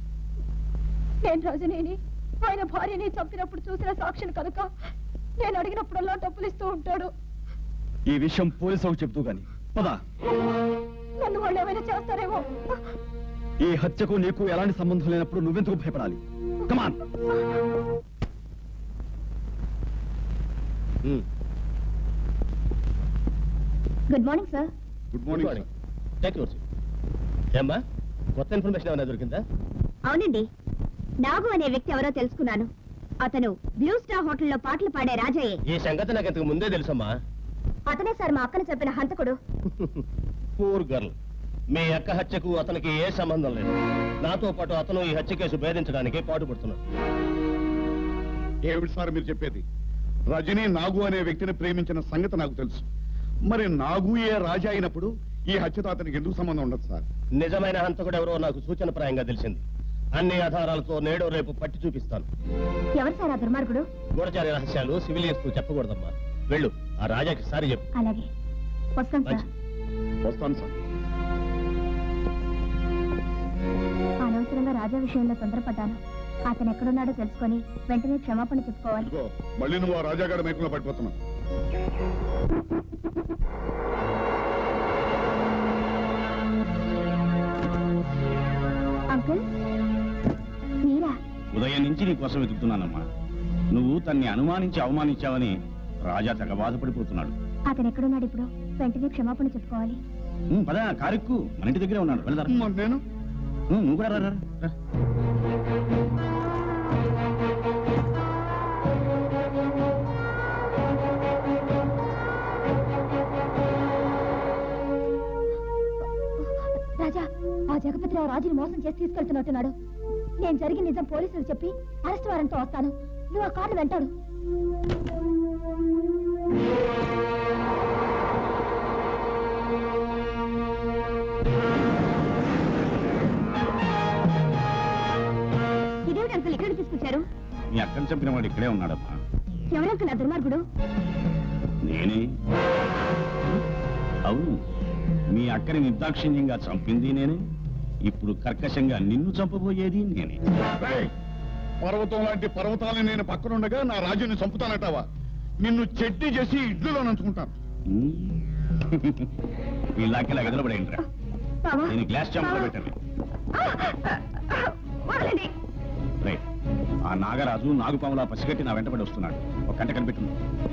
A: నేను రజనీని ఆయన భార్యని చంపినప్పుడు చూసిన సాక్షిని కనుక నేను అడిగినప్పుడల్లా డబ్బులు ఇస్తూ ఉంటాడు.
J: ఈ విషయం పోలీసులకు చెప్తూ గాని పదా.
A: నన్ను వాళ్ళు ఏమైనా చేస్తారేమో.
J: ఈ హత్యకు నీకు ఎలాంటి సంబంధం లేనప్పుడు నువ్వెందుకు భయపడాలి? Come on.
A: Good morning sir.
C: Good morning.
E: ఏమ్మా, కొత్త ఇన్ఫర్మేషన్ ఏమైనా దొరికిందా?
A: అవునండి, నాగు అనే వ్యక్తి ఎవరో తెలుసుకున్నాను. అతను బ్లూ స్టార్ హోటల్లో పాటలు పాడే రాజయ్యే.
E: ఈ సంగతి నాకు ఇంతకు ముందే తెలుసమ్మా.
A: అతనే సార్ మా అక్కను చెప్పిన హంతకుడు.
E: Poor girl. మీ అక్క హత్యకు అతనికి ఏ సంబంధం లేదు. నాతో పాటు అతను ఈ హత్య కేసు భేదించడానికి పాటుపడుతున్నాడు.
C: ఏమిటి సార్ మీరు చెప్పేది? రజనీ నాగు అనే వ్యక్తిని ప్రేమించిన సంగతి నాకు తెలుసు. మరి నాగు ఏ రాజా అయినప్పుడు ఈ హత్యతో అతనికి ఎందుకు సంబంధం ఉండదు సార్?
E: నిజమైన హంతకుడు ఎవరో నాకు సూచనప్రాయంగా తెలిసింది. అన్ని ఆధారాలతో నేడో రేపు పట్టి చూపిస్తాను.
A: ఎవరు సార్ ఆ దుర్మార్గుడు?
E: గూఢచారి రహస్యాలు సివిలియన్స్ కు చెప్పకూడదమ్మా. వెళ్ళు, ఆ రాజాకి సారి చెప్పు.
A: అలాగే వస్తాం సార్.
C: వస్తాను సార్.
A: అనవసరంగా రాజా విషయంలో తొందరపడ్డాను. అతను ఎక్కడున్నాడో తెలుసుకొని వెంటనే క్షమాపణ చెప్పుకోవాలి.
C: ఇదిగో, మళ్ళీ నువ్వు ఆ రాజాగారి మైకులో పడిపోతున్నావు.
A: అంకుల్ మీరా?
K: ఉదయం నుంచి నీ కోసం వెతుకుతున్నానమ్మా. నువ్వు తన్ని అనుమానించి అవమానించావని రాజా తెగ బాధపడిపోతున్నాడు.
A: అతను ఎక్కడున్నాడు ఇప్పుడు? వెంటనే క్షమాపణ చెప్పుకోవాలి.
K: ఉమ్, పద కారెక్కు, మన ఇంటి దగ్గరే ఉన్నాడు. వెళ్దాం.
C: నేను
K: ఉమ్, నువ్వు కూడా రా, రా, రా.
A: రాజా, ఆ జగపతిరావు రాజుని మోసం చేసి తీసుకెళ్తున్నట్టున్నాడు. నేను జరిగిన నిజం పోలీసులు చెప్పి అరెస్ట్ వారెంట్తో వస్తాను. నువ్వు ఆ కార్డు వెంటాడు. ఇదేమిటి అంకుల్ ఇక్కడికి తీసుకొచ్చారు?
K: నీ అక్కని చంపిన వాడు ఇక్కడే ఉన్నాడమ్మా.
A: ఎవరంకుల్ ఆ దుర్మార్గుడు?
K: నేనే. అవును, మీ అక్కని నిర్దాక్షిణ్యంగా చంపింది నేనే. ఇప్పుడు కర్కశంగా నిన్ను చంపబోయేది నేనే.
C: పర్వతం లాంటి పర్వతాలను నేను పక్కనుండగా నా రాజుని చంపుతానటావా? నిన్ను చెడ్డి చేసి ఇడ్లులో నంచుకుంటాను.
K: ఇలాకెలా ఎగదలబడేంట్రా? నేను గ్లాస్ చెంపలో పెట్టండి. రైట్. ఆ నాగరాజు నాగుపాములా పసిగట్టి నా వెంటబడి వస్తున్నాడు. ఒక గంట కనిపెట్టింది.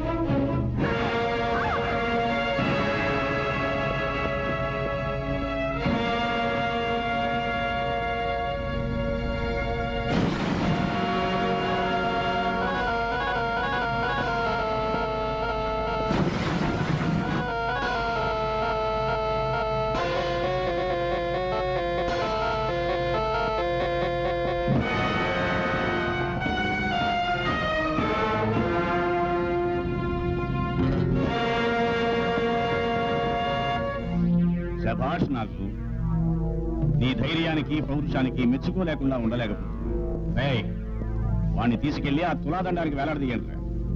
K: శభాష్ నాకు. నీ ధైర్యానికి పౌరుషానికి మెచ్చుకోలేకుండా ఉండలేకపోతున్నా. వాణ్ణి తీసుకెళ్లి ఆ తులాదండానికి వేలాడదీయండి.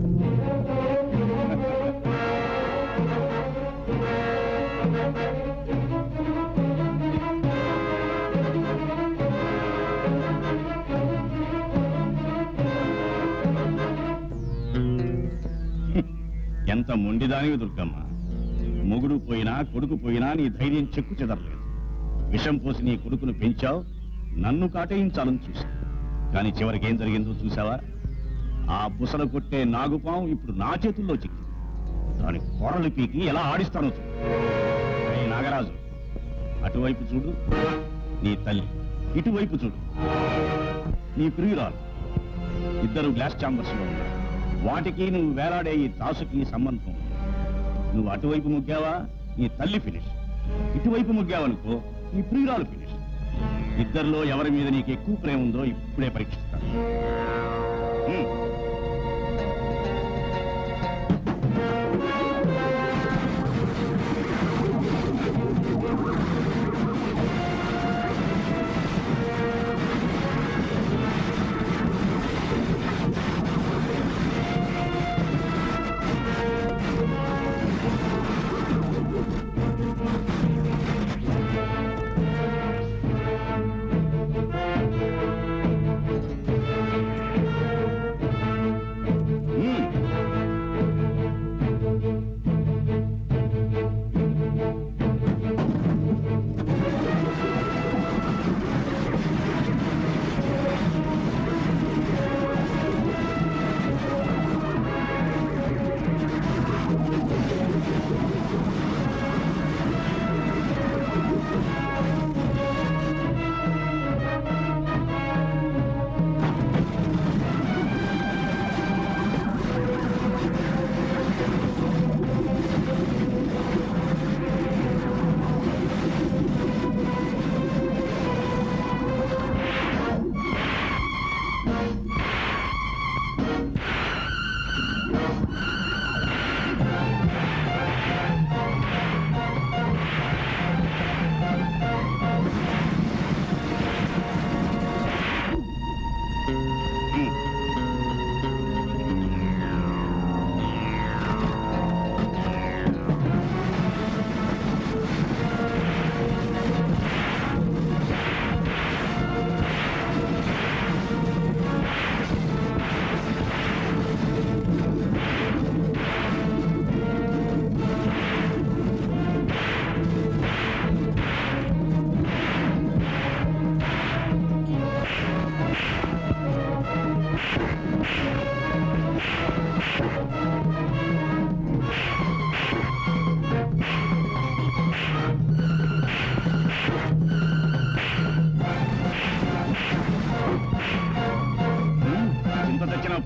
K: ఎంత మొండిదానివి దుర్గమ్మ. మొగుడు పోయినా కొడుకు పోయినా నీ ధైర్యం చెక్కు చెదరలేదు. విషం పోసి నీ కొడుకును పెంచావు, నన్ను కాటేయించాలని చూశావు. కానీ చివరికి ఏం జరిగిందో చూసావా? ఆ బుసలు కొట్టే నాగుపాం ఇప్పుడు నా చేతుల్లో చిక్కి దాని కోరలు పీకి ఎలా ఆడిస్తానో చూడు. ఏయ్ నాగరాజు, అటువైపు చూడు నీ తల్లి, ఇటువైపు చూడు నీ ప్రియురాలు. ఇద్దరు గ్లాస్ ఛాంబర్స్ లో ఉన్నారు. వాటికి నువ్వు వేలాడే ఈ దాసుకి సంబంధం. నువ్వు అటువైపు ముగ్గావా నీ తల్లి ఫినిష్, ఇటువైపు ముగ్గావనుకో నీ ప్రియురాలు ఫినిష్. ఇద్దరిలో ఎవరి మీద నీకు ఎక్కువ ప్రేమ ఉందో ఇప్పుడే పరీక్షిస్తాను.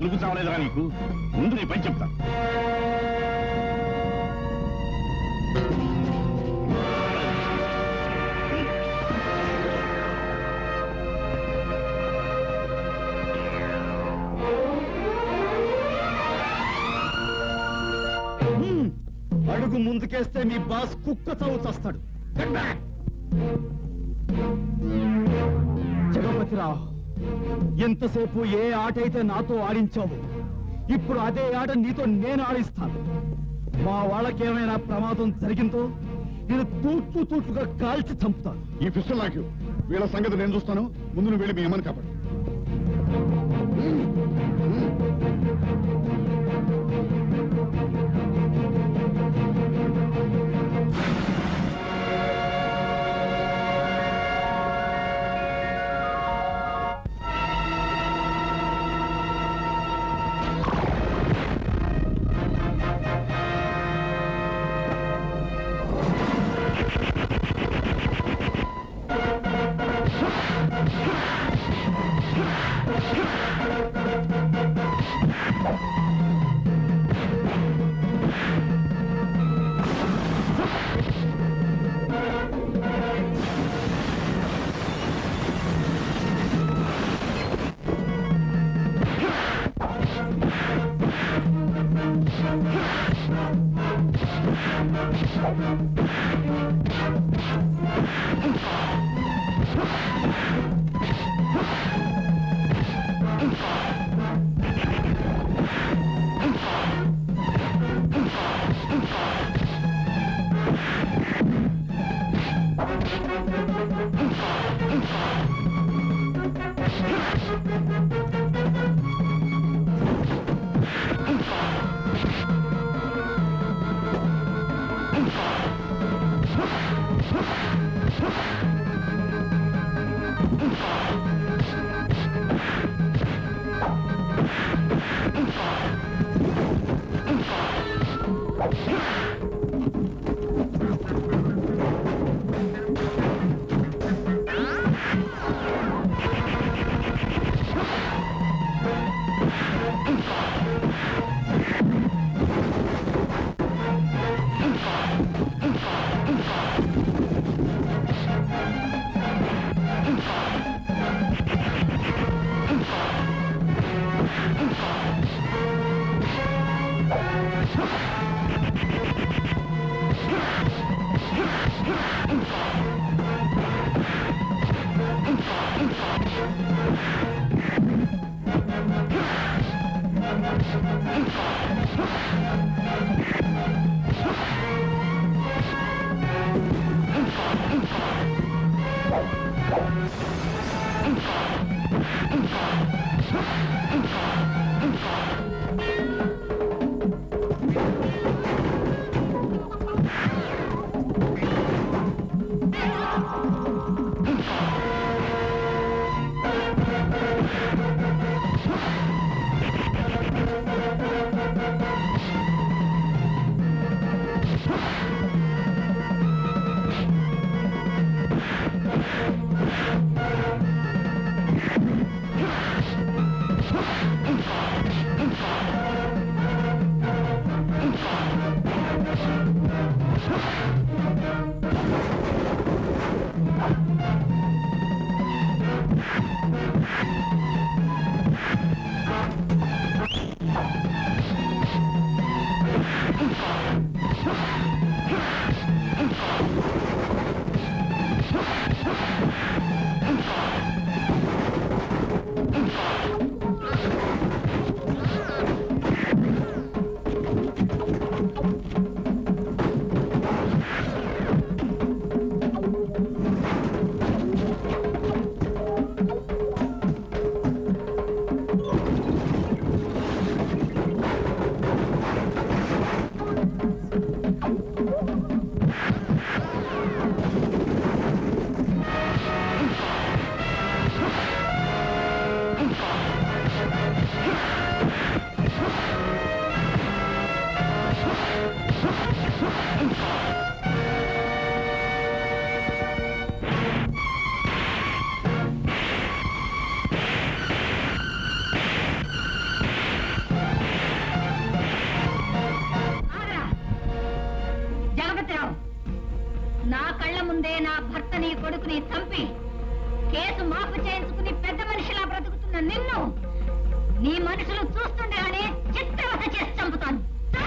K: పులుపు చావలేదురా నీకు? ముందు నీ పని చెప్తా.
J: అడుగు ముందుకేస్తే మీ బాస్ కుక్క చావు చస్తాడు. జగపతిరావు, ఎంతసేపు ఏ ఆట అయితే నాతో ఆడించావు, ఇప్పుడు అదే ఆట నీతో నేను ఆడిస్తాను. మా వాళ్ళకేమైనా ప్రమాదం జరిగిందో నేను తూట్లు తూట్లుగా కాల్చి చంపుతాను.
C: ఈ పిస్టల్ నాకు వీళ్ళ సంగతి నేను చూస్తాను. ముందు నువ్వు వెళ్ళి మీ అమ్మని కాపాడు.
M: Come on.
L: జగపతిరావు, నా కళ్ళ ముందే నా భర్తని కొడుకుని చంపి కేసు మాఫీ చేయించుకుని పెద్ద మనిషిలా బ్రతుకుతున్న నిన్ను నీ మనుషులు చూస్తుండగానే చిత్రవత చేసి చంపుతాను.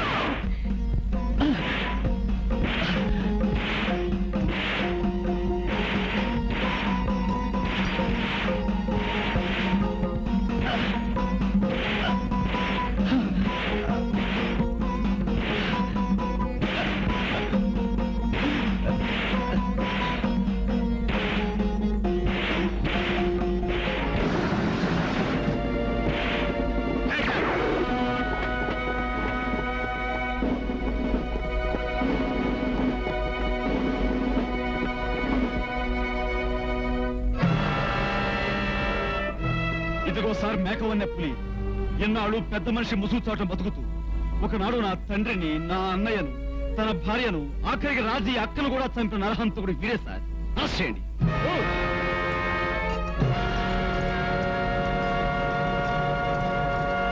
J: సార్ మేకవన్న పులి ఎన్నాళ్ళు పెద్ద మనిషి ముసుగు చాట బతుకుతూ ఒకనాడు నా తండ్రిని, నా అన్నయ్యను, తన భార్యను, ఆఖరికి రాజీ అక్కను కూడా చంపిన నరహంతకుడు వీరే సార్. రాసేయండి.